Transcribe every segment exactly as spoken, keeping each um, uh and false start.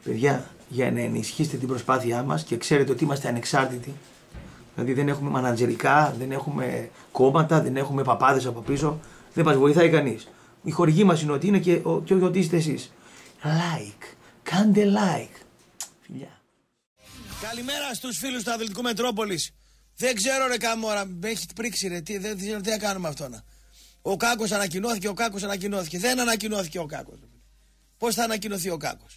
Παιδιά, για να ενισχύσετε την προσπάθειά μας και ξέρετε ότι είμαστε ανεξάρτητοι. Δηλαδή δεν έχουμε μανατζερικά, δεν έχουμε κόμματα, δεν έχουμε παπάδες από πίσω. Δεν μας βοηθάει κανείς. Η χορηγή μας είναι ότι είναι και, ο, και ότι είστε εσείς. Like. Κάντε like. Φιλιά. Καλημέρα στους φίλους του Αθλητικού Μετρόπολης. Δεν ξέρω ρε καμόρα, με έχει πρίξει ρε, τι, δεν ξέρω τι θα κάνουμε αυτό να. Ο Κάκος ανακοινώθηκε, ο Κάκος ανακοινώθηκε. Δεν ανακοινώθηκε ο Κάκος. Πώς θα ανακοινωθεί ο Κάκος?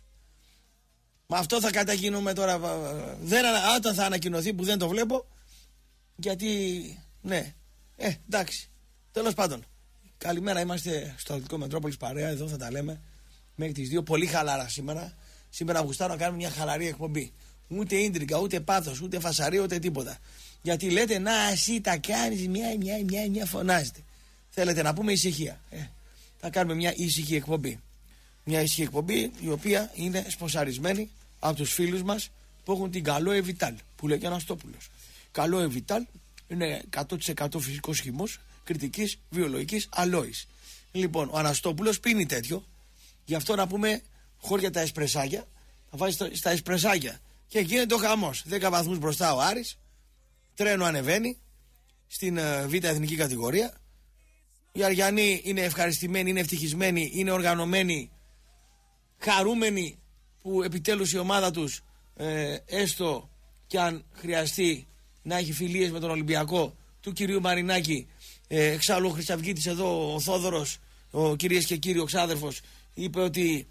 Με αυτό θα καταγίνουμε τώρα. Δεν, όταν θα ανακοινωθεί που δεν το βλέπω. Γιατί, ναι, ε, εντάξει. Τέλος πάντων, καλημέρα, είμαστε στο Αθλητικό Μετρόπολης παρέα, εδώ θα τα λέμε μέχρι τις δύο. Πολύ χαλάρα σήμερα. Σήμερα γουστάρω να κάνουμε μια χαλαρή εκπομπή. Ούτε ίντρικα, ούτε πάθος, ούτε φασαρία, ούτε τίποτα. Γιατί λέτε, να εσύ τα κάνεις, μια, μια, μια, μια φωνάζετε. Θέλετε να πούμε ησυχία. Ε, θα κάνουμε μια ήσυχη εκπομπή. Μια ήσυχη εκπομπή η οποία είναι σποσαρισμένη από τους φίλους μας που έχουν την Καλό Εβιτάλ, που λέει και Αναστόπουλος. Καλό Εβιτάλ είναι εκατό τοις εκατό φυσικός χυμός κριτικής βιολογικής αλόης. Λοιπόν, ο Αναστόπουλος πίνει τέτοιο, γι' αυτό να πούμε χώρια τα εσπρεσάγια, θα βάζει στα εσπρεσάγια και γίνεται ο χαμός. δέκα βαθμούς μπροστά ο Άρης, τρένο ανεβαίνει στην uh, β' εθνική κατηγορία. Οι Αριανοί είναι ευχαριστημένοι, είναι ευτυχισμένοι, είναι οργανωμένοι, χαρούμενοι που επιτέλους η ομάδα τους ε, έστω και αν χρειαστεί να έχει φιλίες με τον Ολυμπιακό του κυρίου Μαρινάκη. ε, εξάλλου ο Χρυσαυγίτης εδώ, ο Θόδωρος, ο κυρίες και κύριοι, ο ξάδερφος, είπε ότι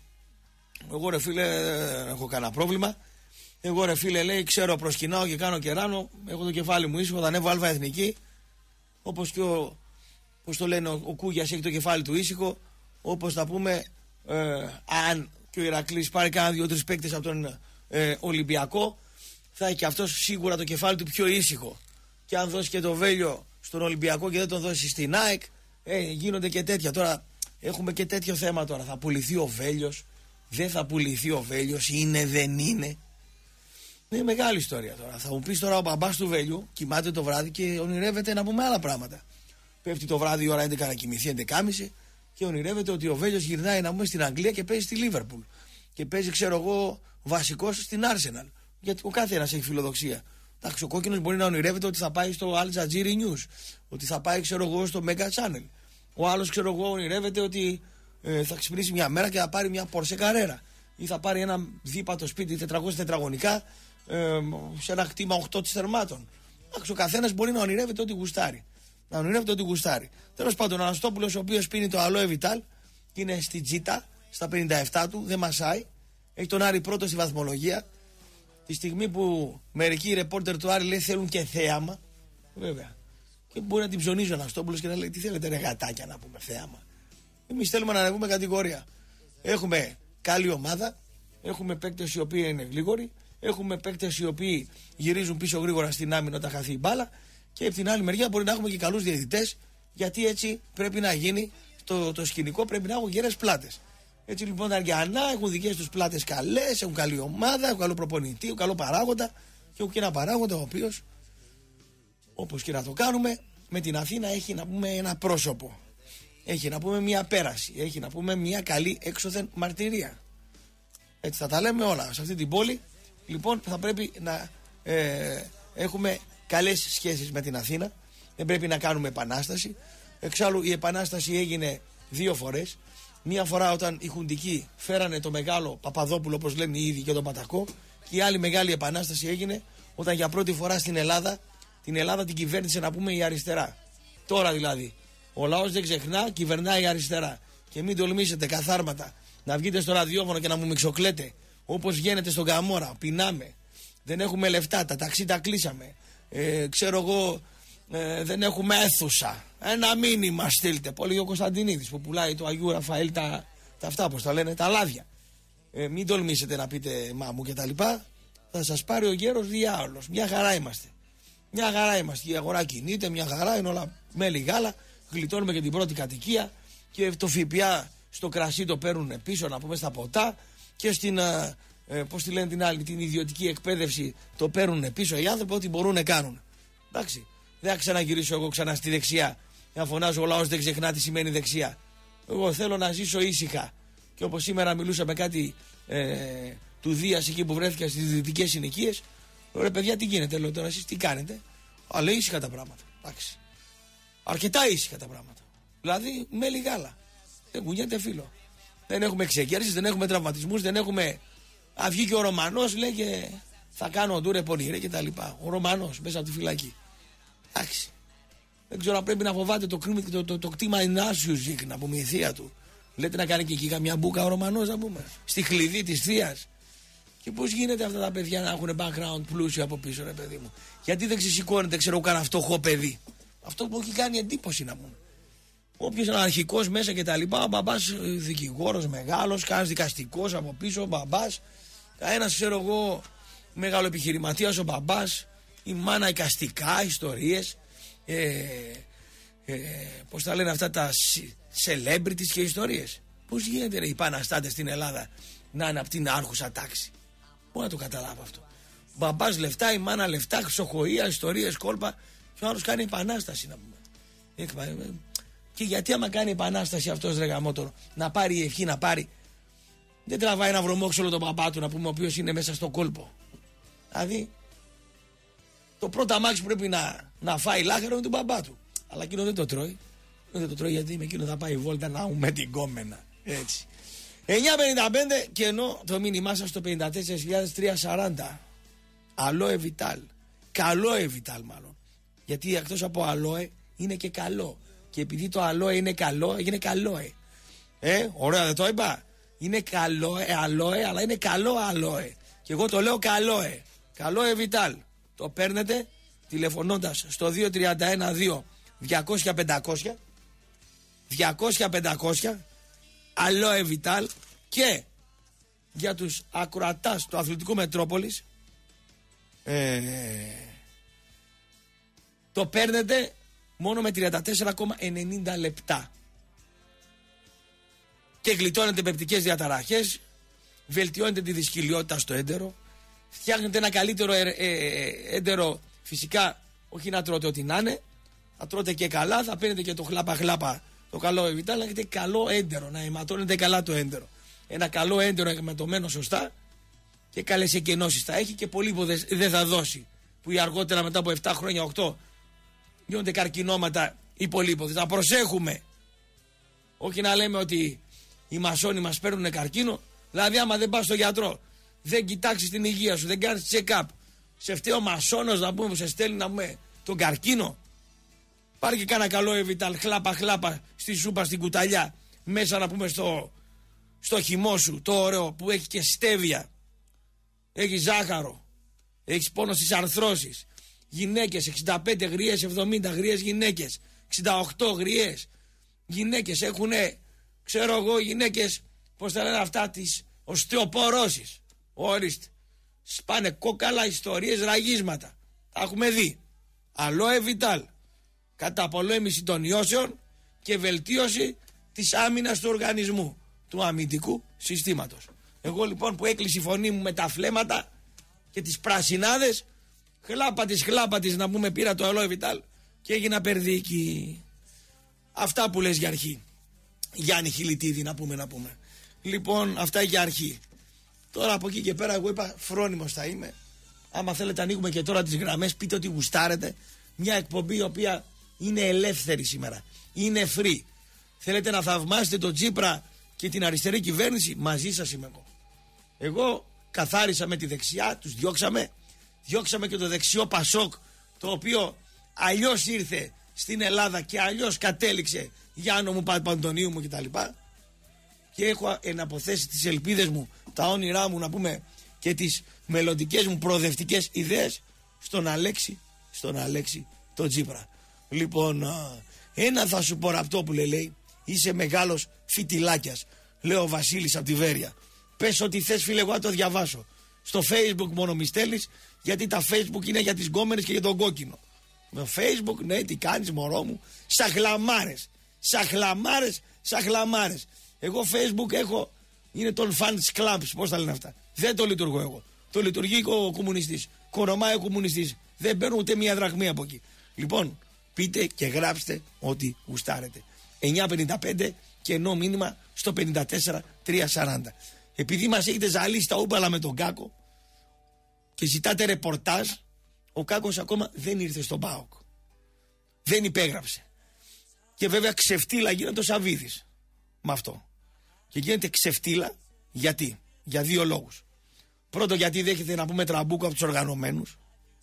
εγώ ρε φίλε δεν έχω κανένα πρόβλημα, εγώ ρε φίλε λέει ξέρω προσκυνάω και κάνω και ράνω, έχω το κεφάλι μου ήσυχο, θα ανέβω αλφα εθνική, όπως και ο, πώς το λένε, ο, ο Κούγιας έχει το κεφάλι του ήσυχο, όπως θα πούμε ε, αν και ο Ηρακλής πάρει κάνα δύο-τρεις παίκτες από τον ε, Ολυμπιακό, θα έχει και αυτός σίγουρα το κεφάλι του πιο ήσυχο. Και αν δώσει και το Βέλιο στον Ολυμπιακό και δεν τον δώσει στην ΑΕΚ, ε, γίνονται και τέτοια. Τώρα έχουμε και τέτοιο θέμα τώρα. Θα πουληθεί ο Βέλιος, δεν θα πουληθεί ο Βέλιος, είναι, δεν είναι. Είναι μεγάλη ιστορία τώρα. Θα μου πεις τώρα ο μπαμπάς του Βέλιου κοιμάται το βράδυ και ονειρεύεται να πούμε άλλα πράγματα. Πέφτει το βράδυ η ώρα έντεκα να κοιμηθεί, έντεκα και μισή και ονειρεύεται ότι ο Βέλιος γυρνάει να πούμε στην Αγγλία και παίζει στη Λίβερπουλ. Και παίζει, ξέρω εγώ, βασικός στην Arsenal. Γιατί ο κάθε ένας έχει φιλοδοξία. Εντάξει, ο κόκκινος μπορεί να ονειρεύεται ότι θα πάει στο Al Jazeera News, ότι θα πάει, ξέρω εγώ, στο Mega Channel. Ο άλλος, ξέρω εγώ, ονειρεύεται ότι ε, θα ξυπνήσει μια μέρα και θα πάρει μια Porsche Carrera. Ή θα πάρει ένα δίπατο σπίτι τετρακόσια τετραγωνικά ε, σε ένα κτήμα οκτώ θερμάτων. Εντάξει, ο καθένας μπορεί να ονειρεύεται ό,τι γουστάρει. Να ονειρεύεται ό,τι γουστάρει. Τέλος πάντων, ο Αναστόπουλος, ο οποίος πίνει το Aloe Vital, είναι στη Τζίτα, στα πενήντα επτά του, δεν μασάει. Έχει τον Άρη πρώτο στη βαθμολογία. Τη στιγμή που μερικοί ρεπόρτερ του Άρη λέει θέλουν και θέαμα. Βέβαια. Και μπορεί να την ψωνίζει ο Αναστόπουλος και να λέει τι θέλετε ρε γατάκια να πούμε θέαμα. Εμείς θέλουμε να ανεβούμε κατηγορία. Έχουμε καλή ομάδα. Έχουμε παίκτες οι οποίοι είναι γλίγοροι. Έχουμε παίκτες οι οποίοι γυρίζουν πίσω γρήγορα στην άμυνα όταν χαθεί η μπάλα. Και από την άλλη μεριά μπορεί να έχουμε και καλούς διαιτητές. Γιατί έτσι πρέπει να γίνει το, το σκηνικό, πρέπει να έχουν γερές πλάτες. Έτσι λοιπόν τα Αριανά έχουν δικές τους πλάτες καλές, έχουν καλή ομάδα, έχουν καλό προπονητή, έχουν καλό παράγοντα και έχουν και ένα παράγοντα ο οποίος, όπως και να το κάνουμε, με την Αθήνα έχει να πούμε ένα πρόσωπο. Έχει να πούμε μια πέραση, έχει να πούμε μια καλή έξωθεν μαρτυρία. Έτσι θα τα λέμε όλα σε αυτή την πόλη. Λοιπόν θα πρέπει να ε, έχουμε καλές σχέσεις με την Αθήνα, δεν πρέπει να κάνουμε επανάσταση. Εξάλλου η επανάσταση έγινε δύο φορές. Μία φορά όταν οι χουντικοί φέρανε το μεγάλο Παπαδόπουλο, όπως λένε οι ίδιοι, και τον Πατακό, και η άλλη μεγάλη επανάσταση έγινε όταν για πρώτη φορά στην Ελλάδα την Ελλάδα την κυβέρνησε να πούμε η αριστερά. Τώρα δηλαδή ο λαός δεν ξεχνά, κυβερνάει η αριστερά. Και μην τολμήσετε καθάρματα να βγείτε στο ραδιόφωνο και να μου μιξοκλέτε όπως βγαίνετε στον Καμόρα. Πεινάμε, δεν έχουμε λεφτά, τα ταξί τα κλείσαμε. Ε, ξέρω εγώ. Ε, δεν έχουμε αίθουσα. Ένα μήνυμα στείλτε. Πολύ ο Κωνσταντινίδης που πουλάει το Αγίου Ραφαήλ τα, τα αυτά, πώς τα λένε, τα λάδια. Ε, μην τολμήσετε να πείτε μάμου και τα λοιπά. Θα σας πάρει ο γέρος διάολος. Μια χαρά είμαστε. Μια χαρά είμαστε. Η αγορά κινείται, μια χαρά, είναι όλα μέλι γάλα. Γλιτώνουμε και την πρώτη κατοικία. Και το ΦΠΑ στο κρασί το παίρνουν πίσω, να πούμε, στα ποτά. Και στην, ε, πώς τη λένε την άλλη, την ιδιωτική εκπαίδευση το παίρνουν πίσω οι άνθρωποι, ό,τι μπορούν να κάνουν. Εντάξει. Δεν θα ξαναγυρίσω εγώ ξανά στη δεξιά. Να φωνάζω ο λαός δεν ξεχνά τι σημαίνει δεξιά. Εγώ θέλω να ζήσω ήσυχα. Και όπως σήμερα μιλούσα με κάτι ε, του Δίας εκεί που βρέθηκα στις δυτικές συνοικίες. Ωραία, παιδιά, τι γίνεται, λέω τώρα, εσείς τι κάνετε? Α, λέει, ήσυχα τα πράγματα. Εντάξει. Αρκετά ήσυχα τα πράγματα. Δηλαδή, μέλι γάλα. Δεν κουνιέται φίλο. Δεν έχουμε εξεγέρσεις, δεν έχουμε τραυματισμούς, δεν έχουμε. Α, βγήκε ο Ρωμανός, λέει και θα κάνω ντούρε πονηρέ και τα λοιπά. Ο Ρωμανός μέσα από τη φυλακή. Εντάξει. Δεν ξέρω αν πρέπει να φοβάται το, το, το, το, το κτήμα Ινάσιου Ζήκ, να πούμε, η θεία του. Λέτε να κάνει και εκεί καμιά μπούκα ο Ρωμανός, να πούμε. Στη χλειδί της θείας. Και πώς γίνεται αυτά τα παιδιά να έχουν background πλούσιο από πίσω, ρε παιδί μου? Γιατί δεν ξεσηκώνεται, ξέρω, καν φτωχό παιδί? Αυτό που έχει κάνει εντύπωση, να πούμε. Όποιος είναι αρχικός μέσα και τα λοιπά, ο μπαμπάς δικηγόρος μεγάλος, κανένας δικαστικός από πίσω, ο μπαμπάς, κανένας, ξέρω εγώ, μεγάλο επιχειρηματίας ο μπαμπάς, η μάνα εικαστικά, ιστορίες, ε, ε, πώς τα λένε αυτά τα celebrities και ιστορίες. Πώς γίνεται, ρε, οι επαναστάτες στην Ελλάδα να είναι από την άρχουσα τάξη? Πού να το καταλάβω αυτό? Μπαμπάς λεφτά, η μάνα λεφτά, ξοχοεία, ιστορίες, κόλπα, και ο άλλος κάνει επανάσταση, να πούμε. Και γιατί άμα κάνει επανάσταση αυτός, ρε γαμότορο, να πάρει η ευχή, να πάρει, δεν τραβάει ένα βρωμόξυλο τον παπά του, να πούμε, ο οποίος είναι μέσα στο κόλπο? Δηλαδή, το πρώτο αμάξι που πρέπει να, να φάει λάχαρο είναι του μπαμπά του. Αλλά εκείνο δεν το τρώει. Δεν το τρώει γιατί με εκείνο θα πάει βόλτα να ούμε την κόμενα. Έτσι. εννιά πενήντα πέντε και ενώ το μήνυμά σας στο πενήντα τέσσερα χιλιάδες τριακόσια σαράντα. Αλόε Βιτάλ. Καλόε Βιτάλ μάλλον. Γιατί εκτός από αλόε είναι και καλό. Και επειδή το αλόε είναι καλό, είναι καλόε. Ε, ωραία, δεν το είπα? Είναι καλό, ε, αλόε, αλλά είναι καλό αλόε. Και εγώ το λέω καλόε. Καλόε Βιτάλ. Το παίρνετε τηλεφωνώντας στο δύο τρία ένα δύο διακόσια πεντακόσια διακόσια πεντακόσια Αλόε Βιτάλ. Και για τους ακροατάς του Αθλητικού Μετρόπολης, ε, το παίρνετε μόνο με τριάντα τέσσερα κόμμα ενενήντα λεπτά και γλιτώνετε πεπτικές διαταραχές, βελτιώνετε τη δυσκολιότητα στο έντερο, φτιάχνετε ένα καλύτερο ε, ε, ε, έντερο. Φυσικά όχι να τρώτε ό,τι να είναι, θα τρώτε και καλά, θα παίρνετε και το χλάπα χλάπα το καλό Εβιτάλ, να έχετε καλό έντερο, να αιματώνετε καλά το έντερο. Ένα καλό έντερο αιματωμένο σωστά και καλές εκενώσεις θα έχει και πολύποδες δεν θα δώσει, που οι αργότερα μετά από επτά χρόνια, οκτώ, γίνονται καρκινώματα οι πολύποδες. Να προσέχουμε, όχι να λέμε ότι οι μασόνοι μας παίρνουν καρκίνο. Δηλαδή άμα δεν πας στο γιατρό, δεν κοιτάξεις την υγεία σου, δεν κάνεις check-up, σε φταίει ο μασόνος, να πούμε, που σε στέλνει να πούμε τον καρκίνο. Πάρε και κάνα καλό Εβιτάλ, χλάπα χλάπα στη σούπα, στην κουταλιά, μέσα να πούμε στο, στο χυμό σου, το ωραίο που έχει και στέβια, έχει ζάχαρο, έχει πόνο στις αρθρώσεις. Γυναίκες εξήντα πέντε γριές, εβδομήντα γριές γυναίκες, εξήντα οκτώ γριές γυναίκες έχουνε, ξέρω εγώ, γυναίκες, πώς τα λένε αυτά, τις οστεοπορώσεις. Ορίστε, σπάνε κόκαλα, ιστορίες, ραγίσματα. Τα έχουμε δει. Αλόε Βιτάλ. Καταπολέμηση των ιώσεων και βελτίωση της άμυνας του οργανισμού, του αμυντικού συστήματος. Εγώ λοιπόν που έκλεισε η φωνή μου με τα φλέματα και τις πρασινάδες, χλάπα της χλάπα της να πούμε, πήρα το Αλόε Βιτάλ και έγινα περδίκι. Αυτά που λες για αρχή, Γιάννη Χιλιτίδη, να πούμε να πούμε. Λοιπόν, αυτά για αρχή. Τώρα από εκεί και πέρα εγώ είπα φρόνιμος θα είμαι. Άμα θέλετε ανοίγουμε και τώρα τις γραμμές, πείτε ότι γουστάρετε. Μια εκπομπή η οποία είναι ελεύθερη σήμερα, είναι free. Θέλετε να θαυμάσετε τον Τσίπρα και την αριστερή κυβέρνηση, μαζί σας είμαι εγώ. Εγώ καθάρισα με τη δεξιά, τους διώξαμε. Διώξαμε και το δεξιό Πασόκ, το οποίο αλλιώς ήρθε στην Ελλάδα και αλλιώς κατέληξε Γιάννο μου, Παπαντονίου μου κτλ. Και έχω εναποθέσει τις ελπίδες μου, τα όνειρά μου, να πούμε, και τις μελλοντικές μου προοδευτικές ιδέες στον Αλέξη, στον Αλέξη τον Τσίπρα. Λοιπόν, ένα θα σου πω, Ραπτόπουλε, λέει, είσαι μεγάλος φιτιλάκιας, λέει ο Βασίλης από τη Βέρεια. Πες ό,τι θες, φίλε, εγώ θα το διαβάσω. Στο Facebook μόνο μη στέλνεις, γιατί τα Facebook είναι για τις γκόμενες και για τον κόκκινο. Με Facebook, ναι, τι κάνεις, μωρό μου? Σαχλαμάρες, σαχλαμάρες, σαχλαμάρες. Εγώ Facebook έχω, είναι των fans clubs, πώς τα λένε αυτά. Δεν το λειτουργώ εγώ. Το λειτουργεί ο κομμουνιστής. Κορομάει ο κομμουνιστής. Δεν παίρνω ούτε μία δραχμή από εκεί. Λοιπόν, πείτε και γράψτε ό,τι γουστάρετε. εννιά πενήντα πέντε και ενώ μήνυμα στο πενήντα τέσσερα τριακόσια σαράντα. επειδή μας έχετε ζαλίσει τα ούμπαλα με τον Κάκο και ζητάτε ρεπορτάζ, ο Κάκος ακόμα δεν ήρθε στον ΠΑΟΚ. Δεν υπέγραψε. Και βέβαια ξεφτύλα γίνεται ο Σαββίδης με αυτό. Και γίνεται ξεφτύλα γιατί? Για δύο λόγους. Πρώτο, γιατί δέχεται να πούμε τραμπούκο από τους οργανωμένους.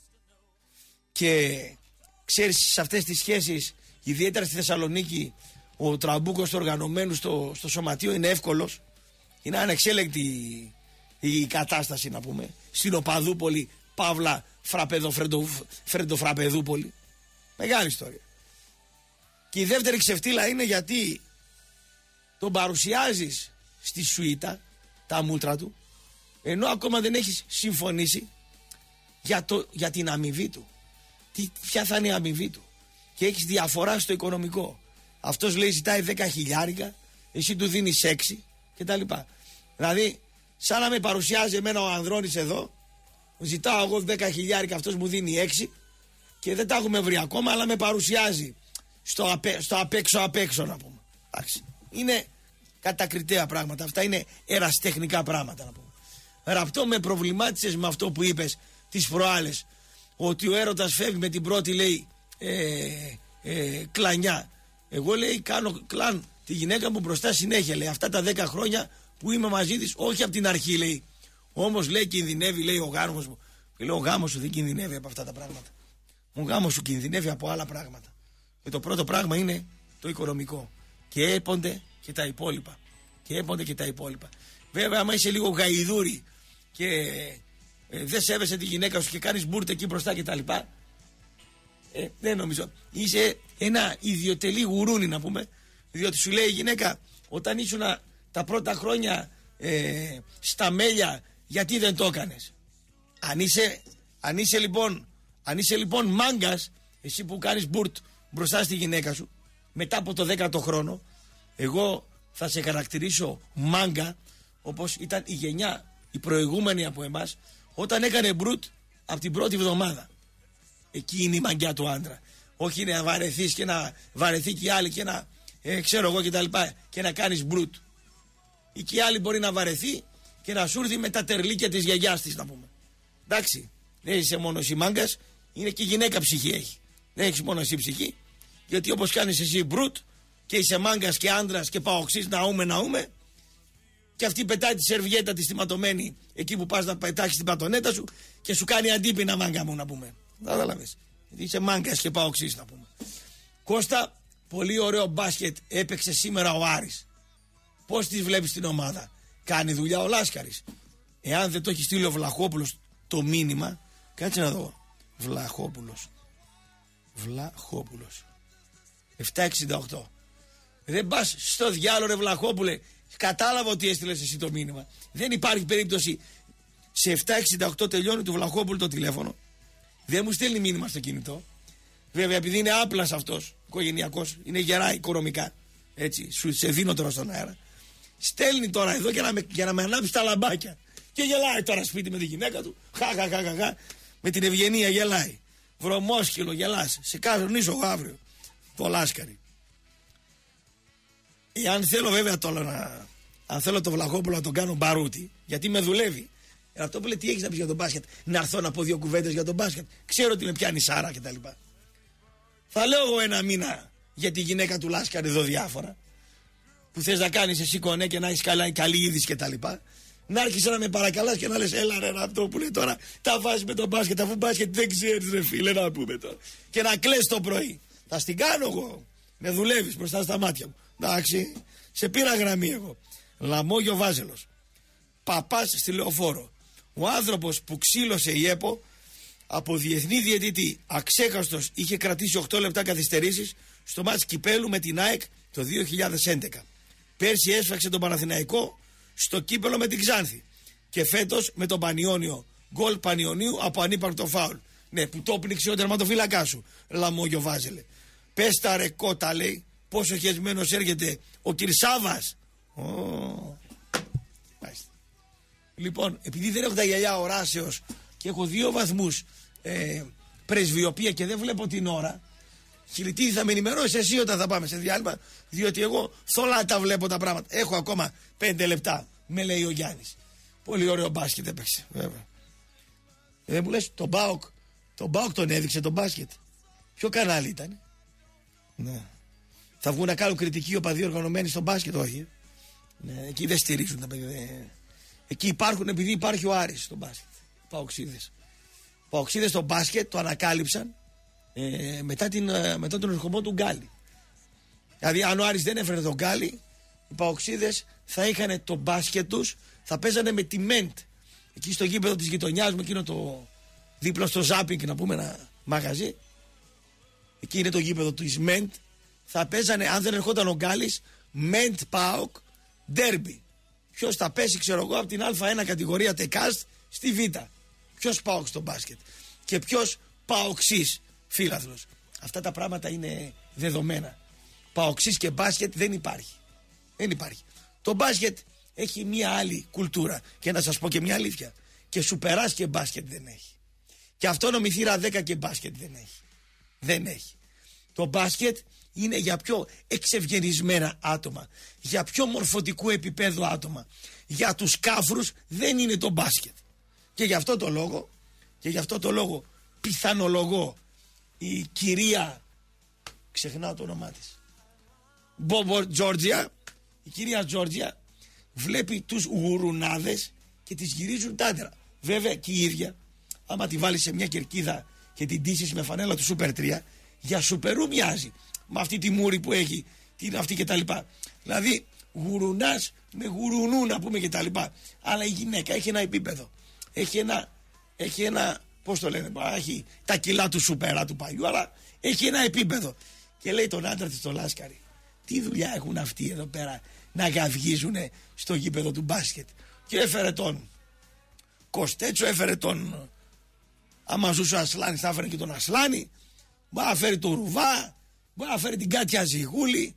Και ξέρεις, σε αυτές τις σχέσεις, ιδιαίτερα στη Θεσσαλονίκη, ο τραμπούκος του οργανωμένου στο, στο σωματείο είναι εύκολος. Είναι ανεξέλεγκτη η, η κατάσταση, να πούμε. Στην Οπαδούπολη, Παύλα, Φραπεδο, Φρεντο, Φρεντοφραπεδούπολη. Μεγάλη ιστορία. Και η δεύτερη ξεφτύλα είναι γιατί τον παρουσιάζεις στη σουίτα, τα μούτρα του, ενώ ακόμα δεν έχεις συμφωνήσει για, το, για την αμοιβή του. Τι, ποια θα είναι η αμοιβή του. Και έχεις διαφορά στο οικονομικό. Αυτός λέει ζητάει δέκα χιλιάρικα, εσύ του δίνεις έξι κτλ. Δηλαδή, σαν να με παρουσιάζει εμένα ο Ανδρώνης εδώ, ζητάω εγώ δέκα χιλιάρικα, αυτός μου δίνει έξι και δεν τα έχουμε βρει ακόμα, αλλά με παρουσιάζει στο, απέ, στο απέξω απέξω, να πούμε. Εντάξει. Είναι κατακριτέα πράγματα. Αυτά είναι ερασιτεχνικά πράγματα, να πούμε. Ραπτό με προβλημάτισες με αυτό που είπες τις προάλλες, ότι ο έρωτας φεύγει με την πρώτη, λέει, ε, ε, κλανιά. Εγώ, λέει, κάνω κλαν τη γυναίκα μου μπροστά συνέχεια, λέει, αυτά τα δέκα χρόνια που είμαι μαζί της, όχι από την αρχή, λέει. Όμως, λέει, κινδυνεύει, λέει, ο γάμος μου. Και λέω, ο γάμος σου δεν κινδυνεύει από αυτά τα πράγματα. Ο γάμος σου κινδυνεύει από άλλα πράγματα. Και το πρώτο πράγμα είναι το οικονομικό. Και έπονται και τα υπόλοιπα. Και έπονται και τα υπόλοιπα. Βέβαια, άμα είσαι λίγο γαϊδούρι και ε, δεν σέβεσαι τη γυναίκα σου και κάνεις μπουρτ εκεί μπροστά κτλ. Ε, δεν νομίζω. Είσαι ένα ιδιωτελή γουρούνι, να πούμε. Διότι σου λέει η γυναίκα, όταν ήσουν τα πρώτα χρόνια ε, στα μέλια, γιατί δεν το έκανες. Αν είσαι, αν είσαι λοιπόν, αν είσαι λοιπόν μάγκας, εσύ που κάνεις μπουρτ μπροστά στη γυναίκα σου, μετά από το δέκατο χρόνο, εγώ θα σε χαρακτηρίσω μάγκα, όπως ήταν η γενιά, η προηγούμενη από εμάς, όταν έκανε μπουρτ από την πρώτη εβδομάδα. Εκεί είναι η μαγκιά του άντρα. Όχι να βαρεθείς και να βαρεθεί και οι άλλοι και να ε, ξέρω εγώ και τα λοιπά και να κάνεις μπουρτ. Ή και οι άλλοι μπορεί να βαρεθεί και να σου έρθει με τα τερλίκια της γιαγιάς της, να πούμε. Εντάξει, δεν είσαι μόνο εσύ μάγκας, είναι και η γυναίκα ψυχή έχει. Δεν έχεις μόνο εσύ ψυχή, γιατί όπως κάνεις εσύ μπρουτ και είσαι μάγκας και άντρας και παοξής, ναούμε ναούμε, και αυτή πετάει τη σερβιέτα τη στιματωμένη εκεί που πας να πετάξεις την πατονέτα σου και σου κάνει αντίπεινα, μάγκα μου, να πούμε. Κατάλαβες. Γιατί είσαι μάγκας και παοξής, να πούμε. Κώστα, πολύ ωραίο μπάσκετ έπαιξε σήμερα ο Άρης. Πώς τη βλέπεις την ομάδα? Κάνει δουλειά ο Λάσκαρης. Εάν δεν το έχει στείλει ο Βλαχόπουλος το μήνυμα, κάτσε να δω. Βλαχόπουλος. Βλαχόπουλος. επτακόσια εξήντα οκτώ. Δεν πας στο διάλογο, ρε Βλαχόπουλε. Κατάλαβα ότι έστειλες εσύ το μήνυμα. Δεν υπάρχει περίπτωση. Σε επτακόσια εξήντα οκτώ τελειώνει του Βλαχόπουλου το τηλέφωνο. Δεν μου στέλνει μήνυμα στο κινητό. Βέβαια, επειδή είναι άπλας αυτός, οικογενειακός, είναι γερά οικονομικά. Έτσι, σου σε δίνω τώρα στον αέρα. Στέλνει τώρα εδώ για να με, για να με ανάψει τα λαμπάκια. Και γελάει τώρα σπίτι με τη γυναίκα του. Χαχαχαχαχα. Με την Ευγενία γελάει. Βρωμόσκυλο, γελάς. Σε κάζω εγώ αύριο. Το Λάσκαρη. Εάν θέλω βέβαια τώρα να. Αν θέλω το Βλαχόπουλο να τον κάνω μπαρούτι, γιατί με δουλεύει. Αυτό που λέει, τι έχεις να πεις για τον μπάσκετ? Να έρθω να πω δύο κουβέντες για τον μπάσκετ. Ξέρω ότι με πιάνει Σάρα κτλ. Θα λέω εγώ ένα μήνα για τη γυναίκα του Λάσκαρη εδώ διάφορα. Που θες να κάνεις εσύ κονέ και να έχεις καλή είδηση κτλ. Να άρχισε να με παρακαλάς και να λες, έλα ρε αυτό που λέει τώρα, τα βάζεις με τον μπάσκετ, αφού μπάσκετ δεν ξέρεις ρε φίλε, να πούμε τώρα. Και να κλαις το πρωί. Θα στην κάνω εγώ. Με δουλεύεις μπροστά στα μάτια μου. Εντάξει, σε πήρα γραμμή εγώ. Λαμόγιο Βάζελος. Παπάς στη Λεωφόρο. Ο άνθρωπος που ξύλωσε η ΕΠΟ από διεθνή διαιτητή αξέχαστος είχε κρατήσει οκτώ λεπτά καθυστερήσεις στο μάτς Κυπέλου με την ΑΕΚ το δύο χιλιάδες έντεκα. Πέρσι έσφαξε τον Παναθηναϊκό στο κύπελο με την Ξάνθη. Και φέτος με τον Πανιόνιο. Γκολ Πανιονίου από ανύπαρκτο φάουλ. Ναι, που το πνίξει ο τερματοφύλακά σου. Λαμόγιο Βάζελε. Πες τα ρε κότα, λέει, πόσο χεσμένος έρχεται ο Κυρσάβας. Oh. Λοιπόν, επειδή δεν έχω τα γυαλιά οράσεως και έχω δύο βαθμούς ε, πρεσβειοπία και δεν βλέπω την ώρα, Χιλιτίδη, θα με ενημερώσεις εσύ όταν θα πάμε σε διάλειμμα, διότι εγώ θολά τα βλέπω τα πράγματα. Έχω ακόμα πέντε λεπτά με λέει ο Γιάννης. Πολύ ωραίο μπάσκετ έπαιξε, βέβαια. Δεν μου λες, τον ΠΑΟΚ, τον ΠΑΟΚ τον έδειξε τον μπάσκετ. Ποιο κανάλι ήταν? Ναι. Θα βγουν να κάνουν κριτική οπαδοί οργανωμένοι στον μπάσκετ? Όχι. Ναι, εκεί δεν στηρίζουν τα παιδιά. Εκεί υπάρχουν επειδή υπάρχει ο Άρης στον μπάσκετ. Παοξίδες. Παοξίδες στο μπάσκετ το ανακάλυψαν ε, μετά, την, ε, μετά τον ερχομό του Γκάλι. Δηλαδή, αν ο Άρης δεν έφερε τον Γκάλι, οι Παοξίδες θα είχαν το μπάσκετ τους, θα παίζανε με τη Μεντ. Εκεί στο γήπεδο της γειτονιάς μου, εκείνο το δίπλα στο Ζάπινγκ, να πούμε ένα μαγαζί. Εκεί είναι το γήπεδο της Μεντ. Θα παίζανε, αν δεν ερχόταν ο Γκάλης, Μεντ Πάοκ ντέρμπι. Ποιος θα πέσει, ξέρω εγώ, από την Α1 κατηγορία τεκάστ στη Β. Ποιος Πάοκ στο μπάσκετ. Και ποιος Παοξής φίλαθλος. Αυτά τα πράγματα είναι δεδομένα. Παοξής και μπάσκετ δεν υπάρχει. Δεν υπάρχει. Το μπάσκετ έχει μια άλλη κουλτούρα. Και να σας πω και μια αλήθεια. Και σουπεράς και μπάσκετ δεν έχει. Και αυτόνομη θύρα δέκα και μπάσκετ δεν έχει. Δεν έχει. Το μπάσκετ είναι για πιο εξευγενισμένα άτομα. Για πιο μορφωτικού επίπεδου άτομα. Για τους κάφρους δεν είναι το μπάσκετ. Και γι' αυτό το λόγο, και γι' αυτό το λόγο πιθανολογώ η κυρία, ξεχνάω το όνομά της, Μπόμπο Τζόρτζια, η κυρία Τζόρτζια βλέπει τους γουρουνάδες και τις γυρίζουν τα άντρα. Βέβαια και η ίδια, άμα τη βάλει σε μια κερκίδα και την τύσεις με φανέλα του Σούπερ τρία, για σουπερού μοιάζει με αυτή τη μούρη που έχει, την αυτή και τα λοιπά. Δηλαδή γουρουνάς με γουρουνού να πούμε και τα λοιπά. Αλλά η γυναίκα έχει ένα επίπεδο. Έχει ένα, έχει ένα, πώς το λένε, έχει τα κιλά του σουπερά του παλιού, αλλά έχει ένα επίπεδο. Και λέει τον άντρα της το Λάσκαρη, τι δουλειά έχουν αυτοί εδώ πέρα να γαυγίζουν στο γήπεδο του μπάσκετ. Και έφερε τον Κωστέτσο, έφερε τον, άμα ζούσε ο Ασλάνης θα έφερε και τον Ασλάνη, μπορεί να φέρει τον Ρουβά, μπορεί να φέρει την Κάτια Ζιγούλη,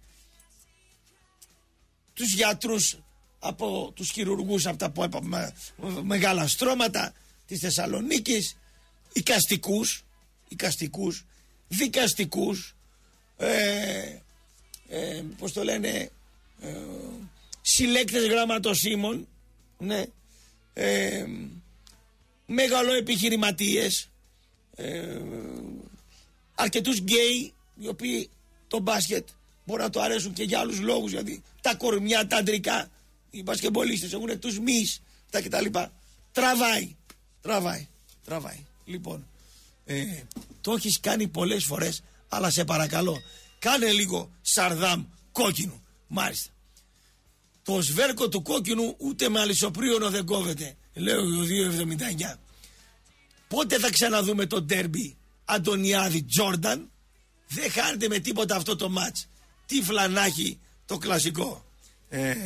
τους γιατρούς από τους χειρουργούς από τα που με, με, μεγάλα στρώματα της Θεσσαλονίκης, οικαστικούς, οικαστικούς, δικαστικούς, ε, ε, πώς το λένε, ε, συλλέκτες γραμματοσύμων, ναι, ε, μεγαλοεπιχειρηματίες, ε, αρκετούς γκέι οι οποίοι το μπάσκετ μπορεί να το αρέσουν και για άλλους λόγους, γιατί τα κορμιά τα αντρικά, οι μπασκεμπολίστες έχουν τους μυς, τα και τα λοιπά. Τραβάει, τραβάει, τραβάει. Λοιπόν, ε, το έχεις κάνει πολλές φορές, αλλά σε παρακαλώ, κάνε λίγο Σαρδάμ κόκκινου. Μάλιστα. Το σβέρκο του κόκκινου ούτε με αλυσοπρίωνο δεν κόβεται, λέω ο δύο εβδομήντα εννιά. Πότε θα ξαναδούμε το ντέρμπι Αντωνιάδη Τζόρνταν? Δεν χάνεται με τίποτα αυτό το μάτς. Τι φλανάχει το κλασικό. Ε,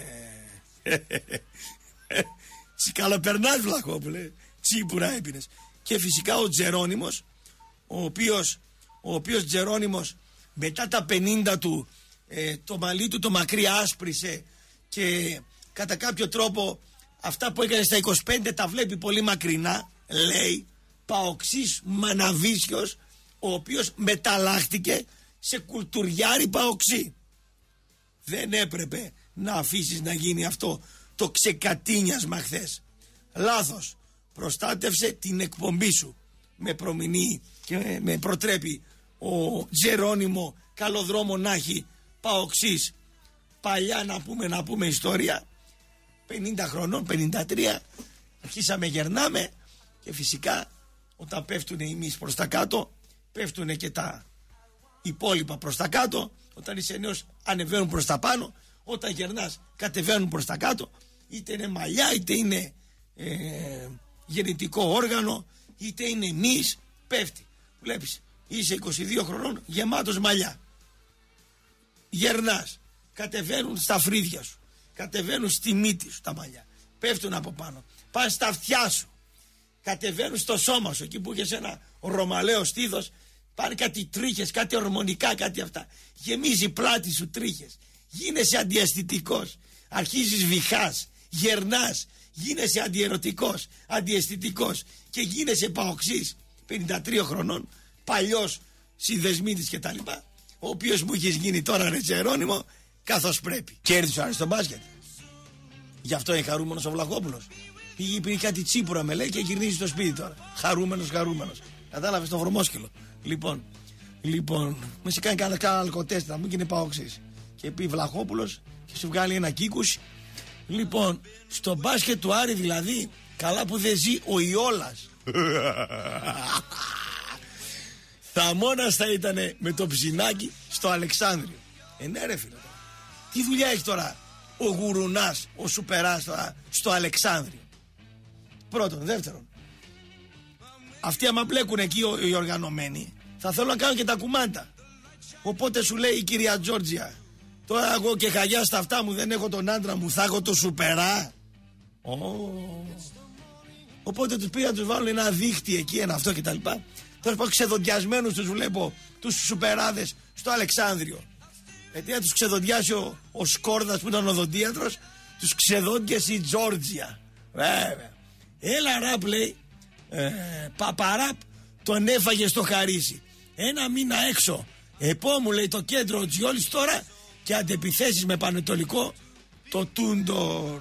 Τσικαλοπερνάς Βλαχόπουλε, τσίπουρα έπινες. Και φυσικά ο Τζερόνιμος, ο οποίος ο οποίος Τζερόνιμος μετά τα πενήντα του ε, το μαλλί του το μακρύ άσπρισε και κατά κάποιο τρόπο αυτά που έκανε στα είκοσι πέντε τα βλέπει πολύ μακρινά, λέει, Παοξής Μαναβίσιος, ο οποίος μεταλλάχτηκε σε κουλτουριάρη Παοξή. Δεν έπρεπε να αφήσεις να γίνει αυτό το ξεκατίνιασμα χθες. Λάθος. Προστάτευσε την εκπομπή σου. Με προμηνεί και με προτρέπει ο Τζερόνιμο, καλό δρόμο να έχει Παοξής. Παλιά να πούμε, να πούμε ιστορία, πενήντα χρονών, πενήντα τρία, αρχίσαμε γερνάμε και φυσικά όταν πέφτουν οι μυς προς τα κάτω, πέφτουν και τα υπόλοιπα προς τα κάτω. Όταν είσαι νέος ανεβαίνουν προς τα πάνω, όταν γερνάς κατεβαίνουν προς τα κάτω, είτε είναι μαλλιά, είτε είναι ε, γεννητικό όργανο, είτε είναι μυς, πέφτει. Βλέπεις, είσαι είκοσι δύο χρονών γεμάτος μαλλιά, γερνάς, κατεβαίνουν στα φρύδια σου, κατεβαίνουν στη μύτη σου τα μαλλιά, πέφτουν από πάνω, πάνε στα αυτιά σου, κατεβαίνουν στο σώμα σου, εκεί που έχεις ένα ρωμαλαίο στήθος, πάνε κάτι τρίχες, κάτι ορμονικά, κάτι αυτά. Γεμίζει η πλάτη σου τρίχες. Γίνεσαι αντιαισθητικός. Αρχίζεις βηχάς. Γερνάς. Γίνεσαι αντιερωτικός, αντιαισθητικός. Και γίνεσαι Παοξής. πενήντα τρία χρονών. Παλιός συνδεσμίτης και τα λοιπά. Ο οποίος μου έχεις γίνει τώρα, ρε Τζερόνιμο, καθώς πρέπει. Κέρδισε ο Άρης στο μπάσκετ. Γι' αυτό είναι χαρούμενος ο Βλαχόπουλος. Πήγε, πήγε κάτι τσίπουρα με λέει και γυρνίζει στο σπίτι τώρα. Χαρούμενος, χαρούμενος. Κατάλαβες το βρωμόσκυλο. Λοιπόν, λοιπόν, με σε κάνει κανένα αλκοτέστ να μου και είναι παόξης. Και πει Βλαχόπουλος και σου βγάλει ένα κίκους. Λοιπόν, στο μπάσκετ του Άρη δηλαδή, καλά που δεν ζει ο Ιόλας. Θα μόνας θα ήτανε με το ψινάκι στο Αλεξάνδριο. Ε, ναι ρε φίλε. Τι δουλειά έχει τώρα ο Γουρουνάς, ο Σουπεράς τώρα στο Αλεξάνδριο? Πρώτον. Δεύτερον, αυτοί άμα μπλέκουν εκεί οι οργανωμένοι θα θέλουν να κάνουν και τα κουμάντα. Οπότε σου λέει η κυρία Τζόρτζια, τώρα εγώ και χαγιά στα αυτά μου δεν έχω τον άντρα μου, θα έχω το Σουπερά. Oh. Οπότε τους πήγαν να τους βάλουν ένα δίχτυ εκεί, ένα αυτό κτλ. Τώρα πάω ξεδοντιασμένους τους βλέπω, τους Σουπεράδες στο Αλεξάνδριο. Γιατί να τους ξεδοντιάσει ο, ο Σκόρδας που ήταν οδοντίατρος, τους ξεδόντιασε η Τζόρτζια. Βέβαια. Έλα ραπ λέει, ε, παπαράπ τον έφαγε στο Χαρίσι. Ένα μήνα έξω. Επόμου λέει το κέντρο ο Τζιόλης τώρα και αντεπιθέσεις με πανετολικό το Τούντορ.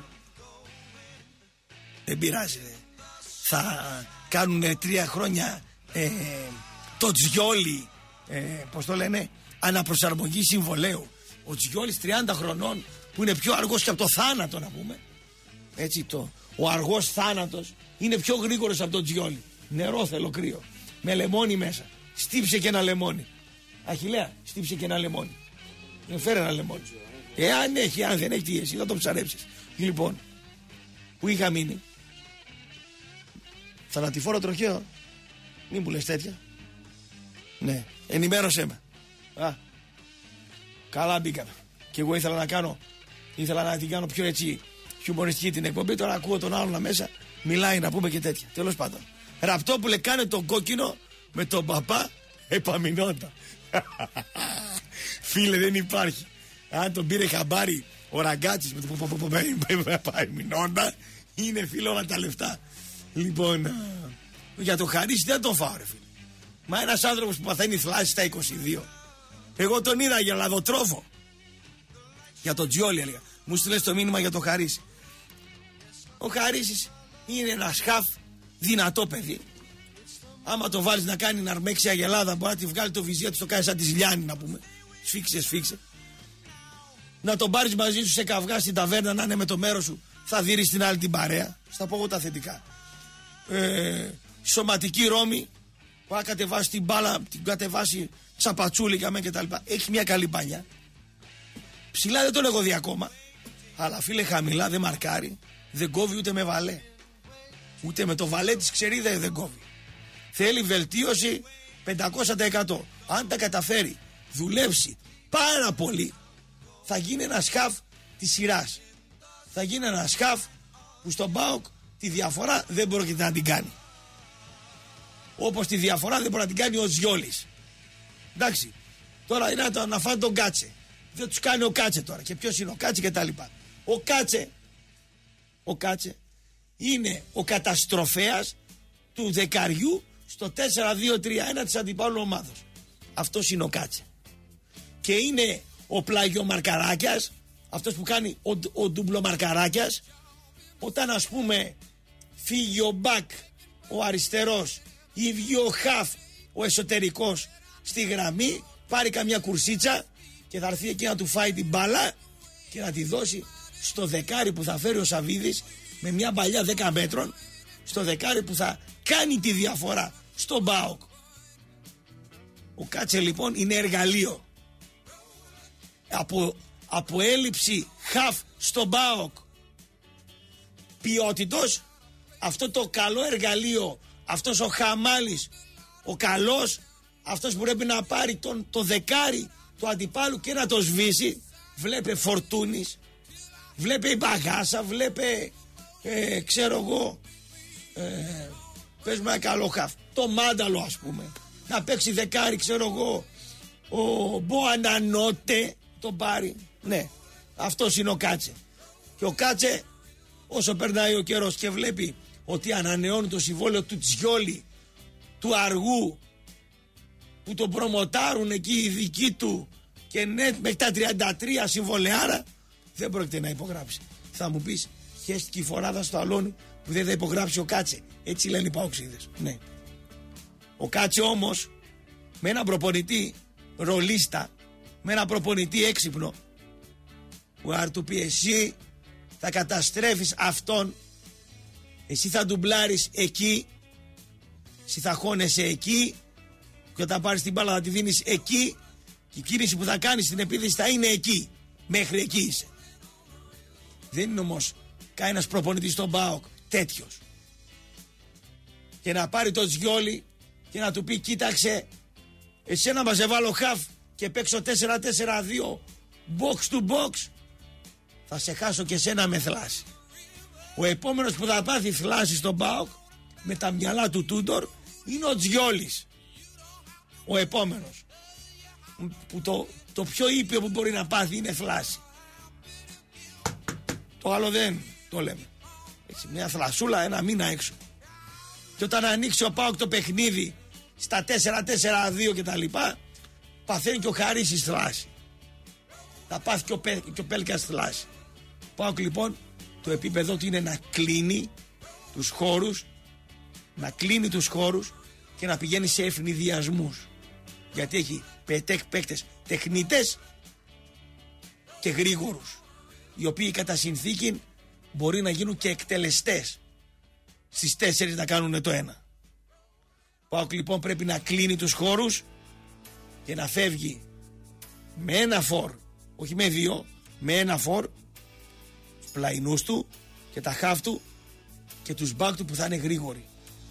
Δεν πειράζει. Θα κάνουν τρία χρόνια ε, το Τζιόλι, ε, πώς το λένε, αναπροσαρμογή συμβολέου. Ο Τζιόλης τριάντα χρονών που είναι πιο αργός και από το θάνατο να πούμε. Έτσι το, ο αργός θάνατος είναι πιο γρήγορος από τον Τζιόλι. Νερό θέλω κρύο. Με λεμόνι μέσα. Στύψε και ένα λεμόνι. Αχιλλέα, στύψε και ένα λεμόνι. Δεν φέρε ένα λεμόνι. Εάν έχει, αν δεν έχει, τι εσύ θα το ψαρέψεις. Λοιπόν, που είχα μείνει. Θανατηφόρο τροχαίο. Μην μου λες τέτοια. Ναι, ενημέρωσέ με. Α, καλά μπήκαμε. Και εγώ ήθελα να κάνω, ήθελα να την κάνω πιο έτσι χιουμοριστική την εκπομπή. Τώρα ακούω τον άλλον μέσα, μιλάει να πούμε και τέτοια. Τέλος πάντων. Ραπτόπουλε, κάνε τον κόκκινο με τον παπά Επαμινόντα. Φίλε, δεν υπάρχει. Αν τον πήρε χαμπάρι ο Ραγκάτσης με τον Επαμινόντα, είναι φίλο όλα τα λεφτά. Λοιπόν, για το Χαρίσι δεν τον φάω ρε φίλε. Μα ένας άνθρωπος που παθαίνει θλάση στα είκοσι δύο. Εγώ τον είδα για λαδοτρόφο. Για τον Τζιόλι έλεγα. Μου στείλες το μήνυμα για το Χαρίσι. Ο Χαρίσης είναι ένα χαφ δυνατό παιδί. Άμα το βάλεις να κάνει να αρμέξει αγελάδα, μπορεί να τη βγάλει το βυζία του, το κάνει σαν τη Ζηλιάνη να πούμε. Σφίξε, σφίξε. Να τον πάρεις μαζί σου σε καυγά στην ταβέρνα, να είναι με το μέρος σου, θα δείρεις την άλλη την παρέα. Στα πω εγώ τα θετικά. Ε, σωματική Ρώμη, που να κατεβάσει την μπάλα, την κατεβάσει τσαπατσούλικα με κτλ. Έχει μια καλή παλιά. Ψηλά δεν το λέγω δει ακόμα. Αλλά φίλε, χαμηλά δεν μαρκάρει. Δεν κόβει ούτε με βαλέ. Ούτε με το βαλέ της ξερίδα δεν κόβει. Θέλει βελτίωση πεντακόσια τοις εκατό. Αν τα καταφέρει, δουλέψει πάρα πολύ, θα γίνει ένα σκαφ της σειράς. Θα γίνει ένα σκαφ που στον ΠΑΟΚ τη διαφορά δεν μπορεί να την κάνει. Όπως τη διαφορά δεν μπορεί να την κάνει ο Τζιόλης. Εντάξει. Τώρα είναι να, να φάνε τον Κάτσε. Δεν τους κάνει ο Κάτσε τώρα. Και ποιος είναι ο Κάτσε και τα λοιπά. Ο Κάτσε, ο Κάτσε είναι ο καταστροφέας του δεκαριού στο τέσσερα δύο τρία ένα της αντιπάλου ομάδος. Αυτός είναι ο Κάτσε. Και είναι ο πλαγιομαρκαράκιας, αυτός που κάνει ο, ο ντουμπλομαρκαράκιας, όταν ας πούμε φύγει ο μπακ, ο αριστερός, ή βγει ο χαφ, ο εσωτερικός στη γραμμή, πάρει καμιά κουρσίτσα και θα έρθει εκεί να του φάει την μπάλα και να τη δώσει στο δεκάρι που θα φέρει ο Σαβίδης με μια παλιά δέκα μέτρων, στο δεκάρι που θα κάνει τη διαφορά στον ΠΑΟΚ. Ο Κάτσε λοιπόν είναι εργαλείο. Από, από έλλειψη χαφ στον ΠΑΟΚ ποιότητος, αυτό το καλό εργαλείο, αυτός ο Χαμάλης, ο καλός, αυτός που πρέπει να πάρει τον, το δεκάρι του αντιπάλου και να το σβήσει. Βλέπε Φορτούνης, βλέπε η Μπαγάσα, βλέπε ε, ξέρω εγώ ε, πες με ένα καλό χαφ, το Μάνταλο ας πούμε, να παίξει δεκάρι, ξέρω εγώ ο Μποανανότε τον πάρει. Ναι, αυτός είναι ο Κάτσε. Και ο Κάτσε, όσο περνάει ο καιρός και βλέπει ότι ανανεώνει το συμβόλαιο του Τζιόλι, του Αργού, που τον προμοτάρουν εκεί οι δικοί του και ναι, μέχρι τα τριάντα τρία συμβολεάρα, δεν πρόκειται να υπογράψει. Θα μου πεις, χέστηκε η φοράδα στο αλόνι που δεν θα υπογράψει ο Κάτσε. Έτσι λένε οι παοξίδες. Ναι. Ο Κάτσε όμως με έναν προπονητή ρολίστα, με έναν προπονητή έξυπνο, που θα του πει εσύ θα καταστρέφεις αυτόν, εσύ θα ντουμπλάρεις εκεί, εσύ θα χώνεσαι εκεί και όταν πάρεις την μπάλα θα τη δίνεις εκεί και η κίνηση που θα κάνεις στην επίθεση θα είναι εκεί, μέχρι εκεί είσαι. Δεν είναι όμως κανένας προπονητής στον ΠΑΟΚ τέτοιος και να πάρει το Τζιόλι και να του πει κοίταξε, εσένα μας εβάλω χαφ και παίξω τέσσερα τέσσερα δύο box to box, θα σε χάσω και σένα με θλάση. Ο επόμενος που θα πάθει θλάση στον ΠΑΟΚ με τα μυαλά του Τούντορ είναι ο Τζιόλις. Ο επόμενος που το, το πιο ήπιο που μπορεί να πάθει είναι θλάση. Το άλλο δεν το λέμε. Έτσι, μια θλασούλα ένα μήνα έξω. Και όταν ανοίξει ο ΠΑΟΚ το παιχνίδι στα τέσσερα τέσσερα δύο και τα λοιπά, παθαίνει και ο Χαρίσης θλάση. Θα πάθει και ο, Πε, και ο Πέλκας θλάση. Ο ΠΑΟΚ λοιπόν το επίπεδο του είναι να κλείνει τους χώρους, να κλείνει τους χώρους και να πηγαίνει σε ευνηδιασμούς. Γιατί έχει πετέκ παίκτες τεχνίτες και γρήγορους, οι οποίοι κατά συνθήκη μπορεί να γίνουν και εκτελεστές στις τέσσερις να κάνουν το ένα. Ο ΠΑΟΚ λοιπόν πρέπει να κλείνει τους χώρους και να φεύγει με ένα φορ, όχι με δύο, με ένα φορ, τους πλαϊνούς του και τα χαφ του και τους μπακ του που θα είναι γρήγοροι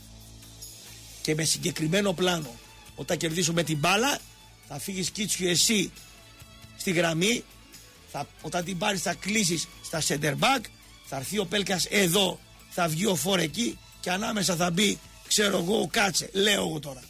και με συγκεκριμένο πλάνο. Όταν κερδίσουμε την μπάλα θα φύγεις Κίτσιου εσύ στη γραμμή, θα, όταν την πάρεις θα κλείσεις στα center back, θα έρθει ο Πέλκας εδώ, θα βγει ο φορ εκεί και ανάμεσα θα μπει, ξέρω εγώ, ο Κάτσε, λέω εγώ τώρα.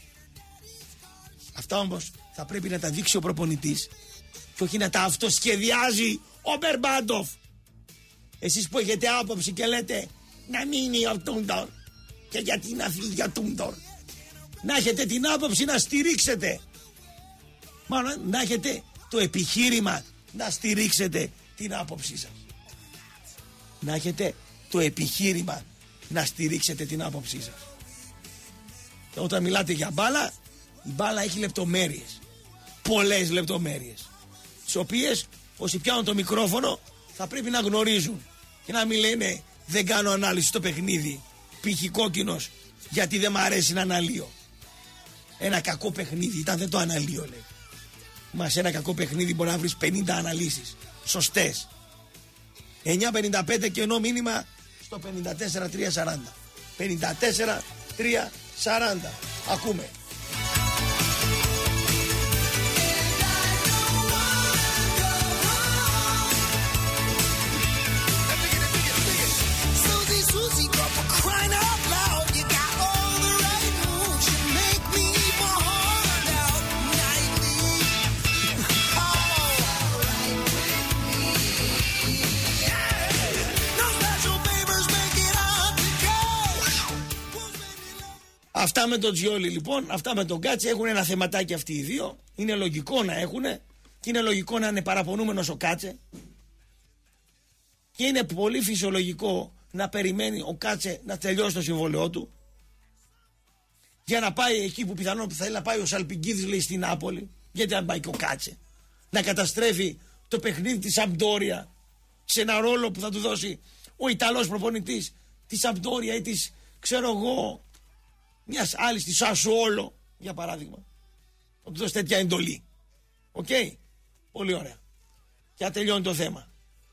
Αυτά όμως θα πρέπει να τα δείξει ο προπονητής και όχι να τα αυτοσχεδιάζει ο Μπερμπάντοφ. Εσείς που έχετε άποψη και λέτε να μείνει ο Τούντορ και γιατί να φύγει ο Τούντορ, να έχετε την άποψη να στηρίξετε, μάλλον να έχετε το επιχείρημα να στηρίξετε την άποψή σας. Να έχετε το επιχείρημα να στηρίξετε την άποψή σας. Και όταν μιλάτε για μπάλα, η μπάλα έχει λεπτομέρειες, πολλές λεπτομέρειες, τις οποίες όσοι πιάνουν το μικρόφωνο θα πρέπει να γνωρίζουν και να μην λένε δεν κάνω ανάλυση στο παιχνίδι, π.χ. κόκκινος γιατί δεν μ' αρέσει να αναλύω. Ένα κακό παιχνίδι ήταν, δεν το αναλύω, λέει. Μα σε ένα κακό παιχνίδι μπορεί να βρεις πενήντα αναλύσεις σωστές. εννιά πενήντα πέντε κενό μήνυμα στο πενήντα τέσσερα τρία σαράντα. πενήντα τέσσερα τρία σαράντα. Ακούμε. Αυτά με τον Τζιόλι λοιπόν, αυτά με τον Κάτσε, έχουν ένα θεματάκι αυτοί οι δύο. Είναι λογικό να έχουν και είναι λογικό να είναι παραπονούμενος ο Κάτσε. Και είναι πολύ φυσιολογικό να περιμένει ο Κάτσε να τελειώσει το συμβόλαιό του για να πάει εκεί που πιθανόν που θέλει να πάει ο Σαλπιγκίδης, λέει, στην Νάπολη. Γιατί αν πάει και ο Κάτσε να καταστρέφει το παιχνίδι της Σαμπντόρια σε ένα ρόλο που θα του δώσει ο Ιταλός προπονητής της Σαμπντόρια ή της, ξέρω εγώ, μιας άλλης της Σασουόλο, για παράδειγμα. Θα του δώσει τέτοια εντολή. Οκ. Okay. Πολύ ωραία. Και τελειώνει το θέμα.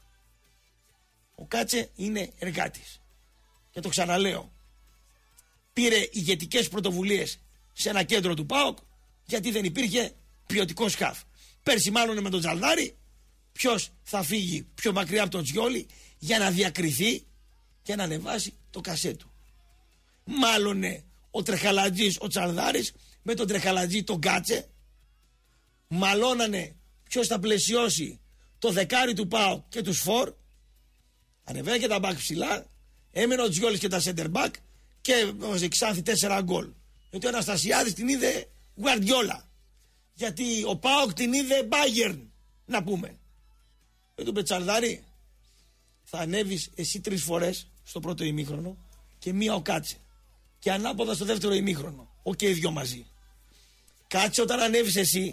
Ο Κάτσε είναι εργάτης. Και το ξαναλέω. Πήρε ηγετικές πρωτοβουλίες σε ένα κέντρο του ΠΑΟΚ γιατί δεν υπήρχε ποιοτικός χαφ. Πέρσι μάλλον με τον Τζαλδάρη. Ποιος θα φύγει πιο μακριά από τον Τζιόλι για να διακριθεί και να ανεβάσει το κασέ του. Μάλλον ο τρεχαλατζής ο Τσαλδάρης με τον τρεχαλατζή τον Κάτσε μαλώνανε ποιος θα πλαισιώσει το δεκάρι του ΠΑΟΚ και τους φορ. Ανεβαίνει και τα μπακ ψηλά, έμενε ο Τζιόλης και τα center back και έβαζε Ξάνθη τέσσερα γκολ. Γιατί ο Αναστασιάδης την είδε Γουαρδιόλα, γιατί ο ΠΑΟΚ την είδε Bayern, να πούμε. Δεν του είπε Τσαλδάρη, θα ανέβεις εσύ τρεις φορές στο πρώτο ημίχρονο και μία ο Κάτσε. Και ανάποδα στο δεύτερο ημίχρονο. Οκ, okay, δυο μαζί. Κάτσε όταν ανέβεις εσύ,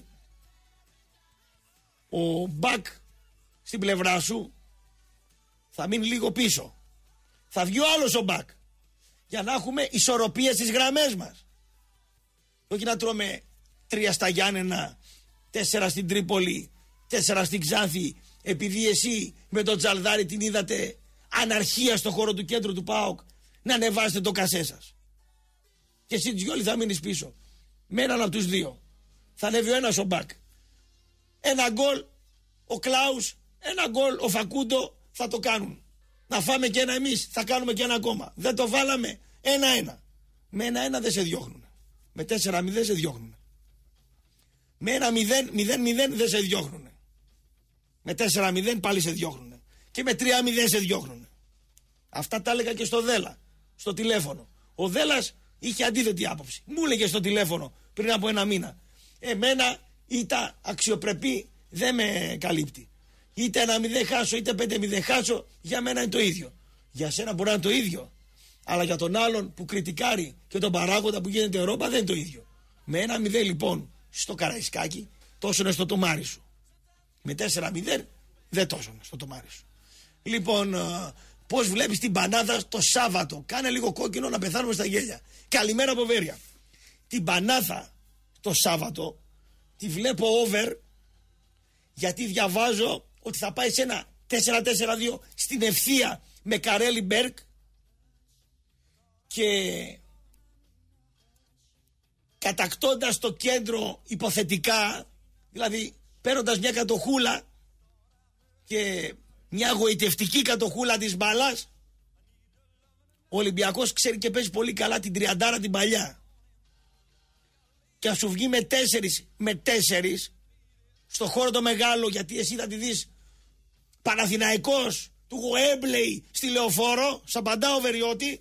ο μπακ στην πλευρά σου θα μείνει λίγο πίσω. Θα βγει ο άλλος ο μπακ. Για να έχουμε ισορροπία στις γραμμές μας. Όχι να τρώμε τρία στα Γιάννενα, τέσσερα στην Τρίπολη, τέσσερα στην Ξάνθη, επειδή εσύ με τον Τζαλδάρη την είδατε αναρχία στο χώρο του κέντρου του ΠΑΟΚ, να ανεβάσετε το κασέ σας. Και εσύ Τζιόλι θα μείνεις πίσω. Με έναν από τους δύο. Θα ανέβει ο ένας ο μπακ. Ένα γκολ ο Κλάους, ένα γκολ ο Φακούντο θα το κάνουν. Να φάμε και ένα εμείς, θα κάνουμε και ένα ακόμα. Δεν το βάλαμε, ένα-ένα. Με ένα-ένα δεν σε διώχνουν. Με τέσσερα μηδέν σε διώχνουν. Με ένα μηδέν μηδέν δεν σε διώχνουν. Με τέσσερα μηδέν πάλι σε διώχνουν. Και με τρία μηδέν σε διώχνουν. Αυτά τα έλεγα και στο Δέλα, στο τηλέφωνο. Ο Δέλας είχε αντίθετη άποψη. Μου έλεγε στο τηλέφωνο πριν από ένα μήνα. Εμένα είτε αξιοπρεπή δεν με καλύπτει. Είτε ένα μηδέν χάσω είτε πέντε μηδέν χάσω, για μένα είναι το ίδιο. Για σένα μπορεί να είναι το ίδιο. Αλλά για τον άλλον που κριτικάρει και τον παράγοντα που γίνεται Ευρώπα δεν είναι το ίδιο. Με ένα μηδέν λοιπόν στο Καραϊσκάκι, τόσο είναι στο τομάρι σου. Με τέσσερα μηδέν δεν τόσο είναι στο τομάρι σου. Λοιπόν, πώς βλέπεις την Πανάθα το Σάββατο? Κάνε λίγο κόκκινο να πεθάνουμε στα γέλια. Καλημέρα από Βέρεια. Την Πανάθα το Σάββατο τη βλέπω over, γιατί διαβάζω ότι θα πάει σε ένα τέσσερα τέσσερα δύο στην ευθεία με Καρέλι Μπέρκ και κατακτώντας το κέντρο υποθετικά, δηλαδή παίρνοντας μια κατοχούλα και μια γοητευτική κατοχούλα της μπάλας. Ο Ολυμπιακός ξέρει και παίζει πολύ καλά την τριαντάρα την παλιά. Και ας σου βγει με τέσσερις με τέσσερις στο χώρο το μεγάλο, γιατί εσύ θα τη δεις Παναθηναϊκός του Γουέμπλεϊ στη Λεωφόρο, σαν παντά ο Βεριώτη,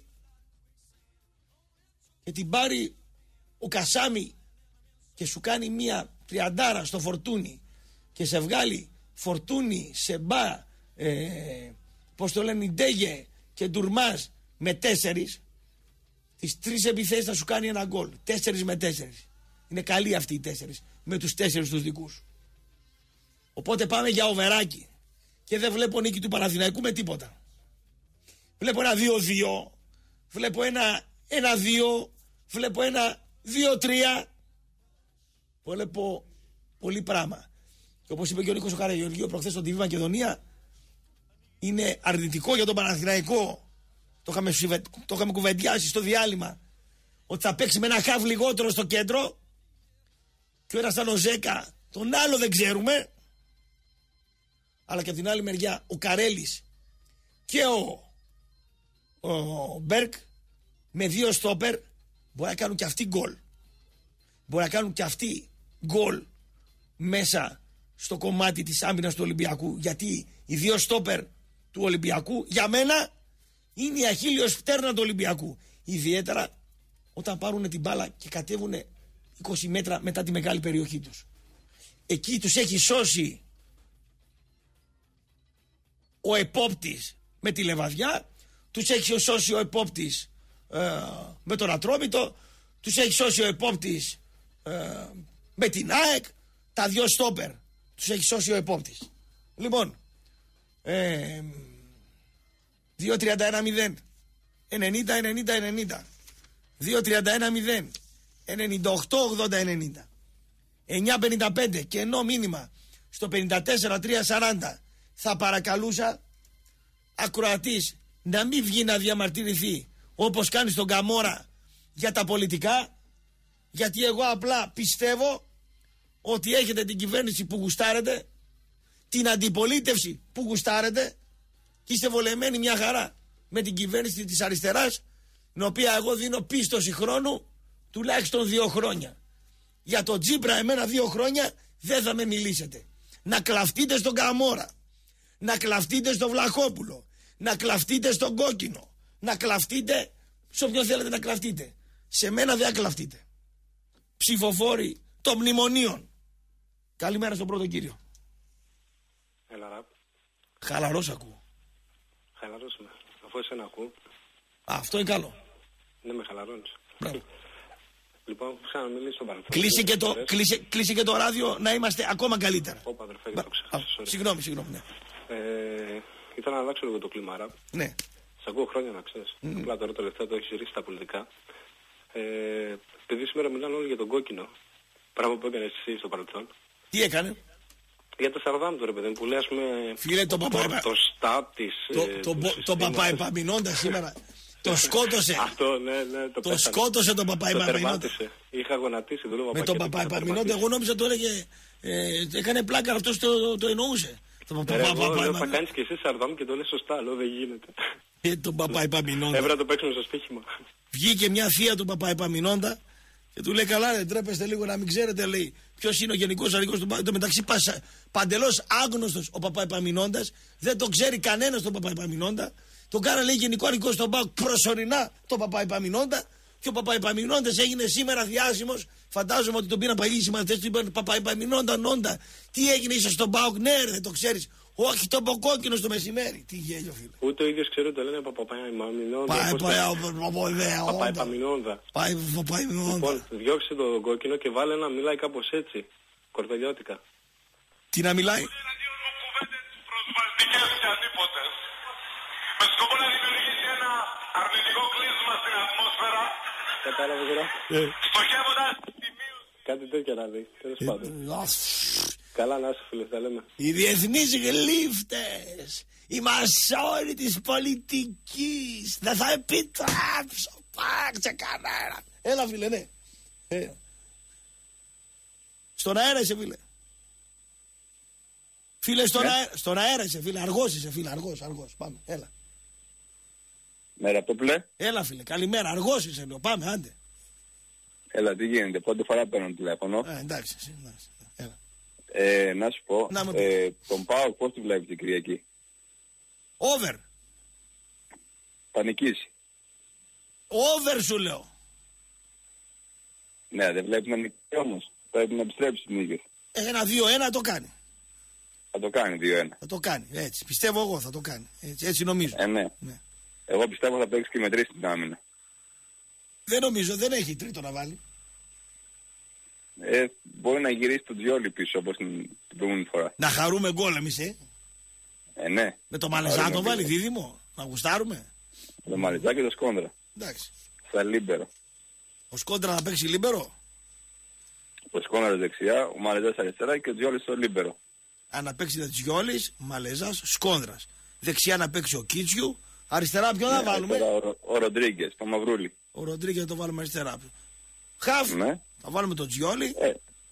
και την πάρει ο Κασάμι και σου κάνει μια τριαντάρα στο Φορτούνι και σε βγάλει Φορτούνι, Σεμπά, ε, πώς το λένε, Ντέγε και Ντουρμάς με τέσσερις, τις τρεις επιθέσεις θα σου κάνει ένα γκολ. Τέσσερις με τέσσερις. Είναι καλή αυτή οι τέσσερις με τους τέσσερις τους δικούς. Οπότε πάμε για οβεράκι. Και δεν βλέπω νίκη του Παναθηναϊκού με τίποτα. Βλέπω ένα δύο δύο, βλέπω ένα ένα δύο, βλέπω ένα δύο τρία. Βλέπω πολύ πράγμα. Και όπως είπε και ο Νίκος ο Καραγεωργίου προχθές στον τι βι Μακεδονία, είναι αρνητικό για τον Παναθηναϊκό. Το είχαμε, το είχαμε κουβεντιάσει στο διάλειμμα, ότι θα παίξει με ένα χαβ λιγότερο στο κέντρο και ο ένας ήταν ο Ζέκα, τον άλλο δεν ξέρουμε. Αλλά και από την άλλη μεριά ο Καρέλης και ο, ο Μπέρκ με δύο στόπερ μπορεί να κάνουν και αυτοί γκολ. Μπορεί να κάνουν και αυτοί γκολ μέσα στο κομμάτι της άμυνας του Ολυμπιακού, γιατί οι δύο στόπερ του Ολυμπιακού για μένα είναι η αχίλιος πτέρνα του Ολυμπιακού, ιδιαίτερα όταν πάρουν την μπάλα και κατέβουν είκοσι μέτρα μετά τη μεγάλη περιοχή τους. Εκεί τους έχει σώσει ο επόπτης με τη Λεβαδιά, τους έχει σώσει ο επόπτης ε, με τον Ατρόμητο, τους έχει σώσει ο επόπτης ε, με την ΑΕΚ, τα δυο στόπερ τους έχει σώσει ο επόπτης. Λοιπόν, ε, δύο τριάντα ένα μηδέν, ενενήντα ενενήντα ενενήντα, δύο τριάντα ένα μηδέν, ενενήντα οκτώ ογδόντα ενενήντα, εννιά πενήντα πέντε και ενώ μήνυμα στο πενήντα τέσσερα τρία σαράντα. Θα παρακαλούσα ακροατής να μην βγει να διαμαρτυρηθεί όπως κάνει στον Καμόρα για τα πολιτικά, γιατί εγώ απλά πιστεύω ότι έχετε την κυβέρνηση που γουστάρετε, την αντιπολίτευση που γουστάρετε και είστε βολεμένοι μια χαρά με την κυβέρνηση της αριστεράς, την οποία εγώ δίνω πίστοση χρόνου τουλάχιστον δύο χρόνια. Για τον Τσίπρα εμένα δύο χρόνια δεν θα με μιλήσετε. Να κλαφτείτε στον Καμόρα, να κλαφτείτε στο Βλαχόπουλο, να κλαφτείτε στον Κόκκινο, να κλαφτείτε σε όποιον θέλετε να κλαφτείτε. Σε μένα δεν κλαφτείτε. Ψηφοφόροι των μνημονίων. Καλημέρα στον πρώτο κύριο. Έλα, Ραπ. Χαλαρός ακούω. Χαλαρώσουμε. Αφού εσένα ακούω. Α, αυτό είναι καλό. Ναι, με χαλαρώνεις. Μπράβο. Λοιπόν, έχω ξαναμιλήσει στον παρελθόν. Κλείσε και, το, κλείσε, κλείσε και το ράδιο να είμαστε ακόμα καλύτερα. Ωπα, αδερφέ, το ξέχασα. Συγγνώμη, συγγνώμη. Ναι. Ε, ήθελα να αλλάξω λίγο το κλίμα, ραπ. Ναι. Σ' ακούω χρόνια να ξέρεις. Mm. Απλά τώρα τελευταία το έχεις ρίξει στα πολιτικά. Ε, επειδή σήμερα μιλάνε όλοι για τον κόκκινο. Πράγμα που έκανες εσύ στο παρελθόν. Τι έκανε? Για το Σαρδάμ του ρε παιδί μου που λέει ας πούμε. Φίλε, το παπά. Το, το στάτ της. Το, ε, το, το, το παπά Επαμεινώντα σήμερα. Το σκότωσε. Αυτό, ναι, ναι. Το, το σκότωσε τον παπά Επαμεινώντα. Είχα γονατίσει, δούλευα. Με τον παπά Επαμεινώντα, εγώ νόμιζα το έλεγε. Ε, έκανε πλάκα, αυτό το, το εννοούσε. Το παπά. Θα κάνεις και εσύ Σαρδάμ και το λες σωστά, λέω δεν γίνεται. Ε, τον παπά Επαμεινώντα. Έπρεπε να το παίξουμε στο στοίχημα. Βγήκε μια θεία του παπά Επαμεινώντα και του λέει: καλά, ρε, τρέπεστε λίγο να μην ξέρετε, λέει, ποιος είναι ο γενικός αρχηγός του. Εν τω μεταξύ, παντελώς άγνωστος ο παπά Επαμεινώντας, δεν το ξέρει κανένας τον παπά Επαμεινώντα. Τον κάρα, λέει, γενικό αρχηγό στον ΠΑΟΚ προσωρινά τον παπά Επαμεινώντα. Και ο παπά Επαμεινώντας έγινε σήμερα διάσημος. Φαντάζομαι ότι τον πήραν παγίδι συμμαθητές του, είπαν παπά Επαμεινώντα, νόντα. Τι έγινε, είσαι στον ΠΑΟΚ? Ναι, ρε, δεν το ξέρεις. Όχι, το ποκόκκινο στο μεσημέρι. Τι γέλιο, φίλε. Ούτε ο ίδιος ξέρω το λένε παπά Επαμεινώντα. Παπά Επαμεινώντα. Παπά Επαμεινώντα. Λοιπόν, διώξε το κόκκινο και βάλε να μιλάει κάπως έτσι. Κορδελιώτικα. Τι να μιλάει? Με σκοπό να δημιουργήσει ένα αρνητικό κλείσμα στην ατμόσφαιρα. Κατάλαβε τώρα. Στοχεύοντας τη μείωση. Κάτι τέτοια να δει. Τέλος πάντων. Καλά να είσαι φίλε, τα λέμε. Οι διεθνείς γλύφτες, οι μασόνοι της πολιτικής, δεν θα επιτρέψω πάξε κανένα. Έλα φίλε, ναι. Ε. Στον αέρα είσαι φίλε. Φίλε, στον, ναι. αέρα, στον αέρα είσαι φίλε, αργός είσαι φίλε, αργός, αργός. Πάμε, έλα. Μέρα το πλέ. Έλα φίλε, καλημέρα, αργός είσαι λέω, πάμε, άντε. Έλα, τι γίνεται, πότε φορά παίρνω τηλέφωνο. Ε, εντάξει, εντάξει, έλα. Ε, να σου πω, να ε, τον ΠΑΟΚ πώς τη βλέπεις την Κυριακή? Over. Θα νικήσει. Over σου λέω. Ναι, δεν βλέπεις να νικήσει όμως. Πρέπει να επιστρέψει την νίκη. Ένα δύο ένα το κάνει. Θα το κάνει δύο ένα. Θα το κάνει, έτσι. Πιστεύω εγώ θα το κάνει. Έτσι, έτσι νομίζω. Ε, ναι. ναι. Εγώ πιστεύω θα παίξει και με τρεις στην άμυνα. Δεν νομίζω, δεν έχει τρίτο να βάλει. Ε, μπορεί να γυρίσει το Τζιόλι πίσω όπως την, την προηγούμενη φορά. Να χαρούμε γκολ εμείς, ε. Ε, ναι. Με το Μαλεζά τον βάλει δίδυμο. Να γουστάρουμε. Το Μαλεζά και το Σκόντρα. Εντάξει. Στα λίμπερο. Ο Σκόντρα να παίξει λίμπερο. Ο Σκόντρας δεξιά, ο Μαλεζάς αριστερά και ο Τζιόλις στο λίμπερο. Αν να παίξει ο Τζιόλις, Μαλεζάς, Σκόντρας. Δεξιά να παίξει ο Κίτσιου. Αριστερά ποιον ναι, να βάλουμε? Ο, ο Ροντρίγκες, το Μαυρούλι. Ο Ροντρίγκες θα το βάλουμε αριστερά. Χαφ. Ναι. Θα βάλουμε τον Τζιόλι. Ε,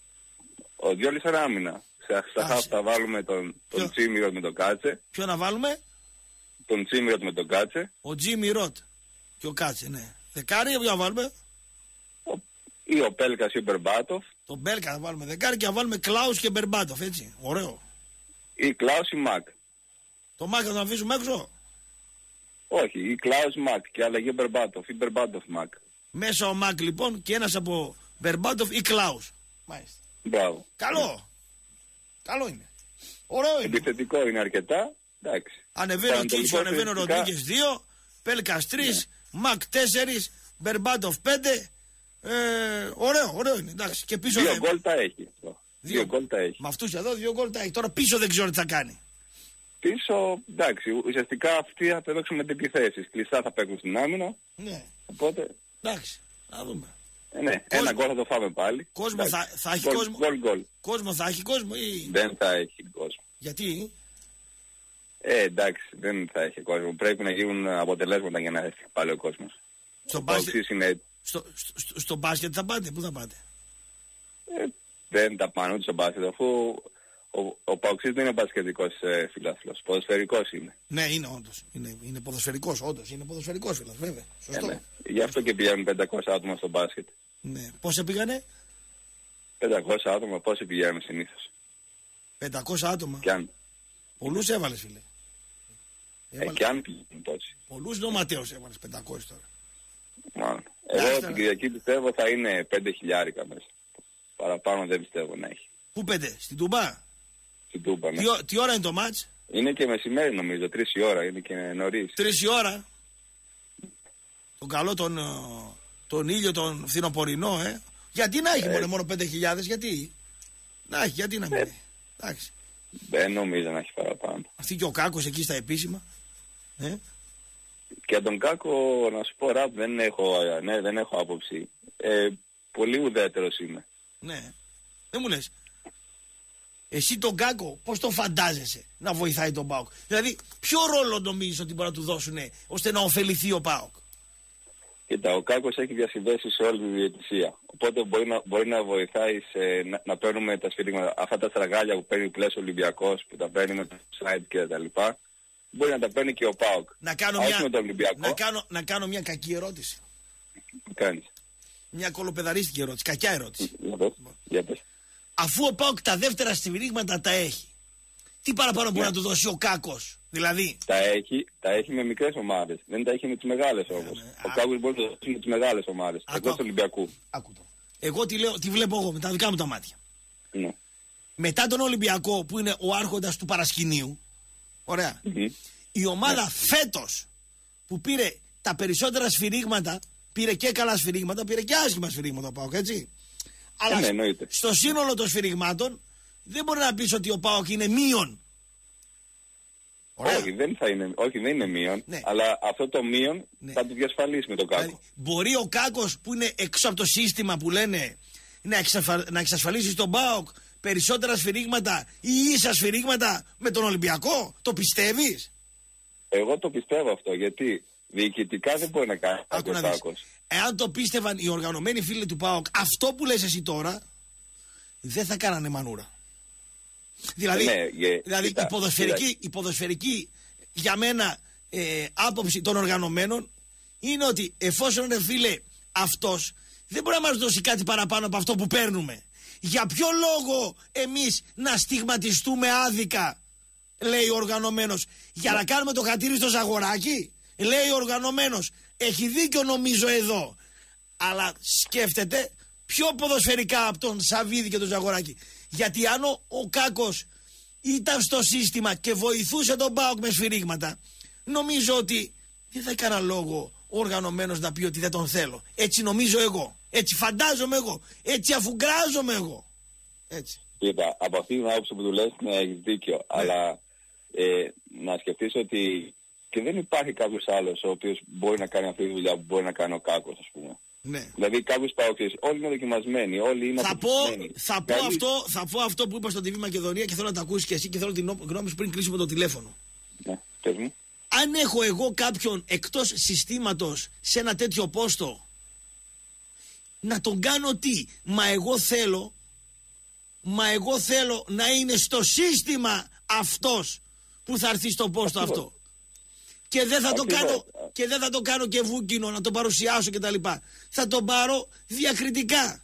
ο Τζιόλις είναι άμυνα. Στα χαφ θα βάλουμε τον, τον Τσίμιροτ με τον Κάτσε. Ποιο να βάλουμε? Τον Τσίμιροτ με τον Κάτσε. Ο Τσίμιροτ και ο Κάτσε, ναι. Δεκάρι, ποιο να βάλουμε? Ο, ή ο Πέλκας ή ο Μπερμπάτοφ. Τον Πέλκα θα βάλουμε δεκάρι και να βάλουμε Κλάους και Μπερμπάτοφ, έτσι. Ωραίο. Ή Κλάους ή Μακ. Το Μακ θα τον αφήσουμε έξω? Όχι, ή Κλάους Μακ και αλλαγή Μπερμπάτοφ ή Μπερμπάτοφ Μακ. Μέσα ο Μακ λοιπόν και ένας από Μπερμπάτοφ ή Κλάους. Μάλιστα. Μπράβο. Καλό. Καλό είναι. Ωραίο είναι. Επιθετικό είναι αρκετά. Εντάξει. Ανεβαίνει ο Κίτσιο, ανεβαίνει ο Ροντρίγκες δύο, Πέλκας τρεις, ναι. Μακ τέσσερις, Μπερμπάτοφ πέντε. Ε, ωραίο, ωραίο είναι. Εντάξει. Και πίσω δύο γκολ τα έχει. Δύο γκολ τα έχει. Με αυτούς εδώ δύο γκολ τα έχει. Τώρα πίσω δεν ξέρω τι θα κάνει. Πίσω, εντάξει, ουσιαστικά αυτοί θα παίξουν με επιθέσεις. Κλειστά θα παίξουν στην άμυνα. Ναι. Οπότε. Εντάξει, να δούμε. Ε, ναι, κόσμο. Ένα γκολ θα το φάμε πάλι. Κόσμο θα, θα έχει goal, κόσμο. Goal, goal. Κόσμο θα έχει κόσμο ή. Δεν θα έχει κόσμο. Γιατί? Ε, εντάξει, δεν θα έχει κόσμο. Πρέπει να γίνουν αποτελέσματα για να έχει πάλι ο κόσμος. Στο μπάσκετ. Είναι... Στο, στο, στο μπάσκετ θα πάτε, πού θα πάτε? Ε, δεν τα πάνε ούτε στο μπάσκετ, αφού ο, ο Παοξής δεν είναι μπασκετικός ε, φιλάθλος, ποδοσφαιρικός είναι. Ναι, είναι όντως. Είναι, είναι ποδοσφαιρικός, όντως. Είναι ποδοσφαιρικός φιλάθλος, βέβαια. Σωστό. Ε, ναι. Γι' αυτό και πηγαίνουν πεντακόσια άτομα στο μπάσκετ. Ναι. Πόσα πήγανε? πεντακόσια άτομα, πόσοι πηγαίνουν συνήθως? πεντακόσια άτομα. Κι αν. Πολλούς έβαλες, φίλε. Έβαλε... Ε, κι αν πηγαίνουν τόσοι. Πολλούς νοματέους έβαλες, πεντακόσια τώρα. Μάλλον. Εγώ Άχτερα. την Κυριακή πιστεύω θα είναι πέντε χιλιάρικα μέσα. Παραπάνω δεν πιστεύω να έχει. Πού πέντε, στην Τούμπα? Στην Τούμπα, ναι. Τι, τι ώρα είναι το μάτς? Είναι και μεσημέρι νομίζω, τρεις η ώρα, είναι και νωρίς. Τρεις η ώρα. Τον καλό τον, τον ήλιο, τον φθινοπορεινό, ε. Γιατί να έχει ε. μόνο, μόνο πέντε χιλιάδες, γιατί. Να έχει, γιατί να μην έχει. Εντάξει. Δεν νομίζω να έχει παραπάνω. Αυτή και ο Κάκος εκεί στα επίσημα. Ε. Και τον Κάκο, να σου πω ραπ, δεν έχω, ναι, δεν έχω άποψη. Ε, πολύ ουδέτερος είμαι. Ναι. Δεν μου λες. Εσύ τον Κάκο πώς τον φαντάζεσαι να βοηθάει τον ΠΑΟΚ? Δηλαδή ποιο ρόλο νομίζεις ότι μπορεί να του δώσουν ώστε να ωφεληθεί ο ΠΑΟΚ? Κοίτα, ο Κάκος έχει διασυνδέσει σε όλη τη διαιτησία. Οπότε μπορεί να, μπορεί να βοηθάει σε, να, να παίρνουμε τα σφυρίγματα, αυτά τα στραγάλια που παίρνει πλέον ο Ολυμπιακός, που τα παίρνει με το slide και τα λοιπά. Μπορεί να τα παίρνει και ο ΠΑΟΚ. Να κάνω, μια, να κάνω, να κάνω μια κακή ερώτηση. Κάνεις. Μια κολοπεδαρίστικη ερώτηση, κακιά ερώτηση. Για πες, για πες. Αφού ο ΠΑΟΚ τα δεύτερα σφυρίγματα τα έχει, τι παραπάνω μπορεί ναι. να του δώσει ο Κάκος? Δηλαδή. Τα έχει, τα έχει με μικρές ομάδες. Δεν τα έχει με τις μεγάλες όμως. Ναι, ναι. Ο Κάκος μπορεί να το δώσει με τις μεγάλες ομάδες. Εκτός του Ολυμπιακού. Άκουτο. Εγώ τι, λέω, τι βλέπω εγώ με τα δικά μου τα μάτια. Ναι. Μετά τον Ολυμπιακό που είναι ο άρχοντας του παρασκηνίου. Ωραία. Mm-hmm. Η ομάδα ναι. φέτος που πήρε τα περισσότερα σφυρίγματα, πήρε και καλά σφυρίγματα, πήρε και άσχημα σφυρίγματα ο ΠΑΟΚ, έτσι. Αλλά ναι, ναι, στο σύνολο των σφυριγμάτων δεν μπορεί να πεις ότι ο ΠΑΟΚ είναι μείον. Όχι δεν, θα είναι, όχι, δεν είναι μείον, ναι. αλλά αυτό το μείον ναι. θα το διασφαλίσει με τον Κάκο. Δηλαδή, μπορεί ο Κάκος που είναι έξω από το σύστημα που λένε να, εξασφα... να εξασφαλίσει στον ΠΑΟΚ περισσότερα σφυρίγματα ή ίσα σφυρίγματα με τον Ολυμπιακό? Το πιστεύεις? Εγώ το πιστεύω αυτό, γιατί διοικητικά δεν μπορεί να κάνει ο Κάκος. Εάν το πίστευαν οι οργανωμένοι φίλοι του ΠΑΟΚ, αυτό που λες εσύ τώρα δεν θα κάνανε μανούρα. Δηλαδή, ναι, yeah, δηλαδή yeah, η, ποδοσφαιρική, yeah. η ποδοσφαιρική για μένα ε, άποψη των οργανωμένων είναι ότι εφόσον είναι φίλε αυτός δεν μπορεί να μας δώσει κάτι παραπάνω από αυτό που παίρνουμε. Για ποιο λόγο εμείς να στιγματιστούμε άδικα, λέει ο οργανωμένος, για yeah. να κάνουμε το χατήρι στο Ζαγοράκι? Λέει ο οργανωμένος. Έχει δίκιο νομίζω εδώ. Αλλά σκέφτεται πιο ποδοσφαιρικά από τον Σαββίδη και τον Ζαγοράκη. Γιατί αν ο, ο Κάκος ήταν στο σύστημα και βοηθούσε τον ΠΑΟΚ με σφυρίγματα, νομίζω ότι δεν θα έκανα λόγο ο οργανωμένος να πει ότι δεν τον θέλω. Έτσι νομίζω εγώ. Έτσι φαντάζομαι εγώ. Έτσι αφουγκράζομαι εγώ. Έτσι. Κοίτα, από αυτή την άποψη που του λες, ναι, έχεις δίκιο. Ναι. Αλλά ε, να σκεφτείς ότι και δεν υπάρχει κάποιος άλλος ο οποίος μπορεί να κάνει αυτή τη δουλειά που μπορεί να κάνει ο Κάκος, ας πούμε. Ναι. Δηλαδή κάποιους ΠΑΟΚες, όλοι είναι δοκιμασμένοι, όλοι είναι θα πω, θα, πω δηλαδή... αυτό, θα πω αυτό που είπα στον τι βι Μακεδονία και θέλω να το ακούσεις και εσύ και θέλω την γνώμη σου πριν κλείσουμε το τηλέφωνο. Ναι, πες μου. Αν έχω εγώ κάποιον εκτός συστήματος σε ένα τέτοιο πόστο, να τον κάνω τι? Μα εγώ θέλω, μα εγώ θέλω να είναι στο σύστημα αυτός που θα έρθει στο πόστο Ακριβώς. αυτό. Και δεν θα το κάνω και δεν θα το κάνω και βούκινο να το παρουσιάσω και τα λοιπά. Θα τον πάρω διακριτικά.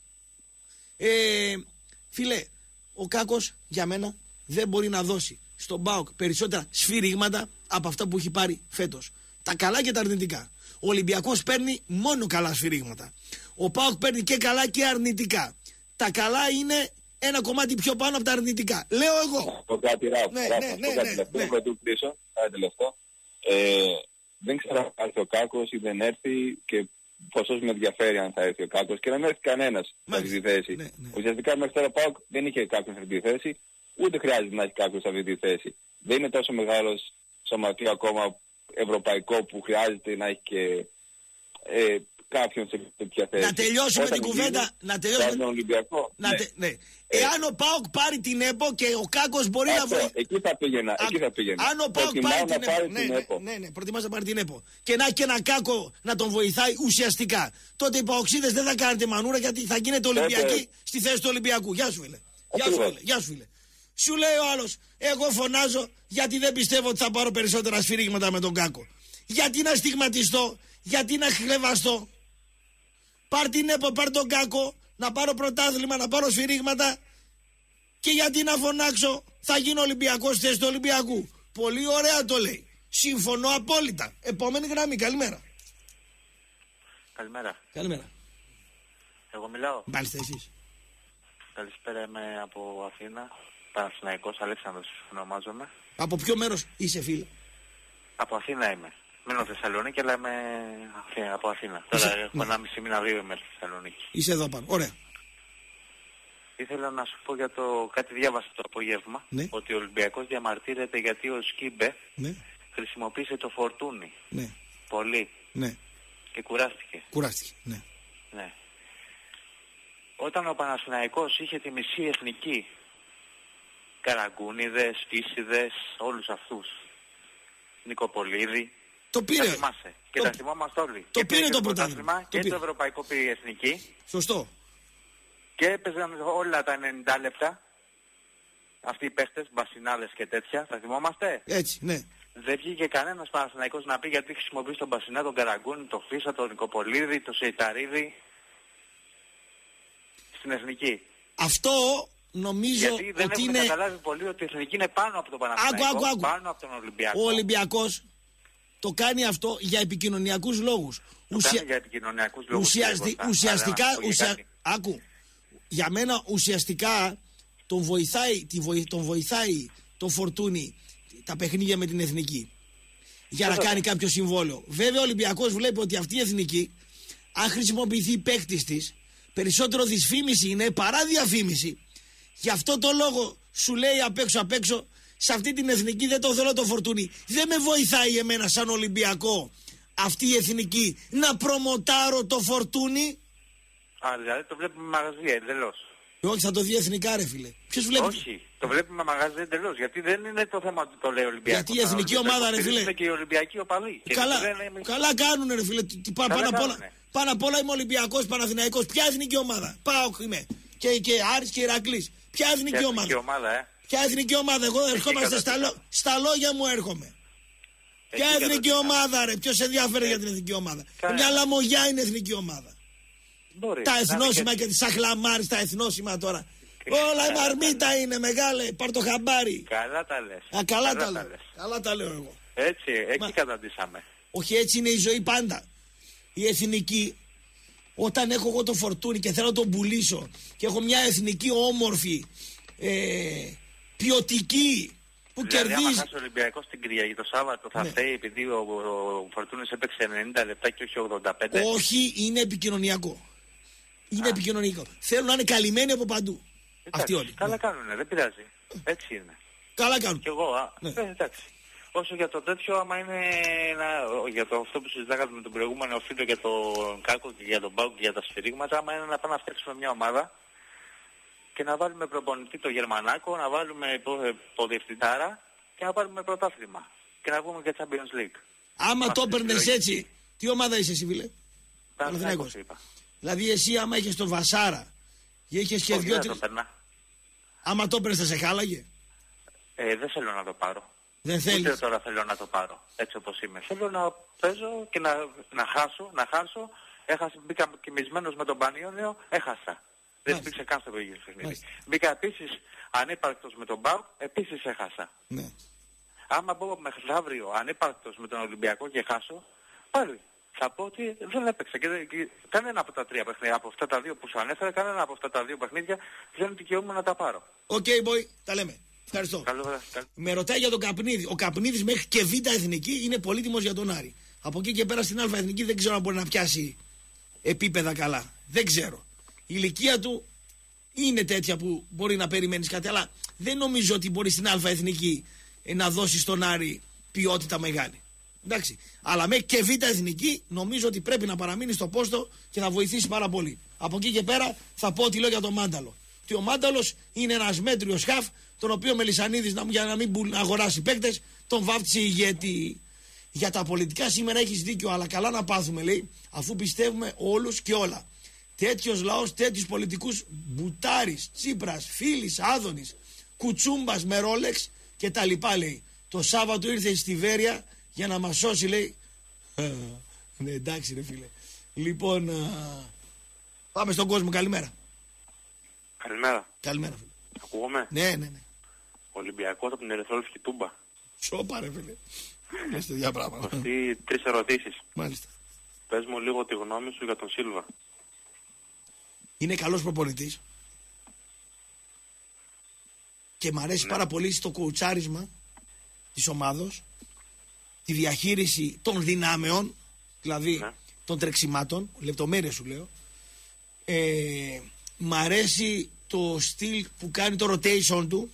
Ε, φίλε, ο Κάκος για μένα δεν μπορεί να δώσει στον ΠΑΟΚ περισσότερα σφυρίγματα από αυτά που έχει πάρει φέτος. Τα καλά και τα αρνητικά. Ο Ολυμπιακός παίρνει μόνο καλά σφυρίγματα. Ο ΠΑΟΚ παίρνει και καλά και αρνητικά. Τα καλά είναι ένα κομμάτι πιο πάνω από τα αρνητικά. Λέω εγώ. Το κάτι ράπ. Ναι, ναι, ναι, ναι, ναι. Πρωτού πίσω, κάτι τελευταίο. Ε, δεν ξέρω αν έρθει ο Κάκος ή δεν έρθει και ποσός με ενδιαφέρει αν θα έρθει ο Κάκος και να μην έρθει κανένας σε αυτή τη θέση. Ναι, ναι. Ουσιαστικά μέχρι τώρα ΠΑΟΚ δεν είχε κάποιον σε αυτή τη θέση, ούτε χρειάζεται να έχει κάποιον σε αυτή τη θέση. Δεν είναι τόσο μεγάλος σωματείο ακόμα ευρωπαϊκό που χρειάζεται να έχει και ε, κάποιον σε τέτοια θέση. Να τελειώσουμε την κουβέντα. Να τελειώσουμε τον Ολυμπιακό. Να ναι. Τε, ναι. Ε, Εάν ο ΠΑΟΚ πάρει την ΕΠΟ και ο Κάκος μπορεί αυτό, να βοηθήσει. Εκεί θα πήγαινα. Α, εκεί θα πήγαινα. Αν ο ΠΑΟΚ πάρει την ΕΠΟ. Ναι, ναι, ναι, ναι, ναι, προτιμάς να πάρει την ΕΠΟ. Και να έχει και ένα Κάκο να τον βοηθάει ουσιαστικά. Τότε οι Παοξίδες δεν θα κάνετε μανούρα γιατί θα γίνετε Ολυμπιακοί ε, στη θέση του Ολυμπιακού. Γεια σου φίλε. Γεια σου φίλε. Γεια σου φίλε. Σου λέει ο άλλος, εγώ φωνάζω γιατί δεν πιστεύω ότι θα πάρω περισσότερα σφυρίγματα με τον Κάκο. Γιατί να στιγματιστώ, γιατί να χλεβαστώ. Πάρ την ΕΠΟ, πάρ τον Κάκο, να πάρω πρωτάθλημα, να πάρω σφυρίγματα και γιατί να φωνάξω θα γίνω Ολυμπιακός στη θέση του Ολυμπιακού. Πολύ ωραία το λέει. Συμφωνώ απόλυτα. Επόμενη γραμμή, καλημέρα. Καλημέρα. Καλημέρα. Εγώ μιλάω. Μάλιστα εσείς. Καλησπέρα, είμαι από Αθήνα. Παναθηναϊκός, Αλέξανδρος ονομάζομαι. Από ποιο μέρος είσαι, φίλε? Από Αθήνα είμαι. Μένω Θεσσαλονίκη, αλλά είμαι από Αθήνα. Τώρα Είσαι... έχω ναι. ένα μισή μήνα, δύο είμαι στη Θεσσαλονίκη. Είσαι εδώ πάνω. Ωραία. Ήθελα να σου πω για το κάτι διάβασα το απόγευμα, ναι. ότι ο Ολυμπιακός διαμαρτύρεται γιατί ο Σκίμπε ναι. χρησιμοποίησε το φορτούνι. Ναι. Πολύ. Ναι. Και κουράστηκε. Κουράστηκε, ναι. Ναι. Όταν ο Παναθηναϊκός είχε τη μισή εθνική, Καραγκούνιδες, Φύσιδες, όλους αυτούς, Νικοπολίδη, το πήρε. τα θυμάσαι. Και το... τα θυμόμαστε όλοι. Το και πήρε το πρωτάθλημα και πήρε. το ευρωπαϊκό πήρε η εθνική. Σωστό. Και έπαιζαν όλα τα ενενήντα λεπτά. Αυτοί οι παίχτες, μπασινάδες και τέτοια, τα θυμόμαστε. Έτσι, ναι. Δεν βγήκε κανένας Παναθηναϊκός να πει γιατί χρησιμοποιεί τον Μπασινά, τον Καραγκούνη, τον Φίσα, τον Νικοπολίδη, τον Σεϊταρίδη στην εθνική. Αυτό νομίζω γιατί δεν ότι έχουν είναι... καταλάβει πολύ ότι η εθνική είναι πάνω από τον Παναθηναϊκό, άκου, άκου, άκου. πάνω από τον Ολυμπιακό. Ο Ολυμπιακός το κάνει αυτό για επικοινωνιακούς λόγους. Το Ουσια... κάνει για επικοινωνιακούς λόγους. Ουσιαστι... Ουσιαστικά, ουσια... άκου, για μένα ουσιαστικά τον βοηθάει, τη βοη... τον βοηθάει το Φορτούνι τα παιχνίδια με την εθνική. Για να κάνει κάποιο συμβόλαιο. Βέβαια ο Ολυμπιακός βλέπει ότι αυτή η εθνική, αν χρησιμοποιηθεί παίκτης της, περισσότερο δυσφήμιση είναι παρά διαφήμιση. Γι' αυτό το λόγο σου λέει απ' έξω απ' έξω, σε αυτή την εθνική δεν το θέλω το Φορτούνι. Δεν με βοηθάει εμένα σαν Ολυμπιακό αυτή η εθνική να προμοτάρω το Φορτούνι. Α, δηλαδή το βλέπουμε μαγαζί εντελώς. Όχι, θα το δει εθνικά, ρε φίλε. Ποιος βλέπει? Όχι, το βλέπουμε μαγαζί εντελώς. Γιατί δεν είναι το θέμα ότι το λέει ο Ολυμπιακός. Γιατί η εθνική ομάδα, ρε φίλε. Είναι και οι Ολυμπιακοί οπαδοί. Καλά, είναι... καλά κάνουν, ρε φίλε. Πάνω απ' όλα, πάνω απ' όλα είμαι Ολυμπιακός, Παναθηναϊκός. Ποια εθνική ομάδα? ΠΑΟΚ είμαι. Και, και Άρης και Ηρακλής. Ποια εθνική Ποια ομάδα? ομάδα ε? Ποια εθνική ομάδα? Εγώ ερχόμαστε στα, λο... στα λόγια μου έρχομαι. Ποια εθνική ομάδα, ρε? Ποιος ενδιαφέρει για την εθνική ομάδα? Μια λαμογιά είναι εθνική ομάδα. Μπορεί, τα εθνόσημα και... και τη Σαχλαμάρης, τα εθνόσημα τώρα. Όλα η μαρμίτα είναι μεγάλε, πάρ' το χαμπάρι. Καλά τα λες. Α, καλά, καλά τα, τα λέω. Καλά τα λέω εγώ. Έτσι, εκεί Μα... καταντήσαμε. Όχι, έτσι είναι η ζωή πάντα. Η εθνική, όταν έχω εγώ το Φορτούνι και θέλω να τον πουλήσω και έχω μια εθνική όμορφη, ε, ποιοτική, που δηλαδή, κερδίζει. Αν χάσει ο Ολυμπιακός την Κυριακή το Σάββατο, θα ναι. φταίει επειδή ο, ο Φορτούνης έπαιξε ενενήντα λεπτά και όχι ογδόντα πέντε. Όχι, είναι επικοινωνιακό. Είναι Α. επικοινωνιακό. Θέλουν να είναι καλυμμένοι από παντού. Εντάξει, αυτοί όλοι. Καλά ναι. κάνουνε, δεν πειράζει. Έτσι είναι. Καλά κάνουν. Κι εγώ, α, ναι. ε, εντάξει. Όσο για το τέτοιο, άμα είναι ένα, για το αυτό που συζητάγατε με τον προηγούμενο φίλο για τον Κάκο και για τον Πάο και για τα σφυρίγματα, άμα είναι να πάμε να φτιάξουμε μια ομάδα και να βάλουμε προπονητή το Γερμανάκο, να βάλουμε ποδευτητάρα και να πάρουμε πρωτάθλημα και να βγούμε και Champions League. Άμα το έπαιρνες έτσι, τι ομάδα είσαι εσύ, φίλε? Παναθηναϊκός είπα. Δηλαδή εσύ άμα είχες τον Βασάρα και είχες και δυο τρεις... Άμα το έπαιρνες θα σε χάλαγε? Ε, δεν θέλω να το πάρω. Δεν θέλεις? Ούτε τώρα θέλω να το πάρω έτσι όπως είμαι. Θέλω να παίζω και να, να χάσω, να χάσω. Έχασα, μπήκα κοιμισμένος με τον Πανιόνιο, έχασα. Δεν υπήρξε καν στο προηγούμενο παιχνίδι. Μπήκα επίσης ανύπαρκτος με τον Μπάουκ, επίσης έχασα. Ναι. Άμα μπω μέχρι αύριο ανύπαρκτος με τον Ολυμπιακό και χάσω, πάλι θα πω ότι δεν έπαιξα. Και, και κανένα από τα τρία παιχνίδια, από αυτά τα δύο που σου ανέφερα, κανένα από αυτά τα δύο παιχνίδια δεν δικαιούμαι να τα πάρω. Οκ, okay, boy, τα λέμε. Ευχαριστώ. Καλό, καλό. Με ρωτάει για τον Καπνίδη. Ο Καπνίδης μέχρι και β' εθνική είναι πολύτιμος για τον Άρη. Από εκεί και πέρα στην α' εθνική δεν ξέρω αν μπορεί να πιάσει επίπεδα καλά. Δεν ξέρω. Η ηλικία του είναι τέτοια που μπορεί να περιμένεις κάτι, αλλά δεν νομίζω ότι μπορεί στην α' εθνική να δώσει στον Άρη ποιότητα μεγάλη. Εντάξει. Αλλά μέχρι και β' εθνική νομίζω ότι πρέπει να παραμείνει στο πόστο και να βοηθήσει πάρα πολύ. Από εκεί και πέρα θα πω ότι λέω για τον Μάνταλο. Και ο Μάνταλος είναι ένας μέτριος χαφ, τον οποίο ο Μελισσανίδης για να μην αγοράσει παίκτες τον βάφτισε ηγέτη. Για τα πολιτικά σήμερα έχεις δίκιο, αλλά καλά να πάθουμε, λέει, αφού πιστεύουμε όλους και όλα. Τέτοιος λαός, τέτοιους πολιτικούς, Μπουτάρης, Τσίπρας, Φίλης, Άδωνης, Κουτσούμπας με Ρόλεξ και τα λοιπά, λέει. Το Σάββατο ήρθε στη Βέρεια για να μας σώσει, λέει. Ναι, εντάξει, ρε φίλε. Λοιπόν, α... πάμε στον κόσμο, καλημέρα. Καλημέρα. Καλημέρα, φίλε. Ακούγομαι. Ναι, ναι, ναι. Ολυμπιακός από την Ερυθρόλευκη Τούμπα. Σώπα, ρε φίλε. Είστε διά πράγματα. Αυτοί τρεις ερωτήσεις. Μάλιστα. Πες μου λίγο τη γνώμη σου για τον Σίλβα. Είναι καλός προπονητής. Και μ' αρέσει ναι. πάρα πολύ στο κοουτσάρισμα. της ομάδος, τη διαχείριση των δυνάμεων, δηλαδή ναι. των τρεξιμάτων, λεπτομέρειες σου λέω. Ε, μ' αρέσει το στυλ που κάνει το rotation του.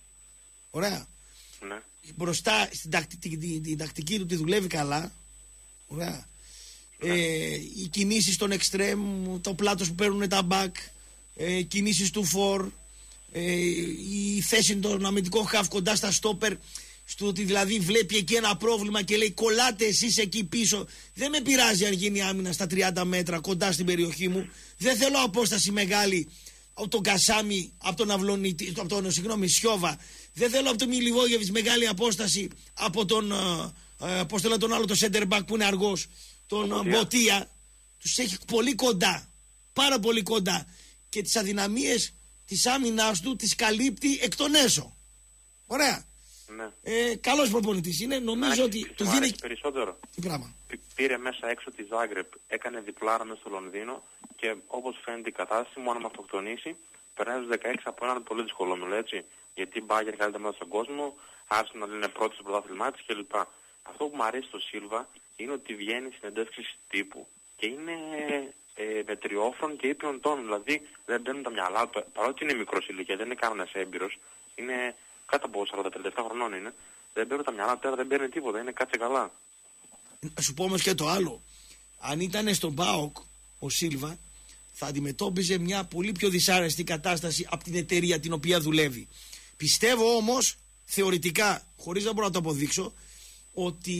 Ωραία. Ναι. Μπροστά στην τακτική, την, την, την τακτική του τη δουλεύει καλά. Ωραία. Ναι. Ε, οι κινήσεις των extreme, το πλάτος που παίρνουν τα back, ε, κινήσεις του φορ, ε, η θέση των αμυντικών half κοντά στα stopper, στο ότι δηλαδή βλέπει εκεί ένα πρόβλημα και λέει κολλάτε εσείς εκεί πίσω. Δεν με πειράζει αν γίνει άμυνα στα τριάντα μέτρα κοντά στην περιοχή μου. Δεν θέλω απόσταση μεγάλη από τον Κασάμι, από τον Αυλονίτη, από τον συγγνώμη, Σιώβα. Δεν θέλω από τον Μιλιβόγεβιτς μεγάλη απόσταση από τον, ε, πώς θέλω τον άλλο, το center back που είναι αργός, τον Μποτία. Μποτία. Τους έχει πολύ κοντά, πάρα πολύ κοντά. Και τις αδυναμίες της άμυνας του τις καλύπτει εκ των έσω. Ωραία. Ναι. Ε, καλός προπονητής είναι, νομίζω ότι του δίνει περισσότερο. Τι πράγμα. Πήρε μέσα έξω τη Ζάγκρεπ, έκανε διπλάρα μέσα στο Λονδίνο και όπως φαίνεται η κατάσταση, μόνο με αυτοκτονήσει, περνάει στους δεκαέξι από έναν πολύ δύσκολο όμιλο, έτσι. Γιατί η Μπάγκερ καλύτερα μέσα στον κόσμο, Arsenal είναι πρώτη στο πρωτάθλημά της κλπ. Αυτό που μου αρέσει στο Σίλβα είναι ότι βγαίνει συνεντεύξεις τύπου και είναι ε, μετριόφρον και ήπιον τόνο. Δηλαδή δεν μπαίνουν τα μυαλά του, παρότι είναι μικρός ηλικία, δεν είναι κανένας έμπειρος, είναι κάτω από σαράντα πέντε χρονών είναι. Δεν παίρνουν τα μυαλά του, δεν παίρνει τίποτα, είναι κάτσε καλά. Να σου πω όμως και το άλλο. Αν ήταν στον ΠΑΟΚ ο Σίλβα, θα αντιμετώπιζε μια πολύ πιο δυσάρεστη κατάσταση από την εταιρεία την οποία δουλεύει. Πιστεύω όμως, θεωρητικά, χωρίς να μπορώ να το αποδείξω, ότι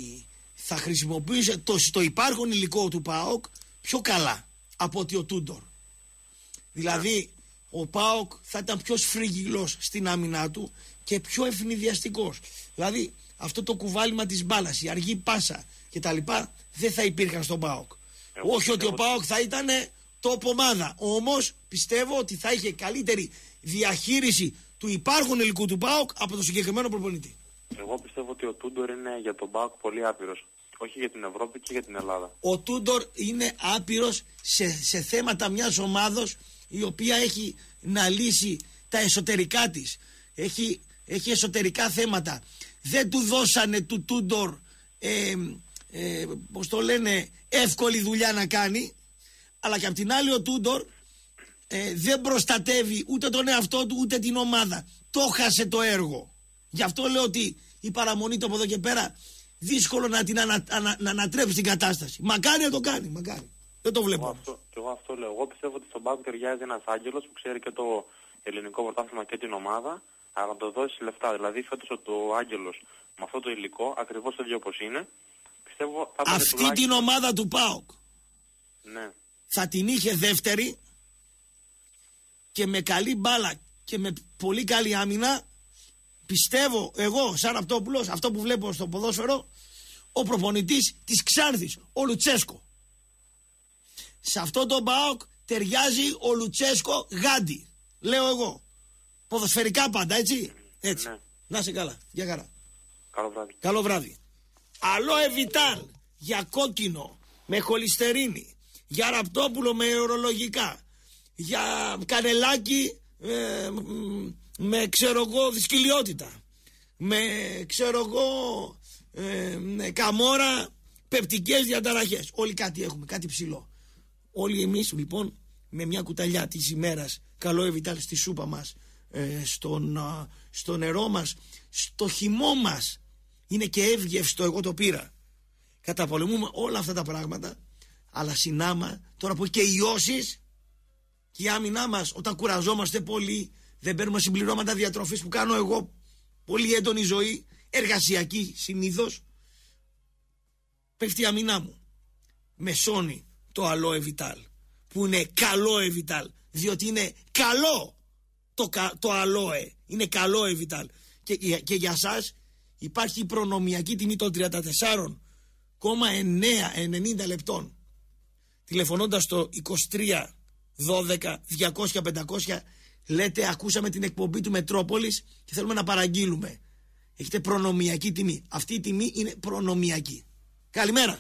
θα χρησιμοποιήσει το, το υπάρχον υλικό του ΠΑΟΚ πιο καλά από ότι ο Τούντορ. Δηλαδή, ο ΠΑΟΚ θα ήταν πιο σφρίγγυλος στην άμυνά του και πιο ευνηδιαστικός. Δηλαδή, αυτό το κουβάλιμα της μπάλας, η αργή πάσα κτλ. Δεν θα υπήρχαν στον ΠΑΟΚ. Εγώ Όχι ότι ο ΠΑΟΚ θα ήταν top ομάδα. Όμως πιστεύω ότι θα είχε καλύτερη διαχείριση του υπάρχον υλικού του ΠΑΟΚ από το συγκεκριμένο προπονητή. Εγώ πιστεύω ότι ο Τούντορ είναι για τον ΠΑΟΚ πολύ άπειρος. Όχι για την Ευρώπη και για την Ελλάδα. Ο Τούντορ είναι άπειρος σε, σε θέματα μιας ομάδος η οποία έχει να λύσει τα εσωτερικά της. Έχει, έχει εσωτερικά θέματα. Δεν του δώσανε του Τούντορ ε, ε, πώς το λένε, εύκολη δουλειά να κάνει, αλλά και απ' την άλλη ο Τούντορ ε, δεν προστατεύει ούτε τον εαυτό του ούτε την ομάδα. Το χάσε το έργο. Γι' αυτό λέω ότι η παραμονή του από εδώ και πέρα δύσκολο να την ανα, ανα, να ανατρέψει την κατάσταση. Μακάρι να το κάνει, μακάρι. Δεν το βλέπω. Εγώ αυτό, εγώ αυτό λέω. Εγώ πιστεύω ότι στον ΠΑΟΚ ταιριάζει ένας άγγελος που ξέρει και το ελληνικό πρωτάθλημα και την ομάδα, αλλά να το δώσει λεφτά. Δηλαδή φέτος ο άγγελος με αυτό το υλικό, ακριβώς το ίδιο όπως είναι, πιστεύω θα αυτή τουλάχιστον... την ομάδα του ΠΑΟΚ ναι. θα την είχε δεύτερη και με καλή μπάλα και με πολύ καλή άμυνα. Πιστεύω εγώ σαν Ραπτόπουλος, αυτό που βλέπω στο ποδόσφαιρο, ο προπονητής της Ξάνθης, ο Λουτσέσκο. Σε αυτό το ΠΑΟΚ ταιριάζει ο Λουτσέσκο Γάντι. Λέω εγώ. Ποδοσφαιρικά πάντα, έτσι. Έτσι. Ναι. Να είσαι καλά. Για χαρά. Καλό βράδυ. Καλό βράδυ. Αλόε Βιτάλ για κόκκινο με χολυστερίνη. Για Ραπτόπουλο με ορολογικά. Για κανελάκι ε, με ξέρω εγώ δυσκυλιότητα. Με ξέρω εγώ ε, με καμόρα πεπτικές διαταραχές. Όλοι κάτι έχουμε, κάτι ψηλό. Όλοι εμείς λοιπόν με μια κουταλιά της ημέρας καλό Εβιτάλ στη σούπα μας, ε, στον, α, στο νερό μας, στο χυμό μας. Είναι και εύγευστο, εγώ το πήρα. Καταπολεμούμε όλα αυτά τα πράγματα, αλλά συνάμα τώρα που και οι ιώσεις και η άμυνά μας, όταν κουραζόμαστε πολύ, δεν παίρνουμε συμπληρώματα διατροφής που κάνω εγώ, πολύ έντονη ζωή, εργασιακή συνήθως, πέφτει η άμυνά μου. Μεσώνει το αλόε Βιτάλ, που είναι καλό Εβιτάλ, διότι είναι καλό το, το αλόε, είναι καλό Εβιτάλ. Και, και για σας υπάρχει η προνομιακή τιμή των τριάντα τέσσερα κόμμα ενενήντα λεπτών. Τηλεφωνώντας το είκοσι τρία δώδεκα διακόσια πεντακόσια, λέτε ακούσαμε την εκπομπή του Μετρόπολης και θέλουμε να παραγγείλουμε. Έχετε προνομιακή τιμή. Αυτή η τιμή είναι προνομιακή. Καλημέρα.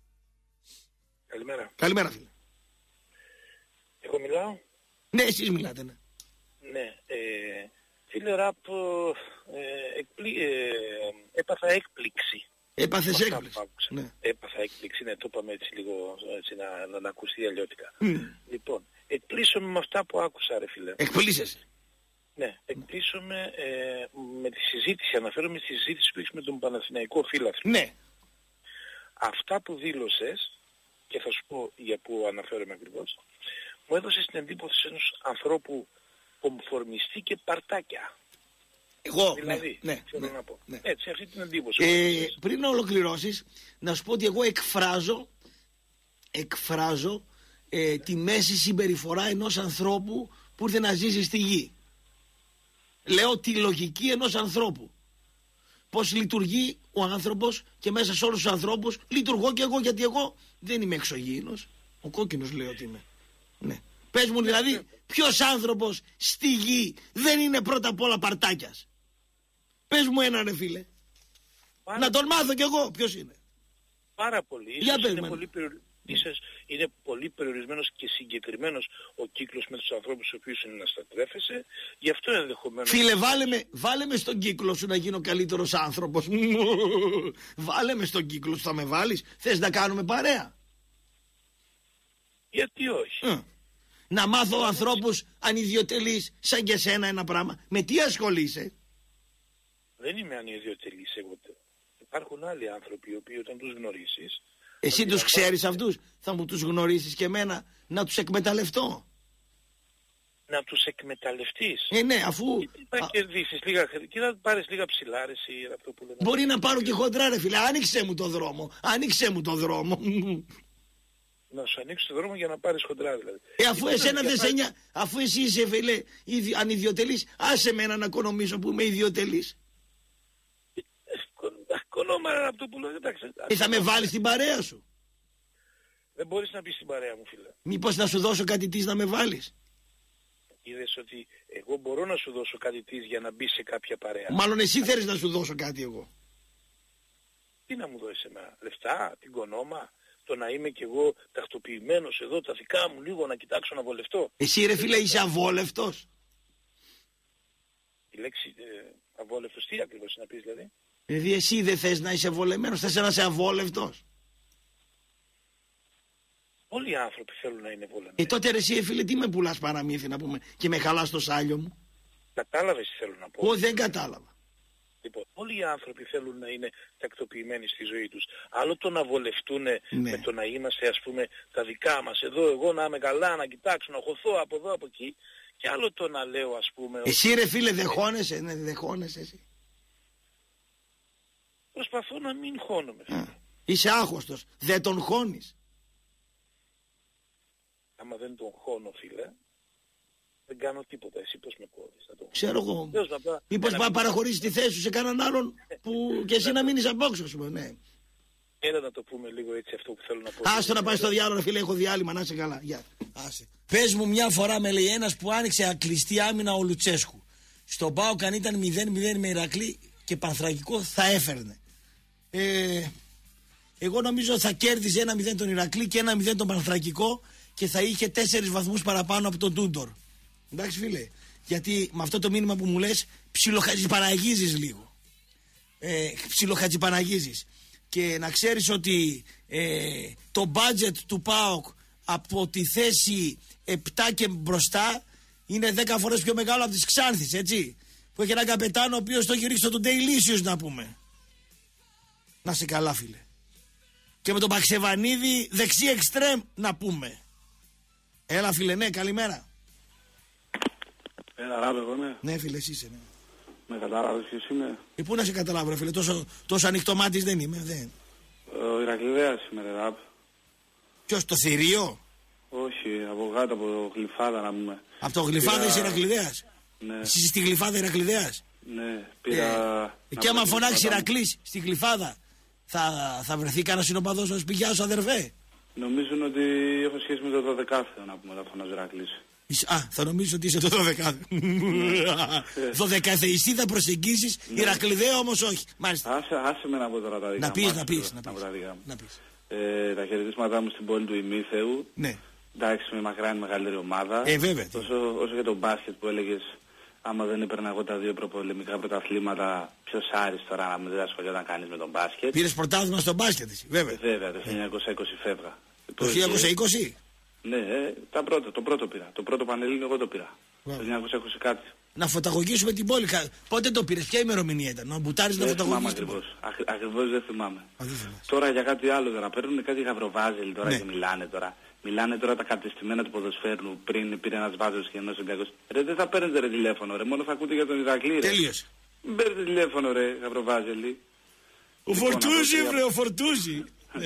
Καλημέρα. Καλημέρα, φίλε. Εγώ μιλάω. Ναι, εσείς μιλάτε, ναι. Ναι, ε, Φίλε Ραπ, ε, εκπλή, ε, έπαθα έκπληξη. Έπαθες έκπληξη. Ναι. Έπαθα έκπληξη, ναι, το είπαμε έτσι λίγο, έτσι, να, να, να ακουστεί αλλιώτικα. Mm. Λοιπόν, εκπλήσωμαι με αυτά που άκουσα, ρε φίλε. Εκπλήσεσαι. Ναι, εκπλήσωμαι ε, με τη συζήτηση, αναφέρομαι στη συζήτηση που έχεις με τον Παναθηναϊκό φίλαθλο. Ναι. Αυτά που δήλωσες, και θα σου πω για που αναφέρομαι ακριβώς, μου έδωσες την εντύπωση ενός ανθρώπου κομφορμιστή και παρτάκια. Εγώ, δηλαδή, ναι, θέλω ναι, να πω. ναι. Έτσι, αυτή την εντύπωση. Ε, πριν να ολοκληρώσεις, να σου πω ότι εγώ εκφράζω, εκφράζω ε, τη μέση συμπεριφορά ενός ανθρώπου που ήρθε να ζήσει στη γη. Λέω τη λογική ενός ανθρώπου. Πώς λειτουργεί ο άνθρωπος και μέσα σε όλους τους ανθρώπους λειτουργώ και εγώ, γιατί εγώ δεν είμαι εξωγήινος. Ο κόκκινος λέω ότι είμαι. Ναι. Πες μου δηλαδή, ποιος άνθρωπος στη γη δεν είναι πρώτα απ' όλα παρτάκιας? Πες μου ένα, ρε φίλε. Πάρα... Να τον μάθω κι εγώ ποιος είναι. Πάρα πολύ. Για ίσως πες είναι, με. πολύ περι... ίσως είναι πολύ περιορισμένος και συγκεκριμένος ο κύκλος με τους ανθρώπους στους οποίους είναι να στατρέφεσαι. Γι' αυτό ενδεχομένως... Φίλε, βάλε με, βάλε με στον κύκλο σου να γίνω καλύτερος άνθρωπος. Βάλε με στον κύκλο σου, θα με βάλεις? Θες να κάνουμε παρέα? Γιατί όχι. Ε. Να μάθω ανθρώπους ανιδιοτελείς σαν και σένα ένα πράγμα. Με τι ασχολείσαι? Δεν είμαι ανιδιοτελής εγώ. Υπάρχουν άλλοι άνθρωποι οι οποίοι όταν τους γνωρίσεις... Εσύ τους ξέρεις αυτούς? Θα μου τους γνωρίσεις και εμένα να τους εκμεταλλευτώ? Να τους εκμεταλλευτείς? Ε, ναι, αφού... Θα κερδίσεις λίγα και θα πάρεις λίγα ψηλά, ρε, εσύ, αυτό που λένε. Μπορεί να πάρω και χοντρά, ρε φίλε. Άνοιξε μου το δρόμο. Άνοιξε μου το δρόμο. Να σου ανοίξει το δρόμο για να πάρεις χοντρά, δηλαδή. Ε, αφού και εσένα δεν πάρεις... σε νοιάζει, αφού εσύ είσαι, φίλε, ανιδιοτελής, άσε με να οικονομήσω που είμαι ιδιοτελής. Κονόμα από το που λέω, εντάξει. Ε, θα με βάλεις στην παρέα σου? Δεν μπορείς να πεις στην παρέα μου, φίλε. Μήπως να σου δώσω κάτι της να με βάλεις? Είδες ότι εγώ μπορώ να σου δώσω κάτι της για να μπει σε κάποια παρέα. Μάλλον εσύ θέλεις να σου δώσω κάτι εγώ. Τι να μου δώσεις εμένα? Λεφτά, την κονόμα, το να είμαι κι εγώ τακτοποιημένος εδώ, τα δικά μου λίγο να κοιτάξω να βολευτώ. Εσύ, ρε φίλε, είσαι αβόλευτος? Η λέξη ε, αβόλευτος τι ακριβώς να πεις, δηλαδή? Δηλαδή εσύ δεν θες να είσαι βολεμένος, θες να είσαι αβόλευτος? Όλοι οι άνθρωποι θέλουν να είναι βολεμένοι. Ε, τότε ρε εσύ, φίλε, τι με πουλάς παραμύθι να πούμε και με χαλάς το σάλιο μου? Κατάλαβες τι θέλω να πω? Ω, δεν κατάλαβα. Λοιπόν, όλοι οι άνθρωποι θέλουν να είναι τακτοποιημένοι στη ζωή τους. Άλλο το να βολευτούν ναι. με το να είμαστε, ας πούμε, τα δικά μας εδώ, εγώ να είμαι καλά, να κοιτάξω, να χωθώ από εδώ, από εκεί. Και άλλο το να λέω, ας πούμε... Εσύ ρε φίλε δεχώνεσαι, ναι, δεχώνεσαι εσύ? Προσπαθώ να μην χώνομαι. Α, είσαι άχωστος, δεν τον χώνεις? Άμα δεν τον χώνω, φίλε, δεν κάνω τίποτα. Εσύ πώς με κόβεις? Τον... Ξέρω εγώ. Πά... Μήπως να παραχωρήσεις τη θέση σου σε κανέναν άλλον που και εσύ να μείνεις απόξω, σου πω, ναι. Έλα να το πούμε λίγο έτσι αυτό που θέλω να πω. Άστο να πάει στο διάλογο, φίλε, έχω διάλειμμα, να είσαι καλά. Γεια. Άσε. Πες μου μια φορά, με λέει ένας που άνοιξε ακλειστή άμυνα ο Λουτσέσκου. Στον ΠΑΟΚ αν ήταν μηδέν μηδέν με Ηρακλή και Πανθρακικό θα έφερνε. Ε, εγώ νομίζω θα κέρδιζε ένα μηδέν τον Ηρακλή και ένα μηδέν τον Πανθρακικό και θα είχε τέσσερις βαθμούς παραπάνω από τον Τούντορ. Εντάξει φίλε, γιατί με αυτό το μήνυμα που μου λες ψιλοχατζιπαναγίζεις λίγο. Ε, ψιλοχατζιπαναγίζεις. Και να ξέρεις ότι ε, το budget του ΠΑΟΚ από τη θέση επτά και μπροστά είναι δέκα φορές πιο μεγάλο από της Ξάνθης, έτσι. Που έχει έναν καπετάνο ο οποίος το έχει ρίξει τον Ντέιλίσιος, να πούμε. Να σε καλά φίλε. Και με τον Παξεβανίδη δεξί εξτρέμ, να πούμε. Έλα φίλε, ναι, καλημέρα. Έλα ράβε εγώ ναι. Ναι φίλε, εσύ είσαι, ναι. Με κατάλαβες ποιος είμαι? Ε, πού να σε καταλάβω ρε φίλε, τόσο, τόσο ανοιχτό μάτις δεν είμαι, δεν. Ο Ηρακλειδέας είμαι ρε ράπ. Ποιος, το θηρίο? Όχι, από κάτω από το Γλυφάδα να πούμε. Από το Γλυφάδα είσαι Ηρακλειδέας? Ναι. Εσύ στη Γλυφάδα Ηρακλειδέας? Ναι, πήρα... Ε, και άμα φωνάξει Ηρακλής στη Γλυφάδα, θα, θα βρεθεί κανένα συνοπαδός να σπηγιά σου, αδερφέ? Νομίζουν ότι έχω σχέση με το δωδεκάθεο να πούμε, θα φωνάζει Ηρακλής. Α, θα νομίζω ότι είσαι το δωδεκάθεο. Δωδεκαθεϊστή θα προσεγγίσεις, Ηρακλειδαίο όμως όχι. Μάλιστα. Άσε, άσε με να πω τώρα τα δικά να πεις, μας, να πεις, να να πεις, τα δικά μου. να πεις. Ε, τα χαιρετίσματά μου στην πόλη του Ημίθεου. Ναι. Εντάξει, με μακράν μεγαλύτερη ομάδα. Ε, βέβαια. Όσο, όσο και το μπάσκετ που έλεγες άμα δεν έπαιρνα εγώ τα δύο προπολεμικά πρωταθλήματα, ποιος Άρης τώρα να μην ασχολιόταν κανείς με τον μπάσκετ. Πήρες πρωτάθλημα στο μπάσκετ εσύ, βέβαια. Ε, βέβαια, το χίλια εννιακόσια είκοσι φεύγα. Το χίλια εννιακόσια είκοσι? Ναι, ε, τα πρώτα, το πρώτο πήρα. Το πρώτο πανελλήνιο εγώ το πήρα. Wow. Το χίλια εννιακόσια είκοσι κάτι. Να φωταγωγήσουμε την πόλη. Πότε το πήρες, ποια ημερομηνία ήταν? Να μπουτάρεις να φωταγωγήσεις την πόλη. Ακριβώς δεν θυμάμαι. Α, τώρα για κάτι άλλο τώρα. Παίρνουν κάτι γαβροβάζελ τώρα, ναι, και μιλάνε τώρα. Μιλάνε τώρα τα κατεστημένα του ποδοσφαίρου. Πριν πήρε ένας Βάζελος και ένας Ολυμπιακός. Ρε, δεν θα παίρνετε ρε τηλέφωνο, ρε. Μόνο θα ακούτε για τον Ηρακλή. Τελείωσε. Μην παίρνετε τηλέφωνο, ρε, γαβροβάζελοι. Ο Φορτούζι, βρε, ο Φορτούζι.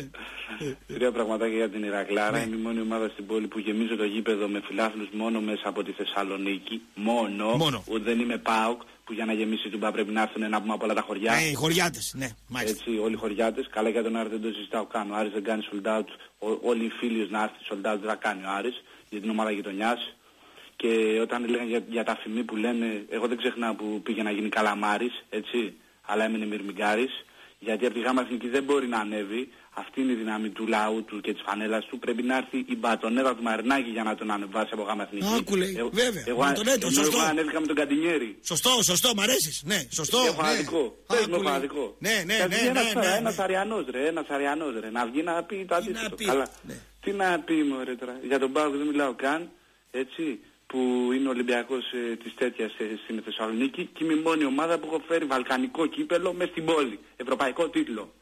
Τρία πραγματάκια για την Ηρακλάρα. Είναι η μόνη ομάδα στην πόλη που γεμίζει το γήπεδο με φιλάθλους μόνο μέσα από τη Θεσσαλονίκη. Μόνο. Μόνο. Ούτε δεν είμαι ΠΑΟΚ που για να γεμίσει την ΠΑΟΚ πρέπει να έρθουν να πούμε από όλα τα χωριά. Ναι, οι χωριάτες, ναι, μάλιστα. Έτσι, όλοι οι χωριάτες. Καλά για τον Άρη δεν το συζητάω καν. Ο Άρης δεν κάνει sold out. Ό, όλοι οι φίλοι να έρθει sold out δεν θα κάνει ο Άρης για την ομάδα γειτονιάς. Και όταν λέγανε για, για τα φημή που λένε, εγώ δεν ξεχνάω που πήγε να γίνει Καλαμάρης, έτσι, αλλά έμεινε Μυρμηγκάρης. Γιατί από τη Γάμα Εθνική δεν μπορεί να ανέβει. Αυτή είναι η δύναμη του λαού του και της φανέλας του. Πρέπει να έρθει η μπατονέδα του Μαρινάκη για να τον ανεβάσει από Γάμα Εθνική. Άκου λέει, ε, βέβαια. Εγώ, έτω, σωστό. εγώ ανέβηκα με τον Καντινιέρη. Σωστό, σωστό, μ' αρέσεις. Ναι, σωστό. Έχω ναι. άδικο. Πες μου, έχω άδικο. Ναι, ναι, ναι, ναι, ναι, ναι. Ένας Αριανός ρε, ένας Αριανός ρε. Να βγει να πει το αντίθετο. Καλά. Ναι. Τι να πει μωρέ τώρα. Για τον ΠΑΟΚ δεν μιλάω καν. Έτσι. Που είναι ο Ολυμπιακός ε, της τέτοιας ε, στην Θεσσαλονίκη και είμαι η μόνη ομάδα που έχω φέρει βαλκανικό κύπελο μες στην πόλη. Ευρωπαϊκό τίτλο.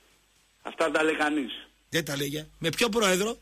Αυτά τα λέει κανείς. Δεν τα λέγε. Με ποιο πρόεδρο?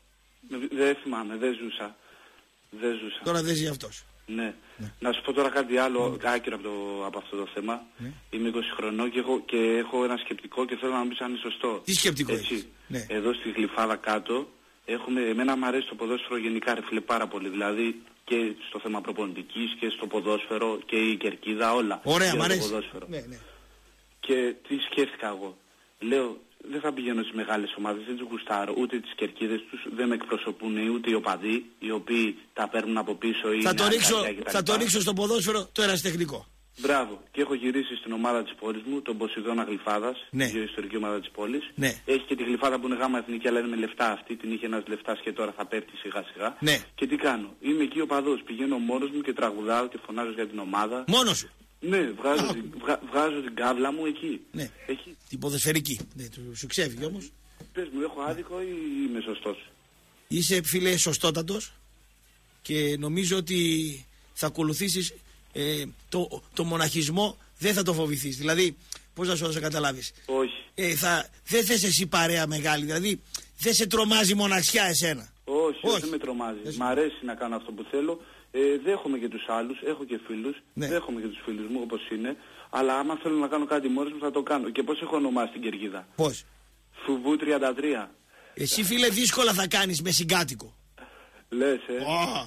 Δεν θυμάμαι, δεν ζούσα. Δεν ζούσα. Τώρα δεν ζει αυτός. Ναι. ναι. Να σου πω τώρα κάτι άλλο, ναι, άκυρο από, το, από αυτό το θέμα. Ναι. Είμαι είκοσι χρονών και έχω, και έχω ένα σκεπτικό και θέλω να μου πεις αν είναι σωστό. Τι σκεπτικό έτσι, έχεις? Ναι. Εδώ στη Γλυφάδα κάτω έχουμε, εμένα μου αρέσει το ποδόσφαιρο γενικά ρε φίλε πάρα πολύ. Δηλαδή και στο θέμα προπονητικής και στο ποδόσφαιρο και η κερκίδα όλα. Ωραία, μ' αρέσει. Ναι, ναι. Και τι σκέφτηκα εγώ. Λέω, δεν θα πηγαίνω στις μεγάλες ομάδες, δεν τους γουστάρω, ούτε τις κερκίδες τους, δεν με εκπροσωπούν ούτε οι οπαδοί, οι οποίοι τα παίρνουν από πίσω ή θα το ρίξω, θα το ρίξω στο ποδόσφαιρο το ερασιτεχνικό. Μπράβο. Και έχω γυρίσει στην ομάδα της πόλης μου, τον Ποσειδώνα Γλυφάδας, ναι, η ιστορική ομάδα της πόλης. Ναι. Έχει και τη Γλυφάδα που είναι Γάμα Εθνική, αλλά είναι με λεφτά αυτή, την είχε ένας λεφτάς και τώρα θα πέφτει σιγά σιγά. Ναι. Και τι κάνω, είμαι εκεί οπαδός, πηγαίνω μόνος μου και τραγουδάω και φωνάζω για την ομάδα. Μόνος σου? Ναι, βγάζω, την, βγα, βγάζω την κάβλα μου εκεί. Ναι. Εκεί. Την ποδοσφαιρική. Ναι, σου ξέφυγε όμως. Πες μου, έχω άδικο ή είμαι σωστός? Είσαι φίλε σωστότατος και νομίζω ότι θα ακολουθήσεις ε, το, το μοναχισμό, δεν θα το φοβηθείς. Δηλαδή, πώς να σου δώσω καταλάβεις? Όχι. Ε, θα, δεν θες εσύ παρέα μεγάλη, δηλαδή δεν σε τρομάζει μοναξιά εσένα. Όχι, όχι, δεν με τρομάζει. Εσύ. Μ' αρέσει να κάνω αυτό που θέλω. Ε, δέχομαι και τους άλλους, έχω και φίλους, ναι, δέχομαι και τους φίλους μου όπως είναι, αλλά άμα θέλω να κάνω κάτι μόνος μου θα το κάνω. Και πώς έχω ονομάσει την κερκίδα? Πώς? Φουβού τριάντα τρία. Εσύ φίλε δύσκολα θα κάνεις με συγκάτοικο. Λες ε. Oh.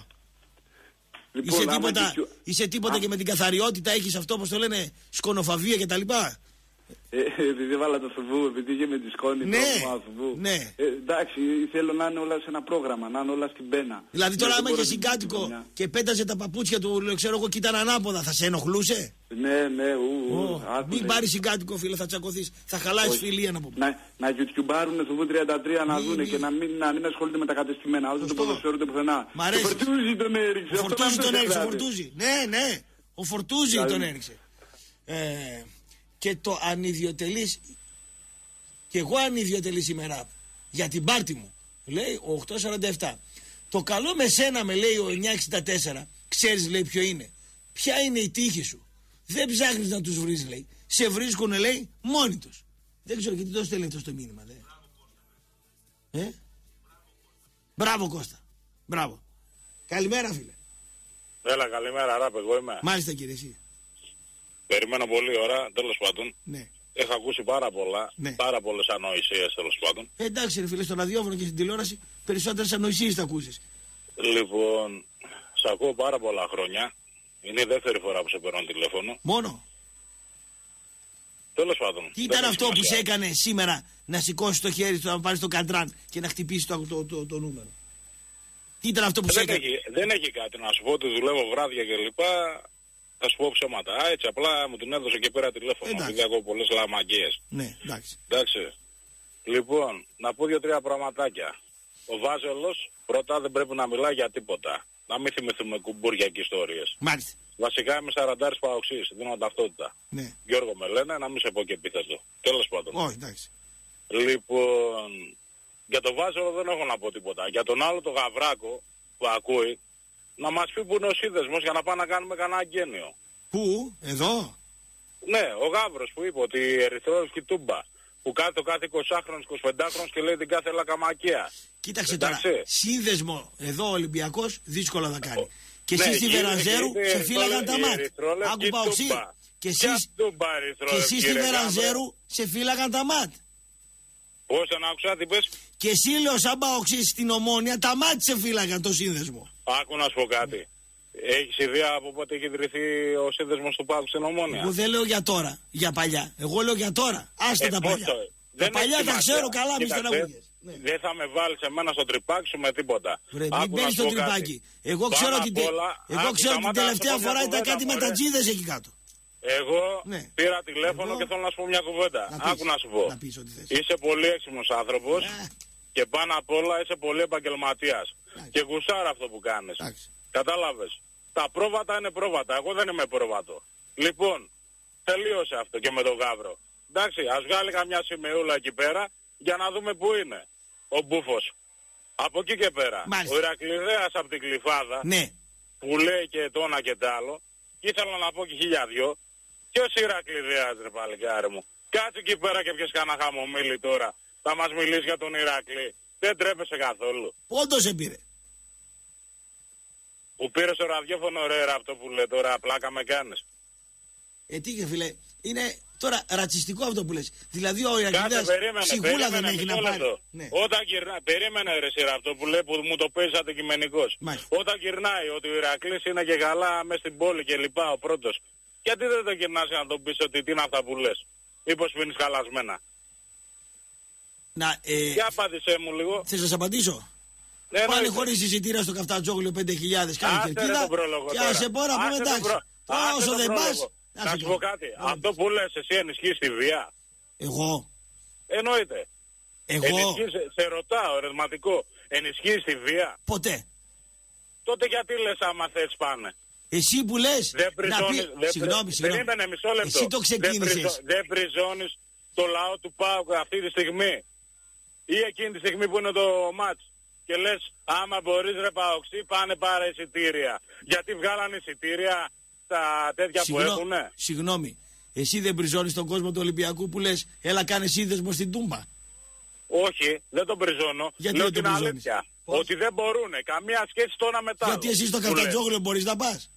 Λοιπόν, είσαι τίποτα, και... είσαι τίποτα και με την καθαριότητα έχεις αυτό όπως το λένε σκονοφαβία κτλ. Ε, επειδή βάλα το φουβού, επειδή είχε με τη σκόνη, ναι, το φουβού. Ναι. Ε, εντάξει, θέλω να είναι όλα σε ένα πρόγραμμα, να είναι όλα στην πένα. Δηλαδή τώρα άμα είχε συγκάτοικο και πέταζε τα παπούτσια του, ξέρω εγώ, και ήταν ανάποδα, θα σε ενοχλούσε? Ναι, ναι, ου, ου, oh, μην πάρει συγκάτοικο φίλε, θα τσακωθείς, θα χαλάσεις φιλία να πω. Να, να γιουτιουμπάρουν φουβού τριάντα τρία να δούνε και να μην, να μην ασχολούνται με τα κατεστημένα, ούτε το ποδοσφαίρο ούτε πουθενά. Μ' αρέσει. Ο Φορτούζι τον έριξε. Ο Φορτούζι τον έριξε, ο Φορτούζι. Ναι, ναι, ο Φορτούζι τον έριξε. Και το ανιδιοτελής, και εγώ ανιδιοτελής είμαι ραπ για την πάρτι μου, λέει ο οκτακόσια σαράντα επτά. Το καλό με σένα, με λέει ο εννιακόσια εξήντα τέσσερα, ξέρεις λέει ποιο είναι? Ποια είναι η τύχη σου? Δεν ψάχνεις να τους βρεις, λέει, σε βρίσκουνε, λέει, μόνοι τους. Δεν ξέρω γιατί το στέλνει αυτό το μήνυμα, δε. Ε? Μπράβο Κώστα, μπράβο. Καλημέρα φίλε. Έλα, καλημέρα ραπ, εγώ είμαι. Μάλιστα κύριε, εσύ. Περιμένω πολλή ώρα, τέλος πάντων. Ναι. Έχω ακούσει πάρα πολλά, ναι, πάρα πολλές ανοησίες τέλος πάντων. Ε, εντάξει ρε φίλε, στο ραδιόφωνο και στην τηλεόραση περισσότερες ανοησίες θα ακούσεις. Λοιπόν, σ' ακούω πάρα πολλά χρόνια. Είναι η δεύτερη φορά που σε παίρνω τηλέφωνο. Μόνο. Τέλος πάντων. Τι ήταν αυτό που σε έκανε σήμερα να σηκώσεις το χέρι σου, να πάρεις το καντράν και να χτυπήσεις το, το, το, το νούμερο? Τι ήταν αυτό που δεν σε έκανε? Έχει, δεν έχει κάτι να σου πω ότι δουλεύω βράδια κλπ. Θα σου πω ψέματα. Α, έτσι απλά μου την έδωσε και πήρα τηλέφωνο. Εντάξει. Επειδή ακούω πολλές λαμαγκίες. Ναι, εντάξει. Εντάξει. Λοιπόν, να πω δύο-τρία πραγματάκια. ο Βάζελος πρώτα δεν πρέπει να μιλάει για τίποτα. Να μην θυμηθούμε κουμπούρια και ιστορίες. Μάλιστα. Βασικά είμαι σαραντάρης παοξής, δίνω ταυτότητα. Ναι. Γιώργο με λένε, να μην σε πω και επίθετο. Τέλος πάντων. Όχι, εντάξει. Λοιπόν, για τον Βάζελο δεν έχω να πω τίποτα. Για τον άλλο τον Γαβράκο που ακούει, να μας πει που είναι ο σύνδεσμος για να πάμε να κάνουμε κανένα γένιο. Πού, εδώ? Ναι, ο Γαύρος που είπε ότι η ερυθρόλευκη τούμπα που κάνει το κάθε εικοσάχρονος, εικοσιπεντάχρονος και λέει την κάθε λακαμακία. Κοίταξε Εντάξει. τώρα, σύνδεσμο εδώ ο Ολυμπιακός δύσκολο θα κάνει. Και Ναι, εσείς στη κύριε, Βεραζέρου κύριε, σε φύλαγαν η τα μάτ. ερυθρόλευκη Άκου Παοξή. τούμπα. Και Ποια εσείς, τούμπα και ερυθρόλευκη, εσείς στη ρε Βεραζέρου Γαύρο? σε φύλαγαν τα μάτ. Πώς δεν άκουσα τι πες? Και εσύ λέω σαν Παοξής στην Ομόνια τα μάτ σε φύλαγαν το σύνδεσμο. Άκου να σου πω κάτι. Έχεις ιδέα από πότε έχει ιδρυθεί ο σύνδεσμος του Πάκου στην Ομόνια? Εγώ δεν λέω για τώρα, για παλιά. Εγώ λέω για τώρα. Άστε Ε, τα πώς παλιά. το- Τα δεν παλιά έχει τα σημασία. ξέρω καλά, μη Κοίταξε, στεναχωριέσαι. Δεν θα με βάλεις εμένα στο τρυπάκι σου με τίποτα. Βρε, μην Άκου να μπαίνεις σου στο πω κάτι. τρυπάκι. Εγώ Πάνω ξέρω απ' ότι τε- όλα- εγώ άκου, ξέρω ότι την σταμάτα να τελευταία σου πω φορά μια ήταν κουβέντα, κάτι με μωρέ. τα τζίδες εκεί κάτω. Εγώ Ναι. πήρα τηλέφωνο Εγώ- και θέλω να σου πω μια κουβέντα. Να πεις. Άκου να σου πω. Να πεις ό,τι θες. Είσαι πολύ έξυπνος άνθρωπος Ε. και πάνω απ' όλα είσαι πολύ επαγγελματίας. Και γουσάρα αυτό που κάνεις. Εντάξει. Κατάλαβες. Τα πρόβατα είναι πρόβατα. Εγώ δεν είμαι πρόβατο. Λοιπόν, τελείωσε αυτό και με τον Γαύρο. Εντάξει, ας βγάλει καμιά σημεούλα εκεί πέρα για να δούμε πού είναι ο Μπούφος. Από εκεί και πέρα. Μάλιστα. Ο Ηρακλειδέας από την Κλειφάδα Ναι. που λέει και το ένα και το άλλο, και ήθελα να πω και χίλια δυο. Ποιος Ηρακλειδέας ρε παλικάρι μου? Κάτσε εκεί πέρα και πιες κανένα χαμομήλι τώρα. Θα μας μιλήσει για τον Ηρακλή. Δεν τρέπεσαι καθόλου. Όντως σε πήρε. Που πήρε στο ραδιόφωνο ρε αυτό που λέει τώρα, πλάκα με κάνεις. Ε, τι και φίλε, είναι τώρα ρατσιστικό αυτό που λες. Δηλαδή ο Κάτσε, Ηρακλειδέας περίμενε, ψυχούλα δεν περίμενε, έχει μισό να πάρει. λεπτό. Ναι. Όταν γυρνάει, περίμενε ρε σειρά αυτό που λέει που μου το παίζει αντικειμενικός. Μάλιστα. Όταν γυρνάει ότι ο Ηρακλής είναι και καλά μέσα στην πόλη και λοιπά ο πρώτος, γιατί δεν το γυρνάς να τον πεις ότι τι είναι αυτά που λες? Μήπως πίνεις χαλασμένα? Να, ε, Για απάντησέ μου λίγο. θες να σε απαντήσω? Ναι, Πάνε εννοείται. χωρίς εισιτήρια στο Καφτατζόγλιο πέντε χιλιάδες, κάνει Άσε ρε κερκίδα τον πρόλογο και τώρα. άσε πόρα πούμε Άσε τον εντάξει. προ- Τώρα άσε όσο τον δεν πας, πρόλογο. να Να σε σου πω. πω κάτι. Να Αυτό που λες εσύ ενισχύεις τη βία? Εγώ, Εννοείται. εγώ, Ενισχύεις, σε ρωτάω ερωτηματικό. Ενισχύεις τη βία? ποτέ. Τότε γιατί λες άμα θες πάνε? Εσύ που λες, Δεν να πριζώνεις, πει, δεν συγγνώμη, πρι- συγγνώμη. περίμενε μισό λεπτό. Εσύ το Δεν, ξεκίνησες. πριζω- δεν πριζώνεις το λαό του ΠΑΟΚ αυτή τη στιγμή. Ή εκείνη τη στιγμή που είναι το μάτς. Και λες άμα μπορείς ρε Παοξή πάνε πάρε εισιτήρια. Γιατί βγάλανε εισιτήρια τα τέτοια που Συγγνώ- έχουνε? Συγγνώμη, εσύ δεν πριζώνεις τον κόσμο του Ολυμπιακού που λες έλα κάνε σύνδεσμο στην Τούμπα? Όχι, δεν τον πριζώνω. Γιατί Λέω δεν τον την πριζώνεις? αλήθεια. Πώς? Ότι δεν μπορούνε. Καμία σχέση τώρα μετά. Γιατί εσύ στο Καφτατζόγλιο μπορείς να πας?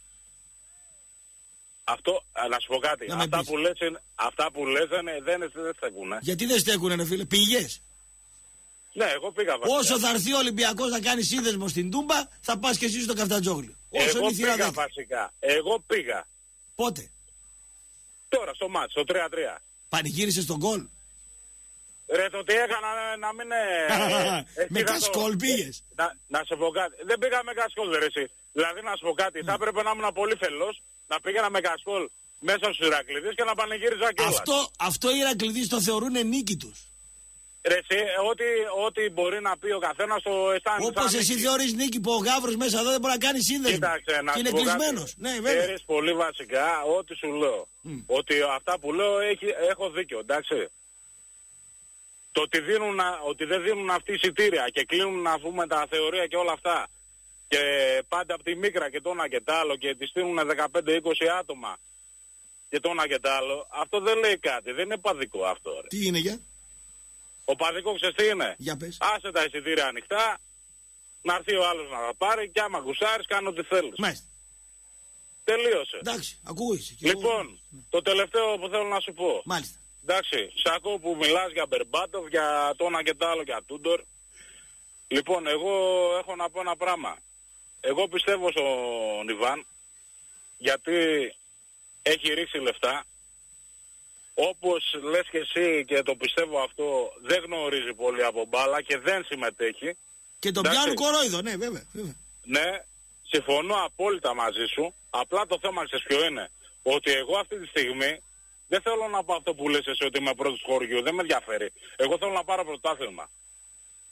Αυτό, α, να σου πω κάτι. Να με Αυτά πεις. που, λες, είναι- αυτά που λες δεν, δεν, δεν στέκουνε. Γιατί δεν στέκουνε ρε φίλε, πήγες? Ναι, εγώ πήγα βασικά. Όσο θα έρθει ο Ολυμπιακός να κάνει σύνδεσμο στην Τούμπα, θα πας και εσύ στο Καφτατζόγλιο. Όσο Εγώ είναι η θύρα πήγα δέκα. βασικά. Εγώ πήγα. Πότε? Τώρα στο μάτς, στο τρία τρία. Πανηγύρισες τον γκολ? Ρε το τι έκανα να, να μην... ε, εσύ Με θα το- κασκόλ πήγες? Να, να σε πω κάτι. Δεν πήγα με κασκόλ ρε εσύ. Δηλαδή να σου πω κάτι. Θα έπρεπε να ήμουν πολύ φελός να πήγαινα με κασκόλ μέσα στους Ηρακλήδες και να πανηγύριζα κιόλας. Αυτό, αυτό οι Ηρακλήδες το θεωρούν νίκη τους. Ρε εσύ, ό,τι, ό,τι μπορεί να πει ο καθένας το αισθάνεται. Όπως σαν εσύ νίκη. θεωρείς νίκη που ο Γαύρος μέσα εδώ δεν μπορεί να κάνει σύνδεσμο. Κοίταξε, να Και είναι σου πω κάτι. κλεισμένος. Ναι, βέβαια. Ξέρεις πολύ βασικά ό,τι σου λέω. Ότι αυτά που λέω έχει, έχω δίκιο, εντάξει. Το ότι, δίνουν, ότι δεν δίνουν αυτή εισιτήρια και κλείνουν να πούμε τα θεωρία και όλα αυτά και πάντα από τη μίκρα και το ένα και το άλλο και τη στείλουν δεκαπέντε είκοσι άτομα και το ένα και το άλλο, αυτό δεν λέει κάτι, δεν είναι παδικό αυτό ρε. Τι είναι για? Ο παδικό ξέρεις τι είναι? Για πες. Άσε τα εισιτήρια ανοιχτά, να έρθει ο άλλος να τα πάρει και άμα γουσάρεις κάνω ό,τι θέλεις. Μάλιστα. Τελείωσε. Εντάξει, ακούγεσαι. και Λοιπόν, εγώ- το τελευταίο που θέλω να σου πω. Μάλιστα. Εντάξει, σ' ακούω που μιλάς για Μπερμπάτοφ, για το ένα και το άλλο, για Τούντορ. Λοιπόν, εγώ έχω να πω ένα πράγμα. Εγώ πιστεύω στον Ιβάν, γιατί έχει ρίξει λεφτά. Όπως λες και εσύ και το πιστεύω αυτό, δεν γνωρίζει πολύ από μπάλα και δεν συμμετέχει. Και τον Εντάξει. πιάνουν κορόιδο, ναι, βέβαια. βέβαια. Ναι, συμφωνώ απόλυτα μαζί σου. Απλά το θέμα ξέρεις ποιο είναι? Ότι εγώ αυτή τη στιγμή δεν θέλω να πω αυτό που λες εσύ ότι είμαι πρώτος του χωριού. Δεν με ενδιαφέρει. Εγώ θέλω να πάρω πρωτάθλημα.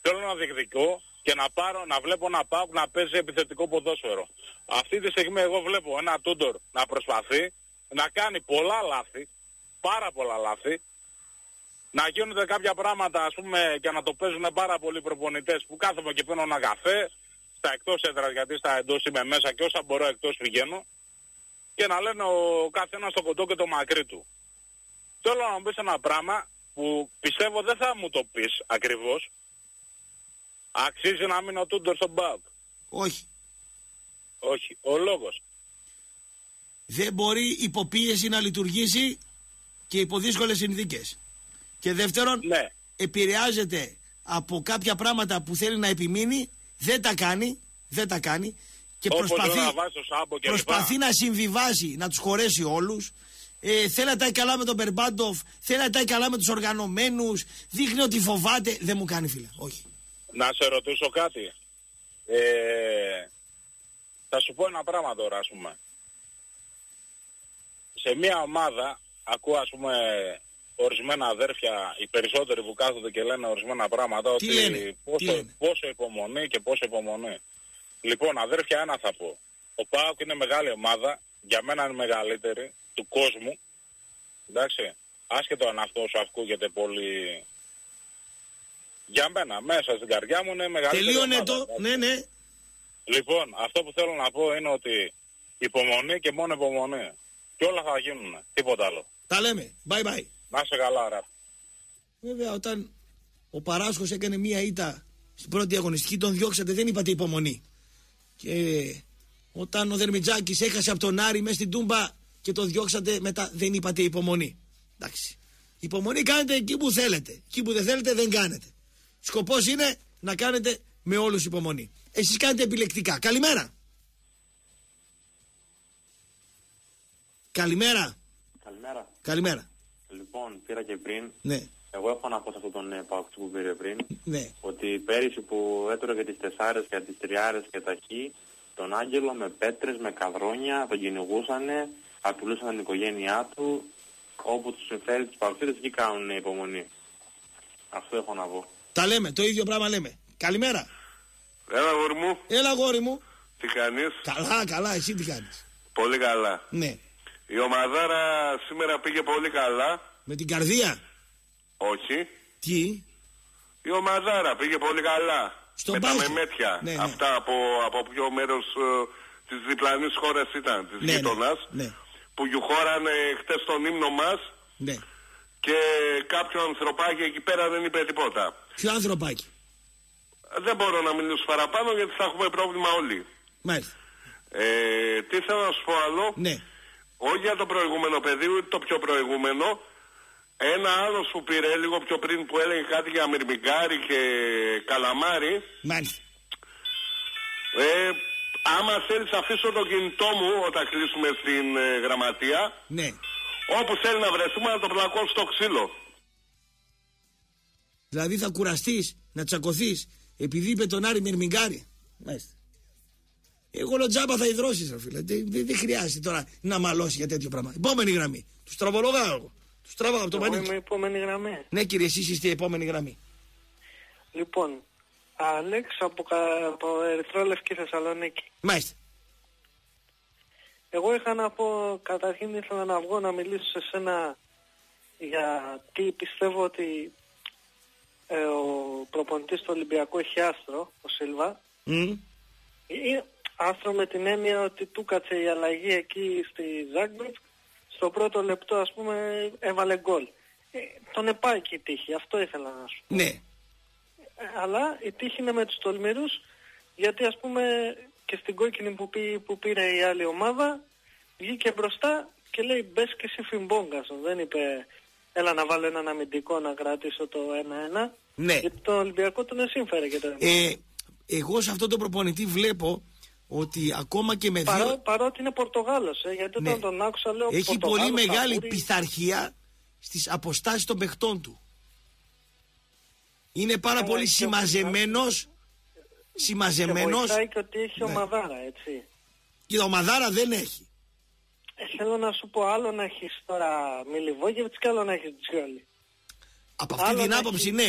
Θέλω να διεκδικώ και να πάρω, να βλέπω ένα ΠΑΟΚ να παίζει επιθετικό ποδόσφαιρο. Αυτή τη στιγμή εγώ βλέπω ένα Τούντορ να προσπαθεί να κάνει πολλά λάθη, πάρα πολλά λάθη, να γίνονται κάποια πράγματα ας πούμε και να το παίζουν πάρα πολλοί προπονητές που κάθομαι και πίνω ένα καφέ, στα εκτός έδρας γιατί στα εντός είμαι μέσα και όσα μπορώ εκτός πηγαίνω, και να λένε ο καθένας το κοντό και το μακρύ του. Θέλω να μου πεις ένα πράγμα που πιστεύω δεν θα μου το πεις ακριβώς. Αξίζει να μείνει ο Τούντορ στον ΠΑΟΚ? Όχι. Όχι. Ο λόγος? Δεν μπορεί υποπίεση να λειτουργήσει και υπό δύσκολες συνθήκες. Και δεύτερον, ναι. επηρεάζεται από κάποια πράγματα που θέλει να επιμείνει, δεν τα κάνει, δεν τα κάνει και όπως προσπαθεί, και προσπαθεί να συμβιβάσει, να τους χωρέσει όλους. Ε, θέλει να τάει καλά με τον Μπερμπάντοφ, θέλει να τάει καλά με τους οργανωμένους, δείχνει ότι φοβάται. Δεν μου κάνει, φίλε, όχι. Να σε ρωτήσω κάτι. Ε, θα σου πω ένα πράγμα τώρα, ας πούμε. Σε μια ομάδα, ακούω ας πούμε ορισμένα αδέρφια, οι περισσότεροι που κάθονται και λένε ορισμένα πράγματα, τι ότι λένε, πόσο, λένε. πόσο υπομονή και πόσο υπομονή. Λοιπόν, αδέρφια, ένα θα πω. Ο ΠΑΟΚ είναι μεγάλη ομάδα, για μένα είναι μεγαλύτερη του κόσμου. Εντάξει, άσχετο αν αυτό σου ακούγεται πολύ... Για μένα, μέσα στην καρδιά μου είναι μεγαλύτερη. Τελείωνε ομάδα, το, ναι, ναι. Λοιπόν, αυτό που θέλω να πω είναι ότι υπομονή και μόνο υπομονή. Και όλα θα γίνουν. Τίποτα άλλο. Τα λέμε. Bye bye. Να είσαι καλά, ρε. Βέβαια, όταν ο Παράσχος έκανε μία ήττα στην πρώτη αγωνιστική, τον διώξατε, δεν είπατε υπομονή. Και όταν ο Δερμιτζάκης έχασε από τον Άρη μέσα στην Τούμπα και τον διώξατε, μετά δεν είπατε υπομονή. Εντάξει. Υπομονή κάνετε εκεί που θέλετε. Εκεί που δεν θέλετε δεν κάνετε. Σκοπός είναι να κάνετε με όλους υπομονή. Εσείς κάνετε επιλεκτικά. Καλημέρα. Καλημέρα. Καλημέρα. Καλημέρα. Λοιπόν, πήρα και πριν. Ναι. Εγώ έχω να πω σε αυτόν τον ε, Παοξή που πήρε πριν. Ναι. Ότι πέρυσι που έτρωγε τις τεσσάρες και τις τριάρες και τα χ, τον Άγγελο με πέτρες, με καδρόνια, τον κυνηγούσανε, απειλούσαν την οικογένειά του. Όπου τους συμφέρει τους Παοξίδες, εκεί κάνουν υπομονή. Αυτό έχω να πω. Τα λέμε, το ίδιο πράγμα λέμε. Καλημέρα. Έλα γόρι μου. Έλα γόρι μου. Τι κάνεις? Καλά, καλά, εσύ τι κάνεις? Πολύ καλά. Ναι. Η ομαδάρα σήμερα πήγε πολύ καλά. Με την καρδία? Όχι. Τι? Η ομαδάρα πήγε πολύ καλά. Στο με μπάσκετ. τα μεμέτια. Ναι, ναι. Αυτά από, από ποιο μέρος ε, της διπλανής χώρας ήταν, της ναι, γείτονας. Ναι, ναι. Που γιουχόρανε χτες τον ύμνο μας. Ναι. Και κάποιο ανθρωπάκι εκεί πέρα δεν είπε τίποτα. Ποιο ανθρωπάκι? Δεν μπορώ να μιλήσω παραπάνω γιατί θα έχουμε πρόβλημα όλοι. Μάλιστα. Ε, τι θέλω να σου πω άλλο? Ναι. Όχι για το προηγούμενο παιδί, ούτε το πιο προηγούμενο. Ένα άλλο που πήρε λίγο πιο πριν που έλεγε κάτι για μυρμηγκάρι και καλαμάρι. Μάλιστα. Ε, άμα θέλεις αφήσω το κινητό μου όταν κλείσουμε στην ε, γραμματεία. Ναι. Όπου θέλει να βρεθούμε να το πλακώσω στο ξύλο. Δηλαδή θα κουραστείς να τσακωθείς επειδή είπε τον Άρη μυρμηγκάρι. Μάλιστα. Εγώ λοτζάμπα θα υδρώσεις, ρε φίλε. Δεν δε, δε χρειάζεται τώρα να μαλώσει για τέτοιο πράγμα. Επόμενη γραμμή. Τους τραβολογάω εγώ. Τους τράβαγα από το μανίκι. Εγώ είμαι επόμενη γραμμή. Ναι, κύριε, εσείς είστε η επόμενη γραμμή. Λοιπόν, Αλέξ από, από Ερυθρόλευκη Θεσσαλονίκη. Μάλιστα. Εγώ είχα να πω, καταρχήν ήθελα να βγω να μιλήσω σε σένα γιατί πιστεύω ότι ε, ο προπονητής του Ολυμπιακού έχει άστρο, ο Σίλβα. Mm. Ή άστρο με την έννοια ότι του κάτσε η αλλαγή εκεί στη Ζάγκρεπ, στο πρώτο λεπτό ας πούμε έβαλε γκολ. Ε, τον επάει και η τύχη, αυτό ήθελα να σου πω. Ναι. Ε, αλλά η τύχη είναι με τους τολμηρούς, γιατί ας πούμε και στην κόκκινη που, πή, που πήρε η άλλη ομάδα βγήκε μπροστά και λέει μπες και εσύ φιμπόγκασο. Δεν είπε έλα να βάλω έναν αμυντικό να κρατήσω το ένα ένα. Ναι. Γιατί το Ολυμπιακό τον εσύμφερε και το ένα. Ε, εγώ σε αυτό το προπονητή βλέπω ότι ακόμα και με Παρό, δύο... Παρότι είναι Πορτογάλος, ε, γιατί όταν ναι. τον άκουσα λέω έχει πολύ μεγάλη μπορεί... πειθαρχία στις αποστάσεις των παιχτών του. Είναι πάρα Άρα, πολύ συμμαζεμένος. Συμμαζεμένος. Και βοηθάει και ότι έχει ναι. ομαδάρα, έτσι. Και η ομαδάρα δεν έχει. Ε, θέλω να σου πω άλλο να έχεις τώρα Μιλιβόγεβιτς και άλλο να έχεις Τζιόλι. Από αυτή άλλο την άποψη έχεις... ναι.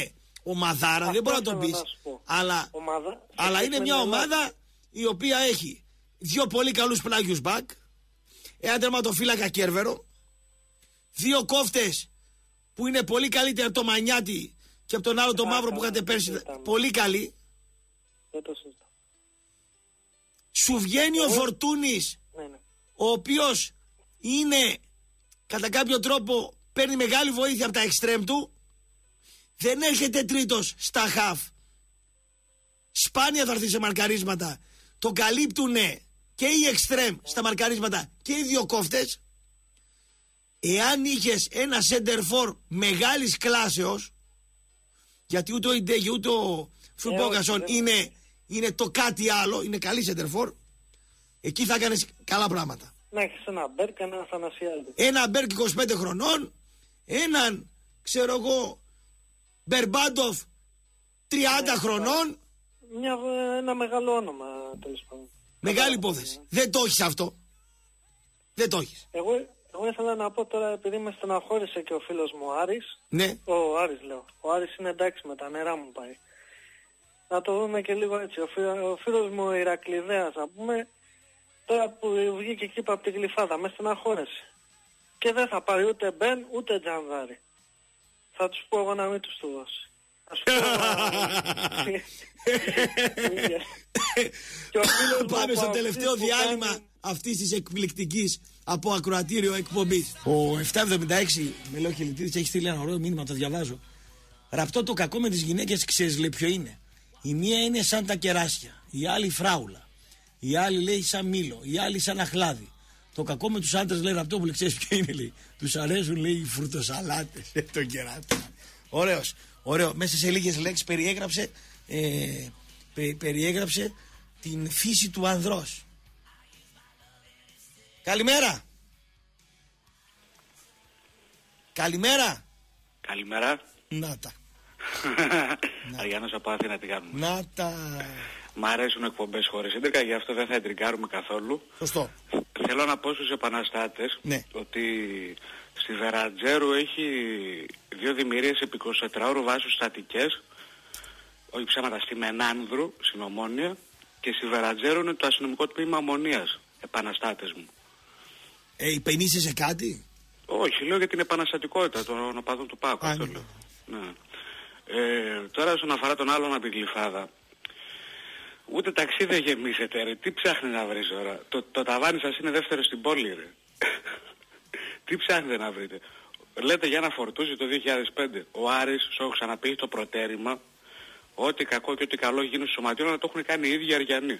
ομαδάρα, δεν μπορεί να το πεις. Αλλά, ομάδα, αλλά είναι μια ομάδα η οποία έχει δύο πολύ καλούς πλάγιους μπακ, ένα τερματοφύλακα Κέρβερο, δύο κόφτες που είναι πολύ καλύτεροι από το Μανιάτη και από τον άλλο το Μαύρο που είχατε πέρσι. Πολύ καλή. Δεν το συζητώ. Σου βγαίνει ο Φορτούνης, ναι, ναι. ο οποίος είναι κατά κάποιο τρόπο παίρνει μεγάλη βοήθεια από τα εξτρέμ του. Δεν έρχεται τρίτος στα χαφ. Σπάνια θα έρθει σε μαρκαρίσματα. Το καλύπτουνε και οι εξτρέμ στα μαρκαρίσματα και οι δύο κόφτες. Εάν είχες ένα center for μεγάλης κλάσεως, γιατί ούτε ο Ιντέγε ούτε ο Φουρμπόγκασον ε, είναι, είναι το κάτι άλλο, είναι καλή center for, εκεί θα κάνεις καλά πράγματα. Να έχεις ένα Μπέρκ, ένα Αθανασιάδη. Ένα Μπέρκ είκοσι πέντε χρονών, έναν, ξέρω εγώ, Μπερμπάντοφ τριάντα ναι, χρονών. Μια, ένα μεγάλο όνομα, τέλος πάντων. Μεγάλη υπόθεση. Ναι. Δεν το έχεις αυτό. Δεν το έχεις. Εγώ, εγώ ήθελα να πω τώρα, επειδή με στεναχώρησε και ο φίλος μου ο Άρης. Ναι. Ο Άρης λέω. Ο Άρης είναι εντάξει με τα νερά μου πάει. Να το δούμε και λίγο έτσι. Ο, φίλος, ο φίλος μου ο Ηρακλειδέας, να πούμε, τώρα που βγήκε εκεί από τη Γλυφάδα, με στεναχώρησε. Και δεν θα πάρει ούτε Μπεν ούτε Τζανδάρη. Θα τους πω εγώ να μην τους το δώσει. Ας πω Πάμε στο τελευταίο διάλειμμα κάνει... αυτής της εκπληκτικής από ακροατήριο εκπομπής. Ο επτακόσια εβδομήντα έξι Μελόχελητίδης έχει στείλει ένα ωραίο μήνυμα, το διαβάζω. Ραπτό το κακό με τις γυναίκες, ξέρεις λέει ποιο είναι. Η μία είναι σαν τα κεράσια, η άλλη φράουλα, η άλλη λέει σαν μήλο, η άλλη σαν αχλάδι. Το κακό με τους άντρες, λέει Ραπτό, που ξέρεις ποιο είναι, λέει. Τους αρέσουν, λέει, οι φρουτοσαλάτες. Το κεράτη. Ωραίος. Ωραίο. Μέσα σε λίγες λέξεις περιέγραψε, ε, πε, περιέγραψε την φύση του ανδρός. Καλημέρα. Καλημέρα. Καλημέρα. Να τα. Αριάννος από Αθήνα, τι κάνουμε. Να τα. Μ' αρέσουν εκπομπές χωρίς έντεκα, γι' αυτό δεν θα εντριγκάρουμε καθόλου. Σωστό. Θέλω να πω στους επαναστάτες ναι. ότι στη Βερατζέρου έχει δύο δημιουργίες επί εικοσιτετράωρου βάσου στατικές, όχι ψέματα, στη Μενάνδρου, στην Ομόνια, και στη Βερατζέρου είναι το αστυνομικό τμήμα Ομονίας, επαναστάτες μου. Ε, υπενείσαι σε κάτι? Όχι, λέω για την επαναστατικότητα των οπαδών του ΠΑΟΚ. Ναι. Ναι. Ε, τώρα όσον αφορά τον άλλον από την Γλυφάδα, ούτε ταξί δεν γεμίσετε ρε, τι ψάχνει να βρεις τώρα, το, το ταβάνι σας είναι δεύτερο στην πόλη ρε. Τι ψάχνετε να βρείτε. Λέτε για ένα Φορτούζι το δύο χιλιάδες πέντε, ο Άρης, σου έχω ξαναπεί το προτέρημα, ό,τι κακό και ό,τι καλό γίνει στο σωματείο να το έχουν κάνει οι ίδιοι Αριανοί.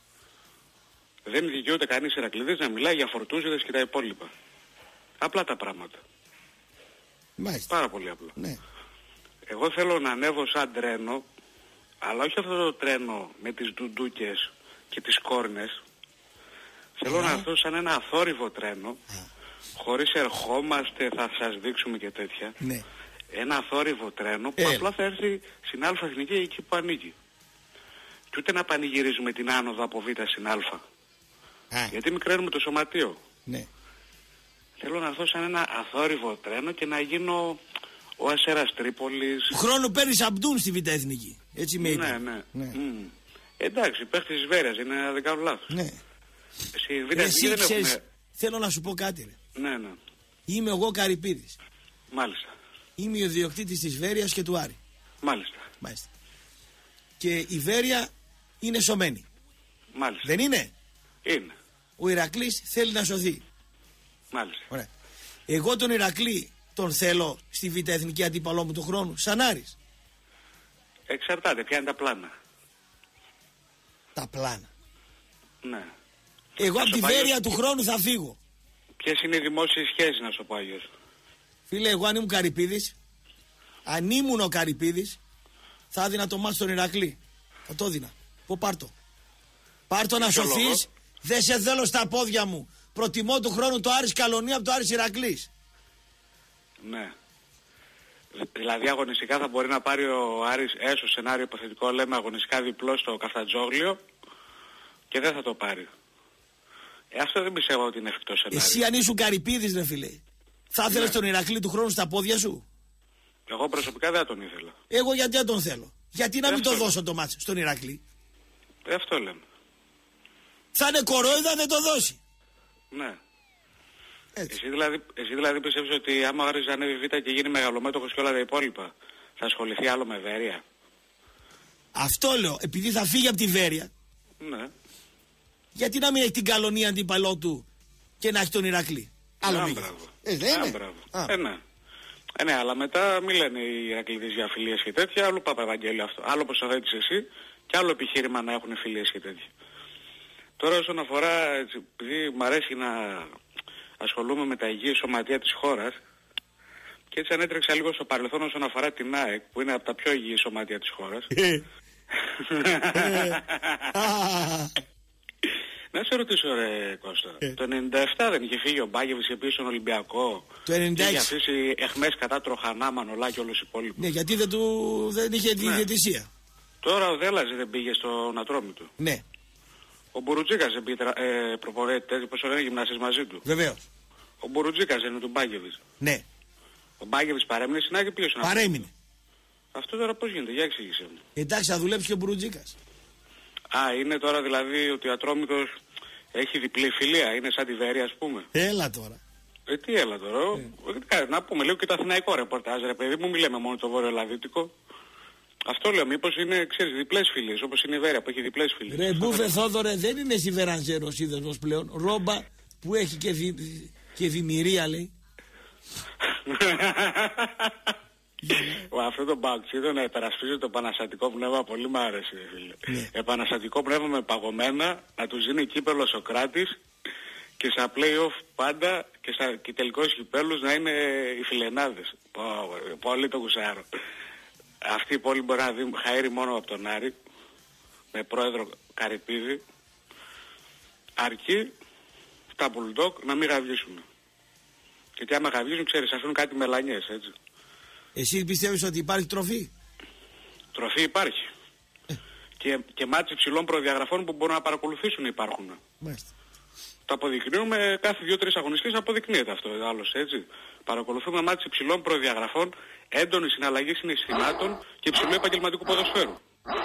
Δεν δικαιούται κανείς Ηρακλειδής να μιλάει για Φορτούζιδες και τα υπόλοιπα. Απλά τα πράγματα. Μάλιστα. Πάρα πολύ απλά. Ναι. Εγώ θέλω να ανέβω σαν τρένο, αλλά όχι αυτό το τρένο με τις ντουντούκες και τις κόρνες. Θέλω να έρθω σαν ένα αθόρυβο τρένο, χωρίς ερχόμαστε, θα σας δείξουμε και τέτοια. Ναι. Ένα αθόρυβο τρένο που ε. απλά θα έρθει στην Α Εθνική εκεί που ανήκει. Και ούτε να πανηγυρίζουμε την άνοδο από Β στην Α. Α. Γιατί μικραίνουμε το σωματείο. Ναι. Θέλω να έρθω σαν ένα αθόρυβο τρένο και να γίνω ο Αστέρας Τρίπολης. Του χρόνου παίρνεις Αμπτούν στη Β' Εθνική. Έτσι με είπε. Ναι, ναι. ναι. Mm. Εντάξει, παίχτης της Βέρειας είναι, δεν κάνω λάθος. Ναι. Στη Β' Εθνική δεν ξέρεις, έχουμε... θέλω να σου πω κάτι ρε. Ναι, ναι. Είμαι εγώ Καρυπίδης. Μάλιστα. Είμαι ο ιδιοκτήτης της Βέρειας και του Άρη. Μάλιστα. Μάλιστα. Και η Βέρεια είναι σωμένη. Μάλιστα. Δεν είναι? Είναι. Ο Ηρακλής θέλει να σωθεί. Μάλιστα. Ωραία. Εγώ τον Ηρακλή τον θέλω στη Β' Εθνική αντίπαλό μου του χρόνου, σαν Άρης. Εξαρτάται, ποια είναι τα πλάνα. Τα πλάνα. Ναι. Εγώ από τη Βέρεια του χρόνου θα φύγω. Ποιες είναι οι δημόσιες σχέσεις, να σου πω Άγιος? Φίλε, εγώ αν ήμουν Καρυπίδης, αν ήμουν ο Καρυπίδης, θα έδινα το μάτι στον Ηρακλή. Θα το έδινα. Πω πάρτο. Πάρτο να σωθείς, δεν σε θέλω στα πόδια μου. Προτιμώ του χρόνου το Άρης Καλονία από το Άρης Ηρακλής. Ναι. Δηλαδή αγωνιστικά θα μπορεί να πάρει ο Άρης, έσω σενάριο υποθετικό, λέμε αγωνιστικά διπλό στο Καφτατζόγλιο και δεν θα το πάρει. Ε, αυτό δεν πιστεύω ότι είναι εφικτό σενάριο. Εσύ αν ήσουν Καρυπίδης ρε φίλε, θα ήθελες ναι. τον Ηρακλή του χρόνου στα πόδια σου? Εγώ προσωπικά δεν τον ήθελα. Εγώ γιατί δεν τον θέλω. Γιατί να ε, μην το δώσω το μάτς στον Ηρακλή. Ε, αυτό λέμε. Θα είναι κορόιδα, δεν το δώσει. Ναι. Εσύ δηλαδή, εσύ δηλαδή πιστεύεις ότι άμα ο Άρης ανέβει Β' και γίνει μεγαλομέτωχος και όλα τα υπόλοιπα, θα ασχοληθεί άλλο με Βέρεια? Αυτό λέω, επειδή θα φύγει από τη Βέρεια. Ναι. Γιατί να μην έχει την καλονία αντίπαλό του και να έχει τον Ηρακλή? Άλλο Α, μέγεθος. μπράβο. Ε, δεν Α, είναι. μπράβο. Α. Ε, ναι. Ε, ναι, αλλά μετά μη λένε οι Ηρακλήδες για φιλίες και τέτοια, άλλο Παπαευαγγέλιο αυτό. Άλλο πως το θέτεις εσύ και άλλο επιχείρημα να έχουν φιλίες και τέτοια. Τώρα όσον αφορά, έτσι, επειδή μου αρέσει να ασχολούμαι με τα υγιή σωματεία της χώρας, και έτσι ανέτρεξα λίγο στο παρελθόν όσον αφορά την ΑΕΚ, που είναι από τα πιο υγιή σωματεία της χώρας. Να σε ρωτήσω ρε Κώστα, το ενενήντα επτά δεν είχε φύγει ο Μπάγεβης και πήγε στον Ολυμπιακό? Το ενενήντα έξι. Και είχε αφήσει εχμές κατά Τροχανά, Μανολά και όλους οι υπόλοιπους. Ναι, γιατί δεν, του, δεν είχε τη ναι. διαιτησία. Τώρα ο Δέλλας δεν πήγε στον Ατρόμητο? Ναι. Ο Μπουρουτζίκας δεν πήγε ε, προπορέτη, πώς λένε, γυμναστής μαζί του? Βεβαίως. Ο Μπουρουτζίκας είναι του Μπάγεβης? Ναι. Ο Μπάγεβης παρέμεινε στην ΑΕΚ και πήγε στον Παρέμεινε. Ατρόμητο? Αυτό τώρα πώς γίνεται, για εξήγησε μου. Εντάξει, θα δουλέψει και ο Μπουρουτζίκας. Α, είναι τώρα δηλαδή ότι ο Ατρόμητος έχει διπλή φιλία, είναι σαν τη Βέρεια ας πούμε? Έλα τώρα. Ε, τι έλα τώρα, ε. να πούμε λίγο και το αθηναϊκό ρεπορτάζ ρε παιδί μου, μη λέμε μόνο το βόρειο-ελλαδίτικο. Αυτό λέω, μήπως είναι, ξέρεις, διπλές φιλίες, όπως είναι η Βέρεια που έχει διπλές φιλίες. Ρε Μπούφε Θόδωρε, δεν είναι Σιβεραντζέρος σύνδεσμος πλέον, ρόμπα που έχει και, δι... και δημιουργία λέει. Αυτό το μπαουξίδο να επερασπίζει το επαναστατικό πνεύμα πολύ μου άρεσε φίλε. Ναι. Επαναστατικό πνεύμα με παγωμένα, να τους δίνει κύπελο Σοκράτης και στα play-off πάντα και, στα, και τελικώς κυπέλους να είναι οι φιλενάδες. Πω, πολύ το γουσάρω. Αυτή η πόλη μπορεί να δει χαέρι μόνο από τον Άρη, με πρόεδρο Καρυπίδη, αρκεί τα Bulldog να μην γαβγίσουν. Γιατί άμα γαβγίσουν, ξέρεις, αφήνουν κάτι μελανιές, έτσι. Εσύ πιστεύεις ότι υπάρχει τροφή? Τροφή υπάρχει. Ε. Και, και μάτς υψηλών προδιαγραφών που μπορούν να παρακολουθήσουν υπάρχουν. Μάλιστα. Το αποδεικνύουμε κάθε δύο-τρεις αγωνιστικές, αποδεικνύεται αυτό άλλωστε, έτσι. Παρακολουθούμε μάτς υψηλών προδιαγραφών, έντονη συναλλαγή συναισθημάτων και υψηλού επαγγελματικού ποδοσφαίρου.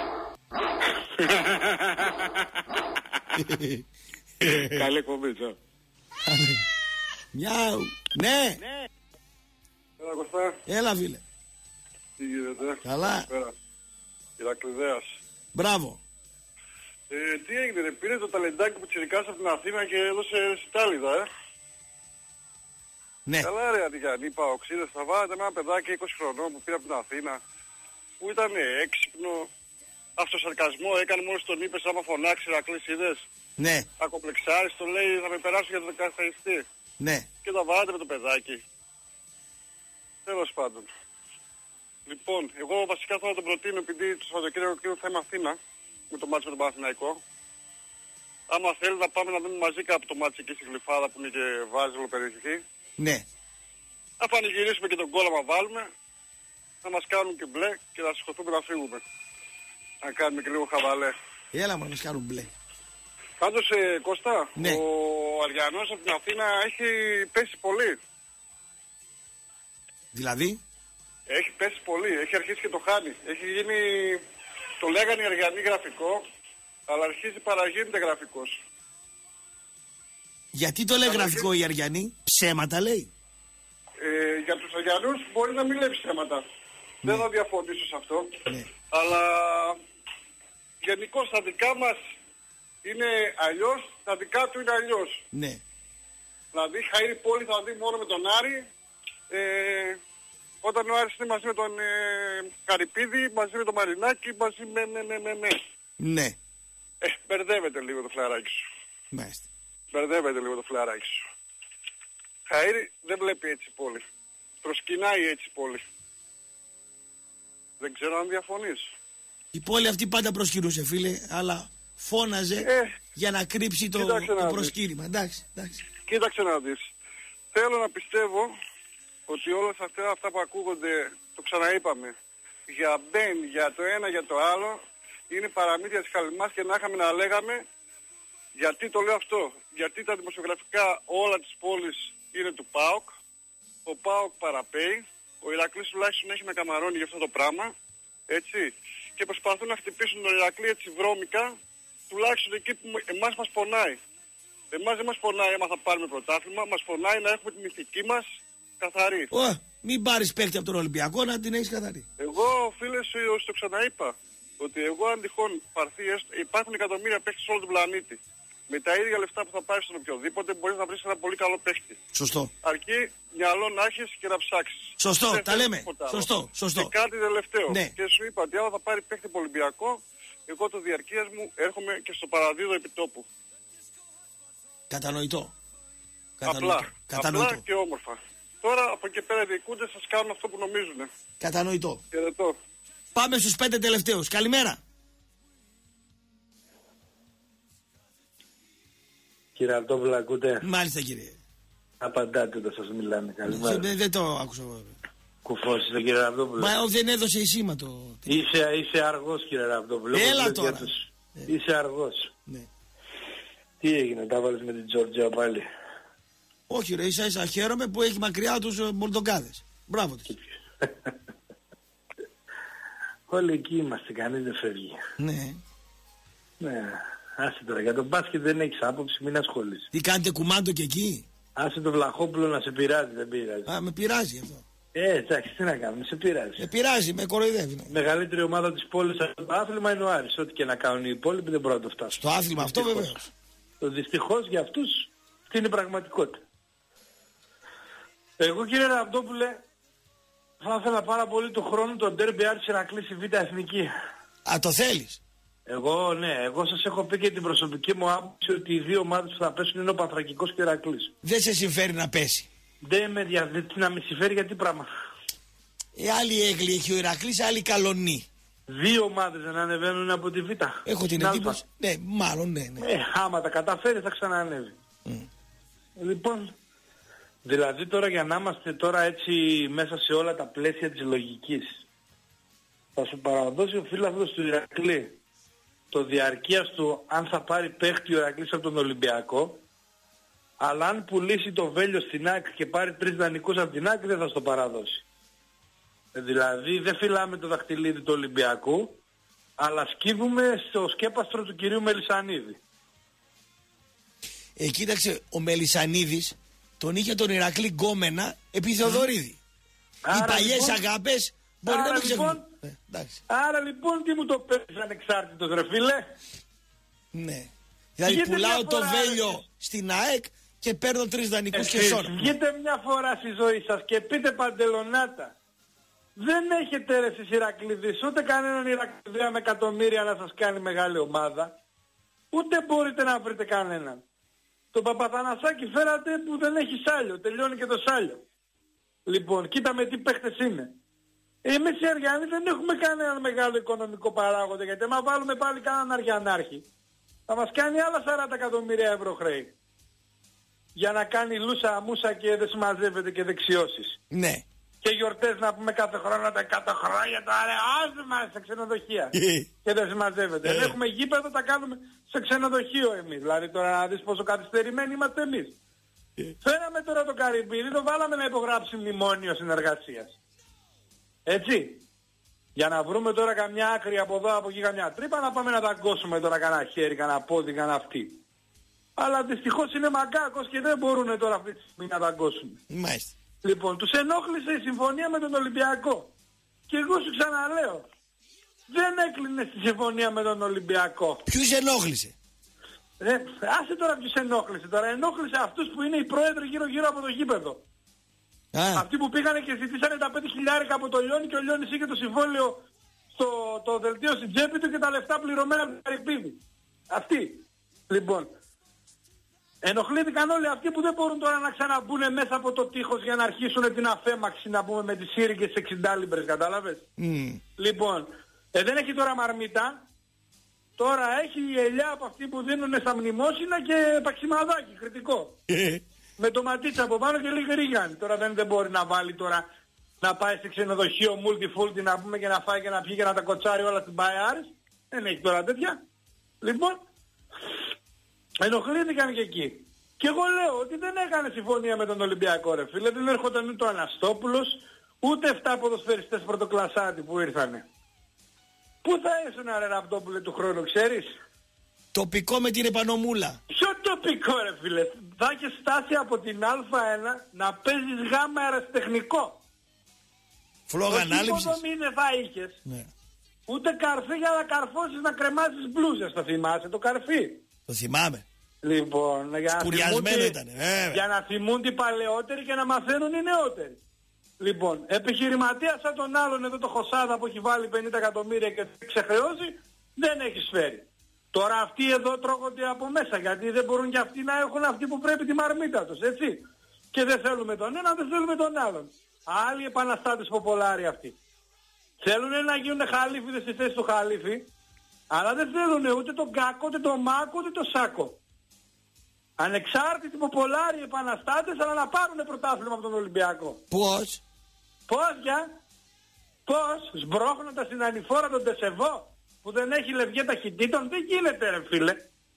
Καλή εκπομπή, τσο. Μιαου. Ναι. Έλα Κωστά. Έλα φίλε. Τι γίνεται? Καλά. Ηρακλειδέας. Μπράβο. Ε, τι έγινε ρε, πήρε το ταλεντάκι που τσιρικάς από την Αθήνα και έδωσε Σιτάλιδα, ε. Ναι. Καλά ρε Αντιγιάννη, παοξίδες, θα βάλετε ένα παιδάκι είκοσι χρονών που πήρε από την Αθήνα, που ήταν έξυπνο, αυτοσαρκασμό, έκανε μόλις τον είπες άμα φωνάξει Ηρακλής, είδες. Ναι. Ακοπλεξάρεις, το λέει θα με περάσω για τον καθαριστή. Ναι. Και τα βάλετε με το παιδάκι. Τέλος πάντων. Λοιπόν, εγώ βασικά θα τον προτείνω επειδή το Σαββατοκύριακο θα είμαι Αθήνα με το μάτσο με τον Παναθηναϊκό. Άμα θέλει να πάμε να δούμε μαζί κάπου το μάτσο εκεί στη Γλυφάδα που είναι και Βάζελο περιοχή. Ναι. Να πανηγυρίσουμε και τον κόλλα να βάλουμε, να μας κάνουν και μπλε και να σηκωθούμε να φύγουμε. Να κάνουμε και λίγο χαβαλέ. Έλα μας να κάνουν μπλε. Πάντως ε, Κώστα, ναι. Ο Αριανός από την Αθήνα έχει πέσει πολύ. Δηλαδή? Έχει πέσει πολύ, έχει αρχίσει και το χάνει. Έχει γίνει, το λέγανε οι Αριανοί γραφικό, αλλά αρχίζει παραγίνεται γραφικός. Γιατί το λέει γραφικό οι Αριανοί? Ψέματα λέει. Ε, για τους Αριανούς μπορεί να μην λέει ψέματα. Ναι. Δεν θα διαφωνήσω σε αυτό. Ναι. Αλλά γενικώς τα δικά μας είναι αλλιώς, τα δικά του είναι αλλιώς. Ναι. Δηλαδή Χαΐρη πόλη θα δει μόνο με τον Άρη, ε, όταν ο Άρης είναι μαζί με τον ε, Καρυπίδη, μαζί με τον Μαρινάκη, μαζί με με με με με. Ναι. Ε, μπερδεύεται λίγο το φλαράκι σου. Μάλιστα. Μπερδεύεται λίγο το φλαράκι σου. Χαΐρη δεν βλέπει έτσι η πόλη. Προσκυνάει έτσι η πόλη. Δεν ξέρω αν διαφωνείς. Η πόλη αυτή πάντα προσκυνούσε φίλε, αλλά φώναζε ε, για να κρύψει το, το προσκύνημα. Εντάξει, εντάξει. Κοίταξε να δεις. Θέλω να πιστεύω ότι όλα αυτά, αυτά που ακούγονται, το ξαναείπαμε, για μπεν, για το ένα, για το άλλο, είναι παραμύθια της Καλυμάς και να είχαμε να λέγαμε. Γιατί το λέω αυτό? Γιατί τα δημοσιογραφικά όλα της πόλης είναι του ΠΑΟΚ, ο ΠΑΟΚ παραπέει Ο Ηρακλής τουλάχιστον έχει με καμαρώνει για αυτό το πράγμα, έτσι, και προσπαθούν να χτυπήσουν τον Ηρακλή έτσι βρώμικα, τουλάχιστον εκεί που εμάς μας πονάει. Εμάς δεν μας πονάει άμα θα πάρουμε πρωτάθλημα, μας πονάει να έχουμε την ηθική μας καθαρή. Ω, μην πάρεις παίκτη από τον Ολυμπιακό να την έχεις καθαρή. Εγώ, φίλε, σου το ξαναείπα, ότι εγώ αν τυχόν πάρθει, υπάρχουν εκατομμύρια παίκτες σε όλο τον πλανήτη. Με τα ίδια λεφτά που θα πάρεις στον οποιοδήποτε μπορείς να βρεις ένα πολύ καλό παίκτη. Σωστό. Αρκεί μυαλό να έχεις και να ψάξεις. Σωστό, δεν τα λέμε. Σωστό, σωστό. Και κάτι τελευταίο. Ναι. Και σου είπα ότι άμα θα πάρει παίκτη από Ολυμπιακό, εγώ το διαρκείας μου έρχομαι και στο παραδίδω επιτόπου. Κατανοητό. Απλά, Κατανοητό. απλά και όμορφα. Τώρα από εκεί πέρα οι διοικούντες σας κάνουν αυτό που νομίζουν. Κατανοητό. Χαιρετώ. Πάμε στους πέντε τελευταίους. Καλημέρα. Κύριε Αρτόπουλα, ακούτε? Μάλιστα, κύριε. Απαντάτε όταν σας μιλάνε. Καλημέρα. Δεν, δεν το άκουσα. Κουφός είσαι, κύριε Αρτόπουλα. Μα δεν έδωσε η σήμα το... Είσαι, είσαι αργός, κύριε Αρτόπουλα. Έλα τώρα. Ναι. Είσαι αργός. Ναι. Τι έγινε, τα βάλεις με την Τζόρτζια πάλι? Όχι ρε, ίσα ίσα χαίρομαι που έχει μακριά τους μολδογκάδες. Μπράβο τους. Όλοι εκεί είμαστε, κανείς δεν φεύγει. Ναι. Ναι. Άσε τώρα, για τον μπάσκετ δεν έχεις άποψη, μην ασχολείσαι. Τι κάνετε κουμάντο και εκεί? Άσε το Βλαχόπουλο να σε πειράζει, δεν πειράζει. Α, με πειράζει αυτό. Ε, εντάξει, τι να κάνουμε, σε πειράζει. Με πειράζει, με κοροϊδεύει. Η μεγαλύτερη ομάδα της πόλης αυτό το άθλημα είναι ο Άρης. Ό,τι και να κάνουν οι υπόλοιποι δεν μπορούν να το φτάσουν. Στο άθλημα αυτό βεβαίως. Δυστυχώς για αυτούς αυτή είναι η πραγματικότητα. Εγώ, κύριε Ραπτόπουλε, θα ήθελα πάρα πολύ το χρόνο το ντέρμπι Άρης Ηρακλής η Β' Εθνική. Α, το θέλεις? Εγώ, ναι, εγώ σας έχω πει και την προσωπική μου άποψη ότι οι δύο ομάδες που θα πέσουν είναι ο Πανθρακικός και ο Ηρακλής. Δεν σε συμφέρει να πέσει? Δεν με διαδίδει να με συμφέρει γιατί πράγμα. Η άλλη έγκλη έχει ο Ηρακλής, άλλη καλονή. Δύο ομάδες δεν ανεβαίνουν από τη Β'. Έχω την εντύπωση. Ναι, μάλλον ναι, ναι. Ε, άμα τα καταφέρει θα ξανανεύει. Mm. Λοιπόν, δηλαδή τώρα για να είμαστε τώρα έτσι μέσα σε όλα τα πλαίσια της λογικής, θα σου παραδώσει ο φίλαθλος του Ηρακλή το διαρκείας του αν θα πάρει παίχτη ο Ηρακλής από τον Ολυμπιακό, αλλά αν πουλήσει το Βέλιο στην άκρη και πάρει τρεις δανεικούς από την άκρη δεν θα στο παραδώσει. Δηλαδή δεν φυλάμε το δαχτυλίδι του Ολυμπιακού, αλλά σκύβουμε στο σκέπαστρο του κυρίου Μελισσανίδη. Ε, κοίταξε, ο Μελισσανίδης τον είχε τον Ηρακλή γκόμενα επί Θεοδωρίδη. Άρα, οι παλιές λοιπόν, αγάπες μπορεί να μην ξεχνούν. Ε, άρα λοιπόν τι μου το παίρνεις ανεξάρτητος ρε φίλε? Ναι. Δηλαδή βγείτε πουλάω το Βέλιο στην ΑΕΚ και παίρνω τρεις δανεικούς ε, και σώρο. Βγείτε μια φορά στη ζωή σας και πείτε παντελονάτα. Δεν έχετε ρε εσείς Ηρακλήδης ούτε κανέναν Ηρακλήδια με εκατομμύρια να σας κάνει μεγάλη ομάδα. Ούτε μπορείτε να βρείτε κανέναν. Τον Παπαθανασάκη φέρατε που δεν έχει σάλιο. Τελειώνει και το σάλιο. Λοιπόν, κοίτα με τι παίχτες είναι. Εμείς οι Αριανοί δεν έχουμε κανέναν μεγάλο οικονομικό παράγοντα, γιατί άμα βάλουμε πάλι κανέναν Αριανάρχη θα μας κάνει άλλα σαράντα εκατομμύρια ευρώ χρέη. Για να κάνει λούσα μούσα και δεν συμμαζεύεται και δεξιώσεις. Ναι. Και γιορτές να πούμε κάθε χρόνο τα εκατό χρόνια τα ρε άσμα σε ξενοδοχεία. Και δεν συμμαζεύεται. Δεν έχουμε γήπεδο, τα κάνουμε σε ξενοδοχείο εμείς. Δηλαδή τώρα να δεις πόσο καθυστερημένοι είμαστε εμείς. Φέραμε τώρα το Καρυμπίδι, το βάλαμε να υπογράψει μνημόνιο συνεργασίας. Έτσι. Για να βρούμε τώρα καμιά άκρη από εδώ, από εκεί καμιά τρύπα, να πάμε να δαγκώσουμε τώρα κανένα χέρι, κανένα πόδι, κανένα αυτή. Αλλά δυστυχώς είναι μαγκάκος και δεν μπορούν τώρα αυτή τη στιγμή να δαγκώσουν. Μάλιστα. Λοιπόν, τους ενόχλησε η συμφωνία με τον Ολυμπιακό. Και εγώ σου ξαναλέω, δεν έκλεινε στη συμφωνία με τον Ολυμπιακό. Ποιους ενόχλησε? Ε, άσε τώρα ποιους ενόχλησε τώρα. Ενόχλησε αυτούς που είναι οι πρόεδροι γύρω-γύρω από το γήπεδο. Α. Αυτοί που πήγανε και ζητήσανε τα πέντε χιλιάρικα από το Λιόνι και ο Λιόνις είχε το συμβόλαιο στο το δελτίο στην τσέπη του και τα λεφτά πληρωμένα από το Καρυπίδη. Αυτοί. Λοιπόν, ενοχλήθηκαν όλοι αυτοί που δεν μπορούν τώρα να ξαναμπούν μέσα από το τείχος για να αρχίσουν την αφέμαξη, να πούμε, με τις σύριγγες εξήντα λίμπρες, κατάλαβες. Mm. Λοιπόν, ε, δεν έχει τώρα μαρμίτα. Τώρα έχει η ελιά από αυτοί που δίνουν στα μνημόσυνα και παξιμαδάκι, κριτικό. Με το ματίτσα από πάνω και λίγη ρίγανη. Τώρα δεν, δεν μπορεί να βάλει τώρα να πάει σε ξενοδοχείο multi-fulti να πούμε και να φάει και να πιει και να τα κοτσάρει όλα στην Μπάιάρης. Δεν έχει τώρα τέτοια. Λοιπόν, ενοχλήθηκαν και εκεί. Και εγώ λέω ότι δεν έκανε συμφωνία με τον Ολυμπιακό ρε φίλε. Δεν έρχονταν ούτε ο Αναστόπουλος, ούτε εφτά ποδοσφαιριστές πρωτοκλασάτι που ήρθανε. Πού θα ήσουν ρε Ραπτόπουλε του χρόνου, ξέρεις? Τοπικό με την επανομούλα. Ποιο τοπικό ρε φίλε? Θα έχεις στάσει από την Α1 να παίζεις γάμα αεραστεχνικό. Φλόγα ανάληψης. Όχι υποδομή δεν θα είχες. Ναι. Ούτε καρφί για να καρφώσεις να κρεμάσεις μπλούζες. Το θυμάσαι το καρφί? Το θυμάμαι. Λοιπόν, για σκουριασμένο ήταν. Για να θυμούν οι παλαιότεροι και να μαθαίνουν οι νεότεροι. Λοιπόν, επιχειρηματία σαν τον άλλον εδώ το Χωσάδα που έχει βάλει πενήντα εκατομμύρια και ξεχρεώσει, δεν έχεις φέρει. Τώρα αυτοί εδώ τρώγονται από μέσα γιατί δεν μπορούν και αυτοί να έχουν αυτοί που πρέπει τη μαρμίτα τους, έτσι. Και δεν θέλουμε τον ένα, δεν θέλουμε τον άλλον. Άλλοι επαναστάτες ποπολάροι αυτοί. Θέλουν να γίνουν χαλίφιδες στη θέση του χαλίφη, αλλά δεν θέλουν ούτε τον Κάκο, ούτε τον Μάκο, ούτε τον Σάκο. Ανεξάρτητοι ποπολάροι επαναστάτες, αλλά να πάρουν πρωτάθλημα από τον Ολυμπιακό. Πώς? Πώς για? Πώς? Σμπρώχνοντας στην ανηφόρα τον Τεσεβό που δεν έχει λευγέ ταχυτήτων? Δεν γίνεται ρε φίλε.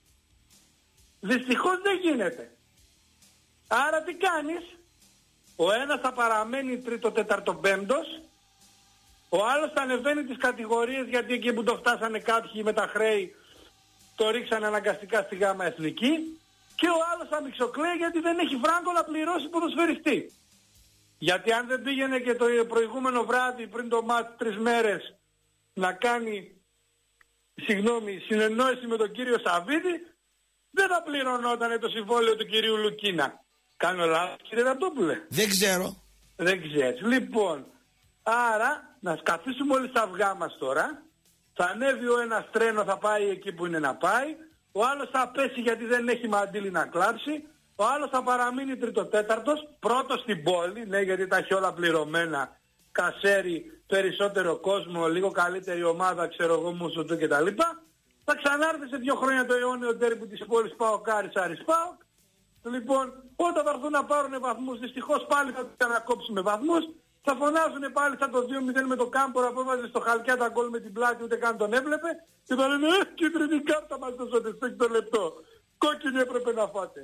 Δυστυχώς δεν γίνεται. Άρα τι κάνεις? Ο ένας θα παραμένει τρίτο, τέταρτο, πέμπτος. Ο άλλος θα ανεβαίνει τις κατηγορίες γιατί εκεί που το φτάσανε κάποιοι με τα χρέη το ρίξανε αναγκαστικά στη γάμα εθνική. Και ο άλλος θα μιξοκλαίει γιατί δεν έχει φράγκο να πληρώσει ποδοσφαιριστή. Γιατί αν δεν πήγαινε και το προηγούμενο βράδυ πριν το μάτς τρεις μέρες να κάνει, συγγνώμη, συνεννόηση με τον κύριο Σαββίδη, δεν θα πληρωνόταν το συμβόλαιο του κυρίου Λουκίνα. Κάνω λάθος κύριε Ραπτόπουλε? Δεν ξέρω. Δεν ξέρεις. Λοιπόν, άρα να σκαθίσουμε όλοι στα αυγά μας τώρα. Θα ανέβει ο ένας τρένο, θα πάει εκεί που είναι να πάει. Ο άλλος θα πέσει γιατί δεν έχει μαντήλι να κλάψει. Ο άλλος θα παραμείνει τριτοτέταρτος, πρώτος στην πόλη, ναι, γιατί τα έχει όλα πληρωμένα, κασέρι, περισσότερο κόσμο, λίγο καλύτερη ομάδα, ξέρω εγώ, μουσουτού κτλ. Θα ξανάρθει σε δύο χρόνια το αιώνιο ντέρμπι της πόλης ΠΑΟΚ Άρης Άρης ΠΑΟΚ. Λοιπόν, όταν θα έρθουν να πάρουν βαθμούς, δυστυχώς πάλι θα τους ανακόψουμε βαθμούς. Θα φωνάζουν πάλι σαν το δύο μηδέν με το Κάμπορα που έβαζε στο Χαλκιά τα γκολ με την πλάτη, ούτε καν τον έβλεπε. Και θα λένε, ε, κίτρινη κάρτα μας δώσατε στο έκτο λεπτό. Κόκκινη έπρεπε να φάτε.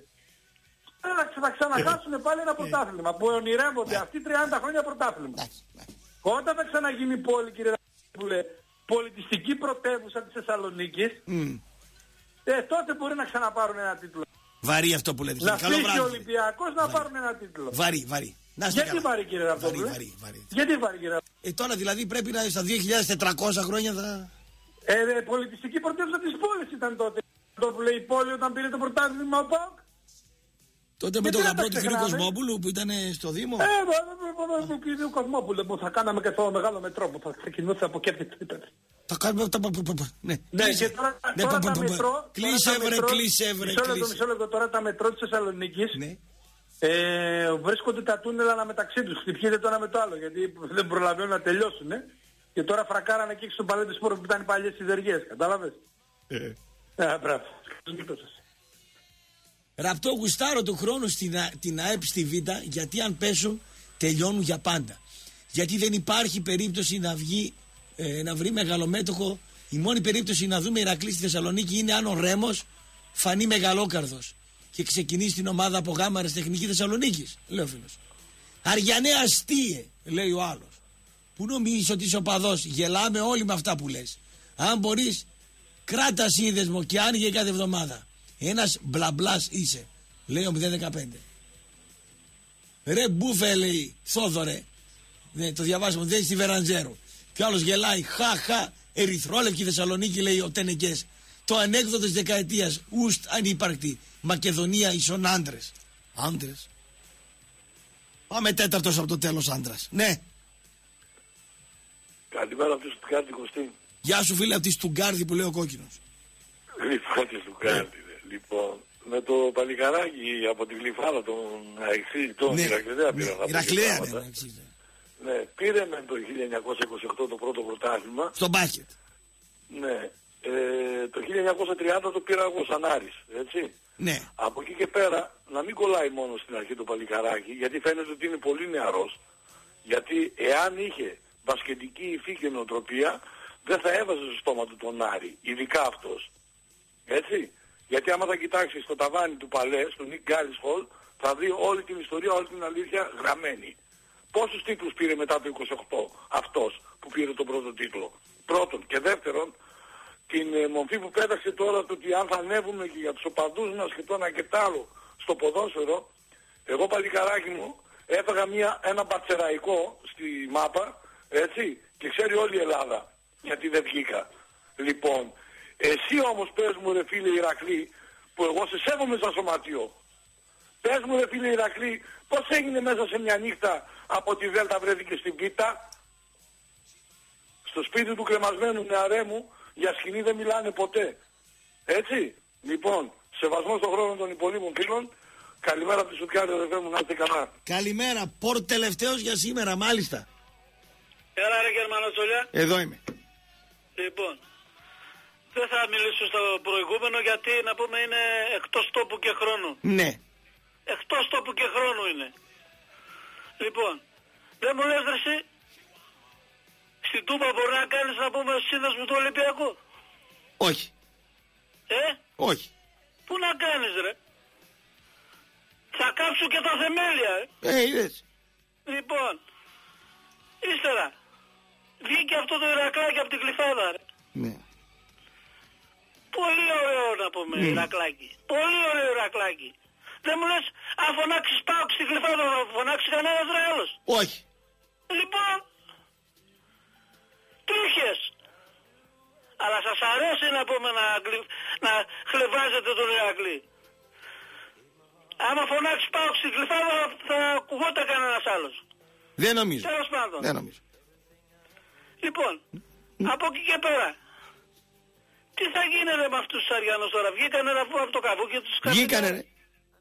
Θα ξαναχάσουν πάλι ένα πρωτάθλημα που ονειρεύονται αυτοί τριάντα χρόνια πρωτάθλημα. Όταν θα ξαναγίνει η πόλη, κύριε Ραπτόπουλε, πολιτιστική πρωτεύουσα της Θεσσαλονίκης, ε, τότε μπορεί να ξαναπάρουν ένα τίτλο. Βαρύ αυτό που λέτε. Να φύγει ο Ολυμπιακός να πάρουν ένα τίτλο. Βαρύ, βαρύ. Γιατί βαρύ κύριε Ραπτόπουλε? Βαρύ, βαρύ. Γιατί βαρύ κύριε Ραπτόπουλε? Ε, τώρα δηλαδή πρέπει να στα δύο χιλιάδες τετρακόσια χρόνια θα... Ε, ε, πολιτιστική πρωτεύουσα της πόλης ήταν τότε. Το που λέει η πόλη όταν πήρε το πρωτάθλημα ο ΠΑΟΚ. Τότε με τον γαμπρό του κ. Κοσμόπουλου που ήταν στο Δήμο. Ε, με τον κ. Κοσμόπουλου που θα κάναμε και το μεγάλο μετρό που θα ξεκινούσε από Κέρκυρα. Θα κάνουμε τα... Ναι, ναι, και τώρα τα μετρό... Κλείσε βρε, κλείσε βρε, κλείσε. Μισό λεπτό, τώρα τα μετρό της Θεσσαλονίκης ε, βρίσκονται τα τούνελ αναμεταξύ τους. Χτυπιέται το ένα με το άλλο γιατί δεν προλαβαίνουν να τελειώσουν. Ε. Και τώρα φρακάρανε εκεί στον Παλέτη Σπόρο που ήταν οι παλιές σιδεριές. Κατάλαβες? Ε. Α, μπράβο. Ραπτό, γουστάρω του χρόνου στην, την ΑΕΠ στη Β, γιατί αν πέσουν τελειώνουν για πάντα. Γιατί δεν υπάρχει περίπτωση να βγει, ε, να βρει μεγαλομέτωχο. Η μόνη περίπτωση να δούμε Ηρακλή στη Θεσσαλονίκη είναι αν ο Ρέμος φανεί μεγαλόκαρδος και ξεκινήσει την ομάδα από γάμα αεραστεχνική Θεσσαλονίκης, λέει ο φίλος. Αριανέ αστείε, λέει ο άλλος. Πού νομίζεις ότι είσαι οπαδός? Γελάμε όλοι με αυτά που λες. Αν μπορείς, κράτα σύνδεσμο και άνοιγε κάθε εβδομάδα. Ένας μπλαμπλάς είσαι, λέει ο μηδέν δεκαπέντε. Ρε μπούφε, λέει Θόδωρε. Ναι, το διαβάσαμε, δεν στη Βεραντζέρου. Και άλλος γελάει, χα χα, ερυθρόλευκη Θεσσαλονίκη, λέει ο Τενεκές. Το ανέκδοτο της δεκαετίας, ουστ ανύπαρκτη. Μακεδονία ίσον άντρες. Άντρες. Πάμε τέταρτος από το τέλος άντρας. Ναι. Καλημέρα από τη Στουγκάρδη, Κωστή. Γεια σου φίλε από τη Στουγκάρδη που λέει ο κόκκινος. Λοιπόν, τη Στουγκάρδη. Ναι. Λοιπόν, με το παλικαράκι από τη Γλυφάδα, τον Αεξή, τον ναι. Ηρακλέα πήρα να πω. Ηρακλέα, ναι, ναι, πήρε με το χίλια εννιακόσια είκοσι οκτώ το πρώτο πρωτάθλημα. Στο μπάσκετ. Ναι. Ε, το χίλια εννιακόσια τριάντα το πήρα εγώ σαν Άρης, έτσι. Ναι. Από εκεί και πέρα να μην κολλάει μόνο στην αρχή το παλικαράκι, γιατί φαίνεται ότι είναι πολύ νεαρός. Γιατί εάν είχε μπασκετική υφή και νοοτροπία, δεν θα έβαζε στο στόμα του τον Άρη, ειδικά αυτός. Έτσι. Γιατί άμα θα κοιτάξει στο ταβάνι του Παλέ, στο Νικ Γκάλις Χολ, θα δει όλη την ιστορία, όλη την αλήθεια γραμμένη. Πόσους τίτλους πήρε μετά το είκοσι οκτώ αυτός που πήρε τον πρώτο τίτλο? Πρώτον. Και δεύτερον, την ε, μορφή που πέταξε τώρα το ότι αν θα ανέβουμε και για τους οπαδούς μας και το ένα και τ' άλλο στο ποδόσφαιρο, εγώ παλικαράκι μου έφαγα μια, ένα μπατσεραϊκό στη μάπα, έτσι, και ξέρει όλη η Ελλάδα γιατί δεν βγήκα. Λοιπόν, εσύ όμως πες μου ρε φίλε Ηρακλή, που εγώ σε σέβομαι σαν σωματιό, πες μου ρε φίλε Ηρακλή, πώς έγινε μέσα σε μια νύχτα από τη Δέλτα βρέθηκε στην Βήτα, στο σπίτι του κρεμασμένου νεαρέ μου, για σκηνή δεν μιλάνε ποτέ. Έτσι, λοιπόν, σεβασμό στον χρόνο των υπολείπων φίλων. Καλημέρα από τη Σουτιάρη, αδερφέ μου, να είστε καλά. Καλημέρα, πορ τελευταίος για σήμερα, μάλιστα. Έλα ρε Γερμανοτσολιά. Εδώ είμαι. Λοιπόν, δεν θα μιλήσω στο προηγούμενο γιατί να πούμε είναι εκτός τόπου και χρόνου. Ναι. Εκτός τόπου και χρόνου είναι. Λοιπόν, δεν μου λες ρε εσύ, στην Τούπα μπορεί να κάνεις να πούμε σύνδεσμο του Ολυμπιακού? Όχι. Ε? Όχι. Πού να κάνεις ρε? Θα κάψω και τα θεμέλια ε. Ε, είδες. Λοιπόν, ύστερα, βγήκε αυτό το Ηρακλάκι από την Κλειφάδα ρε. Ναι. Πολύ ωραίο να πούμε ναι. Ηρακλάκι. Πολύ ωραίο Ηρακλάκι. Δεν μου λες, αν φωνάξεις Πάοκ στην Κλειφάδα θα φωνάξει κανένας ρε άλλος? Όχι. Λοιπόν, τρίχες. Αλλά σας αρέσει να πούμε να, να χλεβάζετε τον Ηρακλή. Άμα φωνάξει Πάοκ στην Κλειφάδα θα ακουγόταν κανένας άλλος. Δεν νομίζω. Τέλος πάντων. Δεν νομίζω. Λοιπόν, από εκεί και πέρα, τι θα γίνει ρε με αυτούς τους Αριανούς τώρα? Βγήκανε να πούμε από το καβούκι τους καβούκι. Βγήκανε ρε.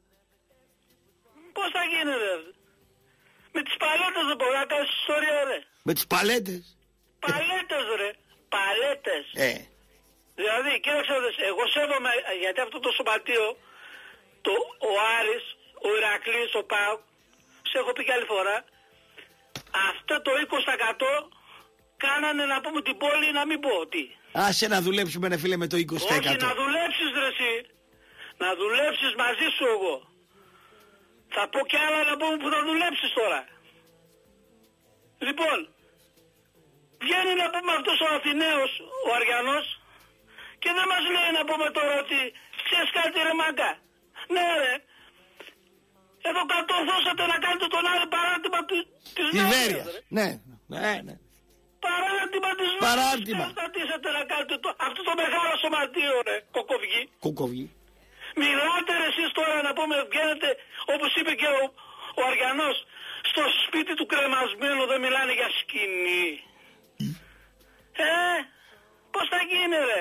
Πώς θα γίνει ρε? Με τις παλέτες δεν μπορεί να κάνεις ιστορία ρε. Με τις παλέτες. Παλέτες ρε. Παλέτες. Ε. Δηλαδή, κοίταξε, εγώ σέβομαι γιατί αυτό το σωματείο, το, ο Άρης, ο Ηρακλής, ο ΠΑΟΚ, σε έχω πει και άλλη φορά, αυτό το είκοσι τοις εκατό κάνανε να πούμε την πόλη να μην πω τι. Άσε να δουλέψουμε ρε φίλε με το είκοσι τοις εκατό. Όχι, να δουλέψεις ρε εσύ. Να δουλέψεις μαζί σου εγώ. Θα πω και άλλα να πούμε που θα δουλέψεις τώρα. Λοιπόν, βγαίνει να πούμε αυτός ο Αθηναίος, ο Αριανός, και δεν μας λέει να πούμε τώρα ότι ξέρεις κάτι ρε μάγκα. Ναι ρε, εδώ κατορθώσατε να κάνετε τον άλλο παράρτημα της Βέρειας. Ναι, ναι, ναι. Παράρτημα της Βέρειας. Παράρτημα. Και στατήσατε να κάνετε το, αυτό το μεγάλο σωματείο ρε, κοκοβγή. Κοκοβγή. Μιλάτε ρε εσείς τώρα να πούμε, βγαίνετε όπως είπε και ο, ο Αριανός, στο σπίτι του κρεμασμένου δεν μιλάνε για σκηνή. Ε, πώς θα γίνει ρε?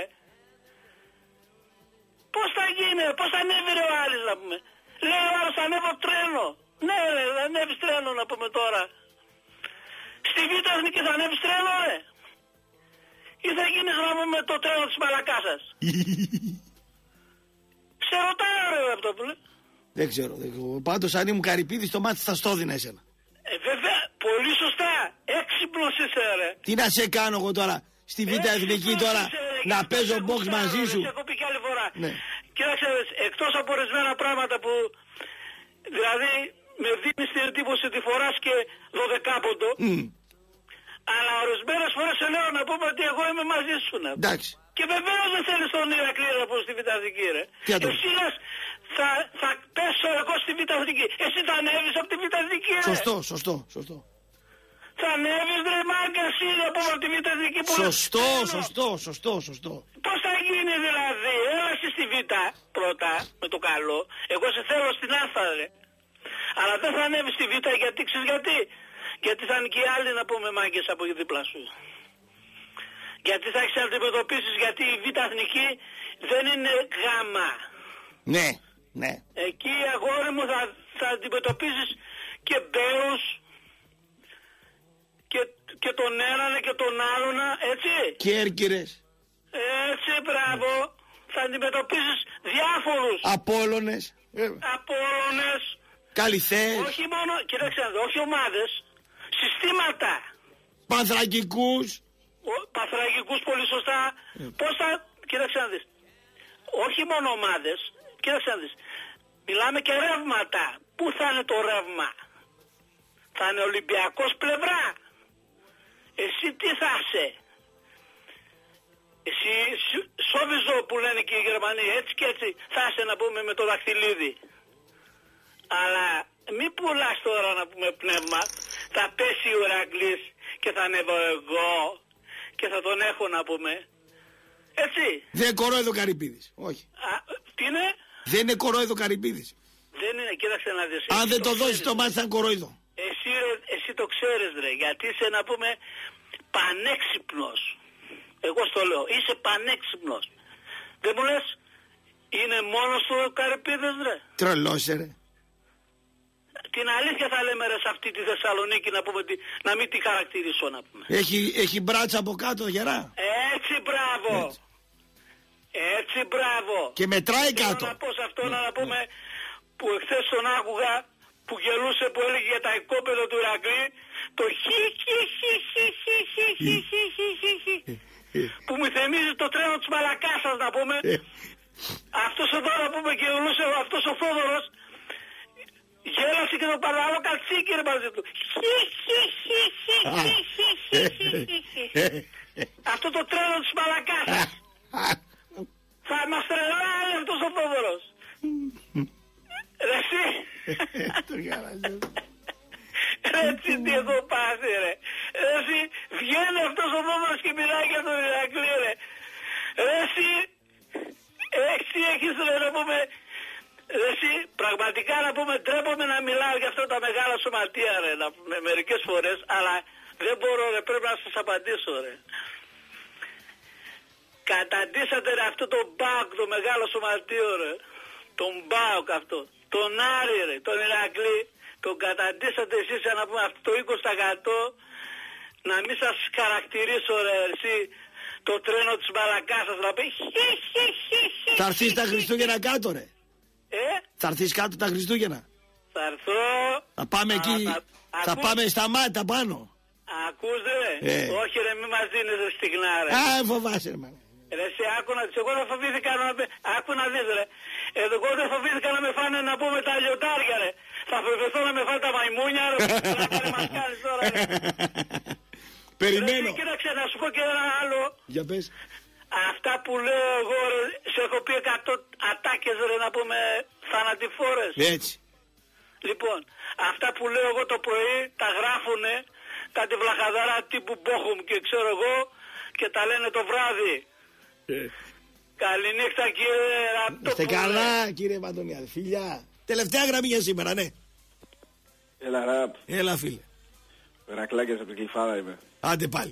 Πώς θα γίνει ρε? Πώς θα ανέβει ρε ο Άρης να πούμε? Λέει ο Άρης θα ανέβω τρένο. Ναι ρε, θα ανέβεις τρένο να πούμε τώρα. Στη Β' Εθνική θα ανέβεις τρένο ρε? Ή θα γίνεις να πούμε το τρένο της Μαλακάσας? Σε ρωτάω ρε αυτό που λέει. Δεν ξέρω, δεν ξέρω. Πάντως αν ήμουν Καρυπίδης το μάτι θα στο έδινα εσένα. Ε, βέβαια, πολύ σωστά. Έξυπνος είσαι ρε. Τι να σε κάνω εγώ τώρα στη Β' Εθνική τώρα είσαι, ρε, να παίζω box μαζί σου. Σε έχω πει και άλλη φορά. Ναι. Κοίταξε, εκτός από ορισμένα πράγματα που δηλαδή με δίνεις την εντύπωση ότι φοράς και δωδεκάποντο, mm. αλλά ορισμένες φορές σε λέω να πούμε ότι εγώ είμαι μαζί σου. Ναι. Εντάξει. Και βεβαίως δεν θέλεις τον Ηρακλή να πω στη Β' Εθνική ρε. Εσύ λες θα, θα πέσω εγώ στη Β' Εθνική. Εσύ θα ανέβεις από τη Β' Εθνική ρε. Σωστό, σωστό, σωστό. Θα ανέβεις ρε μάγκα εσύ να πω από τη Β' Εθνική που Σωστό, σωστό, σωστό, σωστό. Πώς θα γίνει δηλαδή? Έλα εσύ στη Β' πρώτα με το καλό. Εγώ σε θέλω στην Α ρε. Αλλά δεν θα ανέβεις στη Β' γιατί ξέρεις γιατί? Γιατί θα είναι και οι άλλοι να πούμε μάγκες από δίπλα σου. Γιατί θα έχεις αντιμετωπίσεις, γιατί η Β' Εθνική δεν είναι γάμα. Ναι, ναι. Εκεί αγόρι μου θα, θα αντιμετωπίσεις και μπέους και, και τον έναν και τον άλλον, έτσι. Και έρκυρες. Έτσι, μπράβο. Θα αντιμετωπίσεις διάφορους. Απόλλωνες. Απόλλωνες. Καλυθές. Όχι μόνο, κοίταξε να δω, όχι ομάδες. Συστήματα. Πανθρακικούς. Παθραγικούς πολύ σωστά. Mm. Πώς θα, κοίταξε να δεις, όχι μόνο ομάδες, κοίταξε να δεις, μιλάμε και ρεύματα. Πού θα είναι το ρεύμα? Θα είναι Ολυμπιακός πλευρά. Εσύ τι θα είσαι? Εσύ σόβιζο που λένε και οι Γερμανοί, έτσι και έτσι θα είσαι να πούμε με το δαχτυλίδι. Αλλά μη πουλάς τώρα να πούμε πνεύμα. Θα πέσει ο Ηρακλής και θα ανέβω εγώ και θα τον έχω να πούμε. Έτσι. Δεν είναι κορόιδο Καρυπίδης. Όχι. Α, τι είναι? Δεν είναι κορόιδο Καρυπίδης. Δεν είναι, κοίταξε να δεις. Αν δεν το, το δώσεις το μάτι σαν κορόιδο. Εσύ, ρε, εσύ το ξέρεις ρε, γιατί είσαι να πούμε πανέξυπνος. Εγώ στο λέω, είσαι πανέξυπνος. Δεν μου λες, είναι μόνος του Καρυπίδης ρε? Τρελός ρε. Την αλήθεια θα λέμε ρε σε αυτή τη Θεσσαλονίκη να πούμε, να μην τη χαρακτηρίσω να πούμε. Έχει, έχει μπράτσα από κάτω γερά. Έτσι μπράβο. Έτσι, Έτσι μπράβο. Και μετράει Θέλω κάτω. να πω σε αυτό να πούμε που εχθές τον άκουγα που γελούσε που έλεγε για τα οικόπεδα του Ηρακλή το χι χι χι χι χι χι χι χι χι που μου θυμίζει το τρένο της Μαλακάσας να πούμε. Αυτός εδώ να πούμε και γελούσε αυτός ο Θόδωρος. Γέλασε και το παραλό κατσίκι ρε μαζί του. Αυτό το τρένο της Μαλακάσας. Θα μας τρελάει αυτός ο Θόδωρος. Ρε εσύ. Ρε έτσι τι έχω πάθει ρε. Ρε εσύ βγαίνει αυτός ο Θόδωρος και μιλάει για τον Ηρακλή ρε. Ρε εσύ. Εσύ έχεις ρε να πούμε. Εσύ πραγματικά να πούμε τρέπομαι να μιλάω για αυτά τα μεγάλα σωματεία ρε να πούμε μερικές φορές, αλλά δεν μπορώ ρε, πρέπει να σας απαντήσω ρε. Καταντήσατε ρε αυτό το Μπάουκ, το μεγάλο σωματείο ρε, τον Μπάουκ αυτό, τον Άρη ρε, τον Ηρακλή, τον καταντήσατε εσείς να πούμε αυτό το είκοσι τοις εκατό να μην σας χαρακτηρίσω ρε εσύ το τρένο της Μαλακάσας να πει χι χι χι χι. Θα έρθεις τα Χριστούγεννα κάτω ρε. Ε? Θα έρθεις κάτω τα Χριστούγεννα. Θα έρθω. Θα πάμε Α, εκεί. θα, θα ακούς... πάμε στα μάτια πάνω. Ακούς ρε. Ε. Όχι ρε μη μας δίνεις ρε στιγνά ρε. Α, φοβάσαι ρε μάνα. Ρε σε άκου να δεις. Εγώ δεν φοβήθηκα να με... Άκου να δεις ρε. Εγώ δεν φοβήθηκα να με φάνε να πούμε τα λιωτάρια ρε. Θα φοβηθώ να με φάνε τα μαϊμούνια ρε. Τι μας κάνεις τώρα ρε. Περιμένω. Ρε, κοίταξε να σου πω και ένα άλλο. Για πες. Αυτά που λέω εγώ ρε, σε έχω πει εκατό ατάκες ρε να πούμε θανατηφόρες. Έτσι. Λοιπόν, αυτά που λέω εγώ το πρωί τα γράφουνε κάτι βλαχαδαρά τύπου Μπόχουμ και ξέρω εγώ και τα λένε το βράδυ. Ε. Καληνύχτα κύριε Ραπτόπουλε. Είστε καλά κύριε Παντονιάδη, φιλιά. Τελευταία γραμμή για σήμερα, ναι. Έλα Ραπ. Έλα φίλε. Ρακλάκιας από την Κλειφάδα είμαι. Άντε πάλι.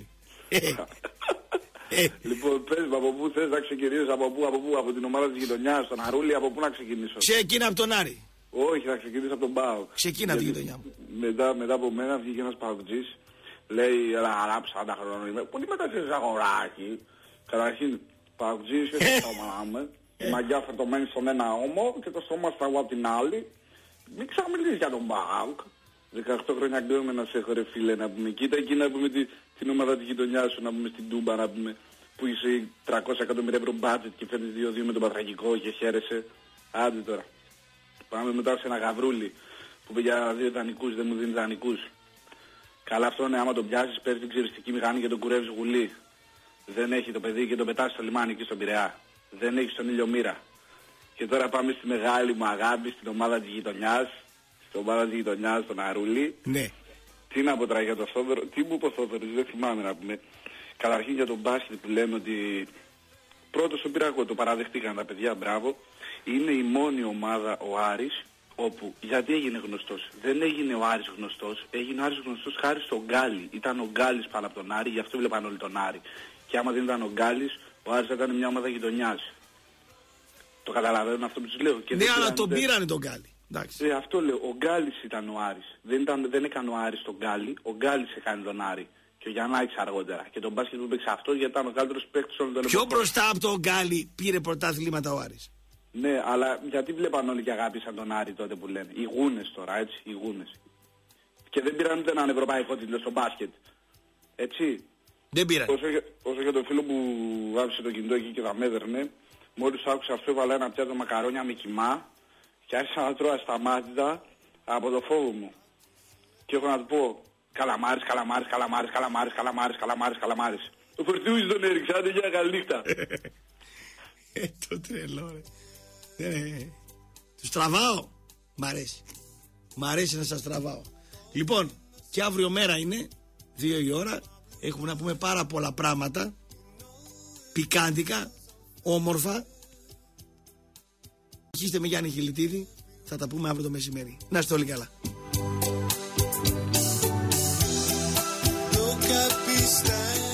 Λοιπόν, πες μου από πού θες να ξεκινήσεις, από πού, από πού, από την ομάδα της γειτονιάς, τον Αρούλη, από πού να ξεκινήσω. Ξεκίνα από τον Άρη. Όχι, θα ξεκινήσω από τον Πάοκ. Ξεκίνα από τη γειτονιά μου. Μετά, μετά από μένα βγήκε ένας Παοκτζής, λέει, έλα Αράπ, σαράντα χρόνων είμαι. Πού τι μεταξύσεις αγοράκι. Καταρχήν, Παοκτζής, έτσι θα ομανάμε. Η μαγιά φορτωμένη στον ένα ώμο και το στόμα σταγού από την άλλη. Μην ξαμιλήσεις για τον Πάοκ. δεκαοκτώ χρόνια αγγλώμε να σε έχω ρε φίλε να πούμε. Κοίτα εκεί να πούμε τη, την ομάδα της γειτονιάς σου να πούμε στην Τούμπα να πούμε. Που είσαι τριακόσια εκατομμύρια ευρώ μπάτζετ και φέρνεις δύο δύο με τον Πατραγικό και χαίρεσαι. Άντε τώρα. Πάμε μετά σε ένα γαβρούλι που είπε για δύο δανεικούς, δεν μου δίνει δανεικούς. Καλά αυτό είναι άμα τον πιάσεις παίρνεις την ξυριστική μηχανή και τον κουρεύεις γουλή. Δεν έχει το παιδί και τον πετάς στο λιμάνι εκεί στον Πειραιά. Δεν έχει τον ήλιο μοίρα. Και τώρα πάμε στη μεγάλη μου αγάπη στην ομάδα της γειτονιάς. Στην ομάδα της γειτονιάς, τον Αρούλη. Ναι. Τι να πω τώρα για τον Θόδωρο, τι μου είπε ο Θόδωρος, δεν θυμάμαι να πούμε. Καταρχήν για τον μπάσκετ που λέμε ότι πρώτος τον Πειραγό, το παραδεχτήκαν τα παιδιά, μπράβο. Είναι η μόνη ομάδα ο Άρης όπου, γιατί έγινε γνωστός. Δεν έγινε ο Άρης γνωστός, έγινε ο Άρης γνωστός χάρη στον Γκάλι. Ήταν ο Γκάλης πάνω από τον Άρη, γι' αυτό βλέπαν όλοι τον Άρη. Και άμα δεν ήταν ο Γκάλης, ο Άρης ήταν μια ομάδα γειτονιάς. Το καταλαβαίνουν αυτό που τους λέω. Και ναι, αλλά τον πήρανε τον Γκάλι. Ε, αυτό λέω, ο Γκάλης ήταν ο Άρης. Δεν, ήταν, δεν έκανε ο Άρης τον Γκάλι, ο Γκάλης έκανε τον Άρη. Και ο Γιαννάκης αργότερα. Και τον μπάσκετ που παίξει αυτό γιατί ήταν ο καλύτερος παίκτης όλων των εποχών. Πιο μπροστά από τον Γκάλι πήρε πρωτάθληματα ο Άρης. Ναι, αλλά γιατί βλέπαν όλοι και αγάπησαν τον Άρη τότε που λένε. Οι γούνες τώρα, έτσι, οι γούνες. Και δεν πήραν ούτε έναν ευρωπαϊκό τίτλο στο μπάσκετ. Έτσι. Δεν πήραν. Όσο, όσο για τον φίλο που άφησε το κινητό εκεί και θα με έδερνε, μόλις άκουσα αυτό έβαλα ένα πιάτο μακαρόνια με κιμά και άρχισα να τρώω ασταμάτητα από το φόβο μου. και έχω να του πω καλαμάρις, καλαμάρις, καλαμάρις, καλαμάρις, καλαμάρις, καλαμάρις, καλαμάρις. Το φορτιούζι τον έριξε, άντε για καλή νύχτα. Ε, το τρελό ρε. Ε, τους τραβάω. Μ' αρέσει. Μ' αρέσει να σας τραβάω. Λοιπόν, και αύριο μέρα είναι, δύο η ώρα. Έχουμε να πούμε πάρα πολλά πράγματα. Πικάντικα, όμορφα. Αρχίστε με Γιάννη Χιλιτίδη. Θα τα πούμε αύριο το μεσημέρι. Να είστε όλοι καλά. Nunca pista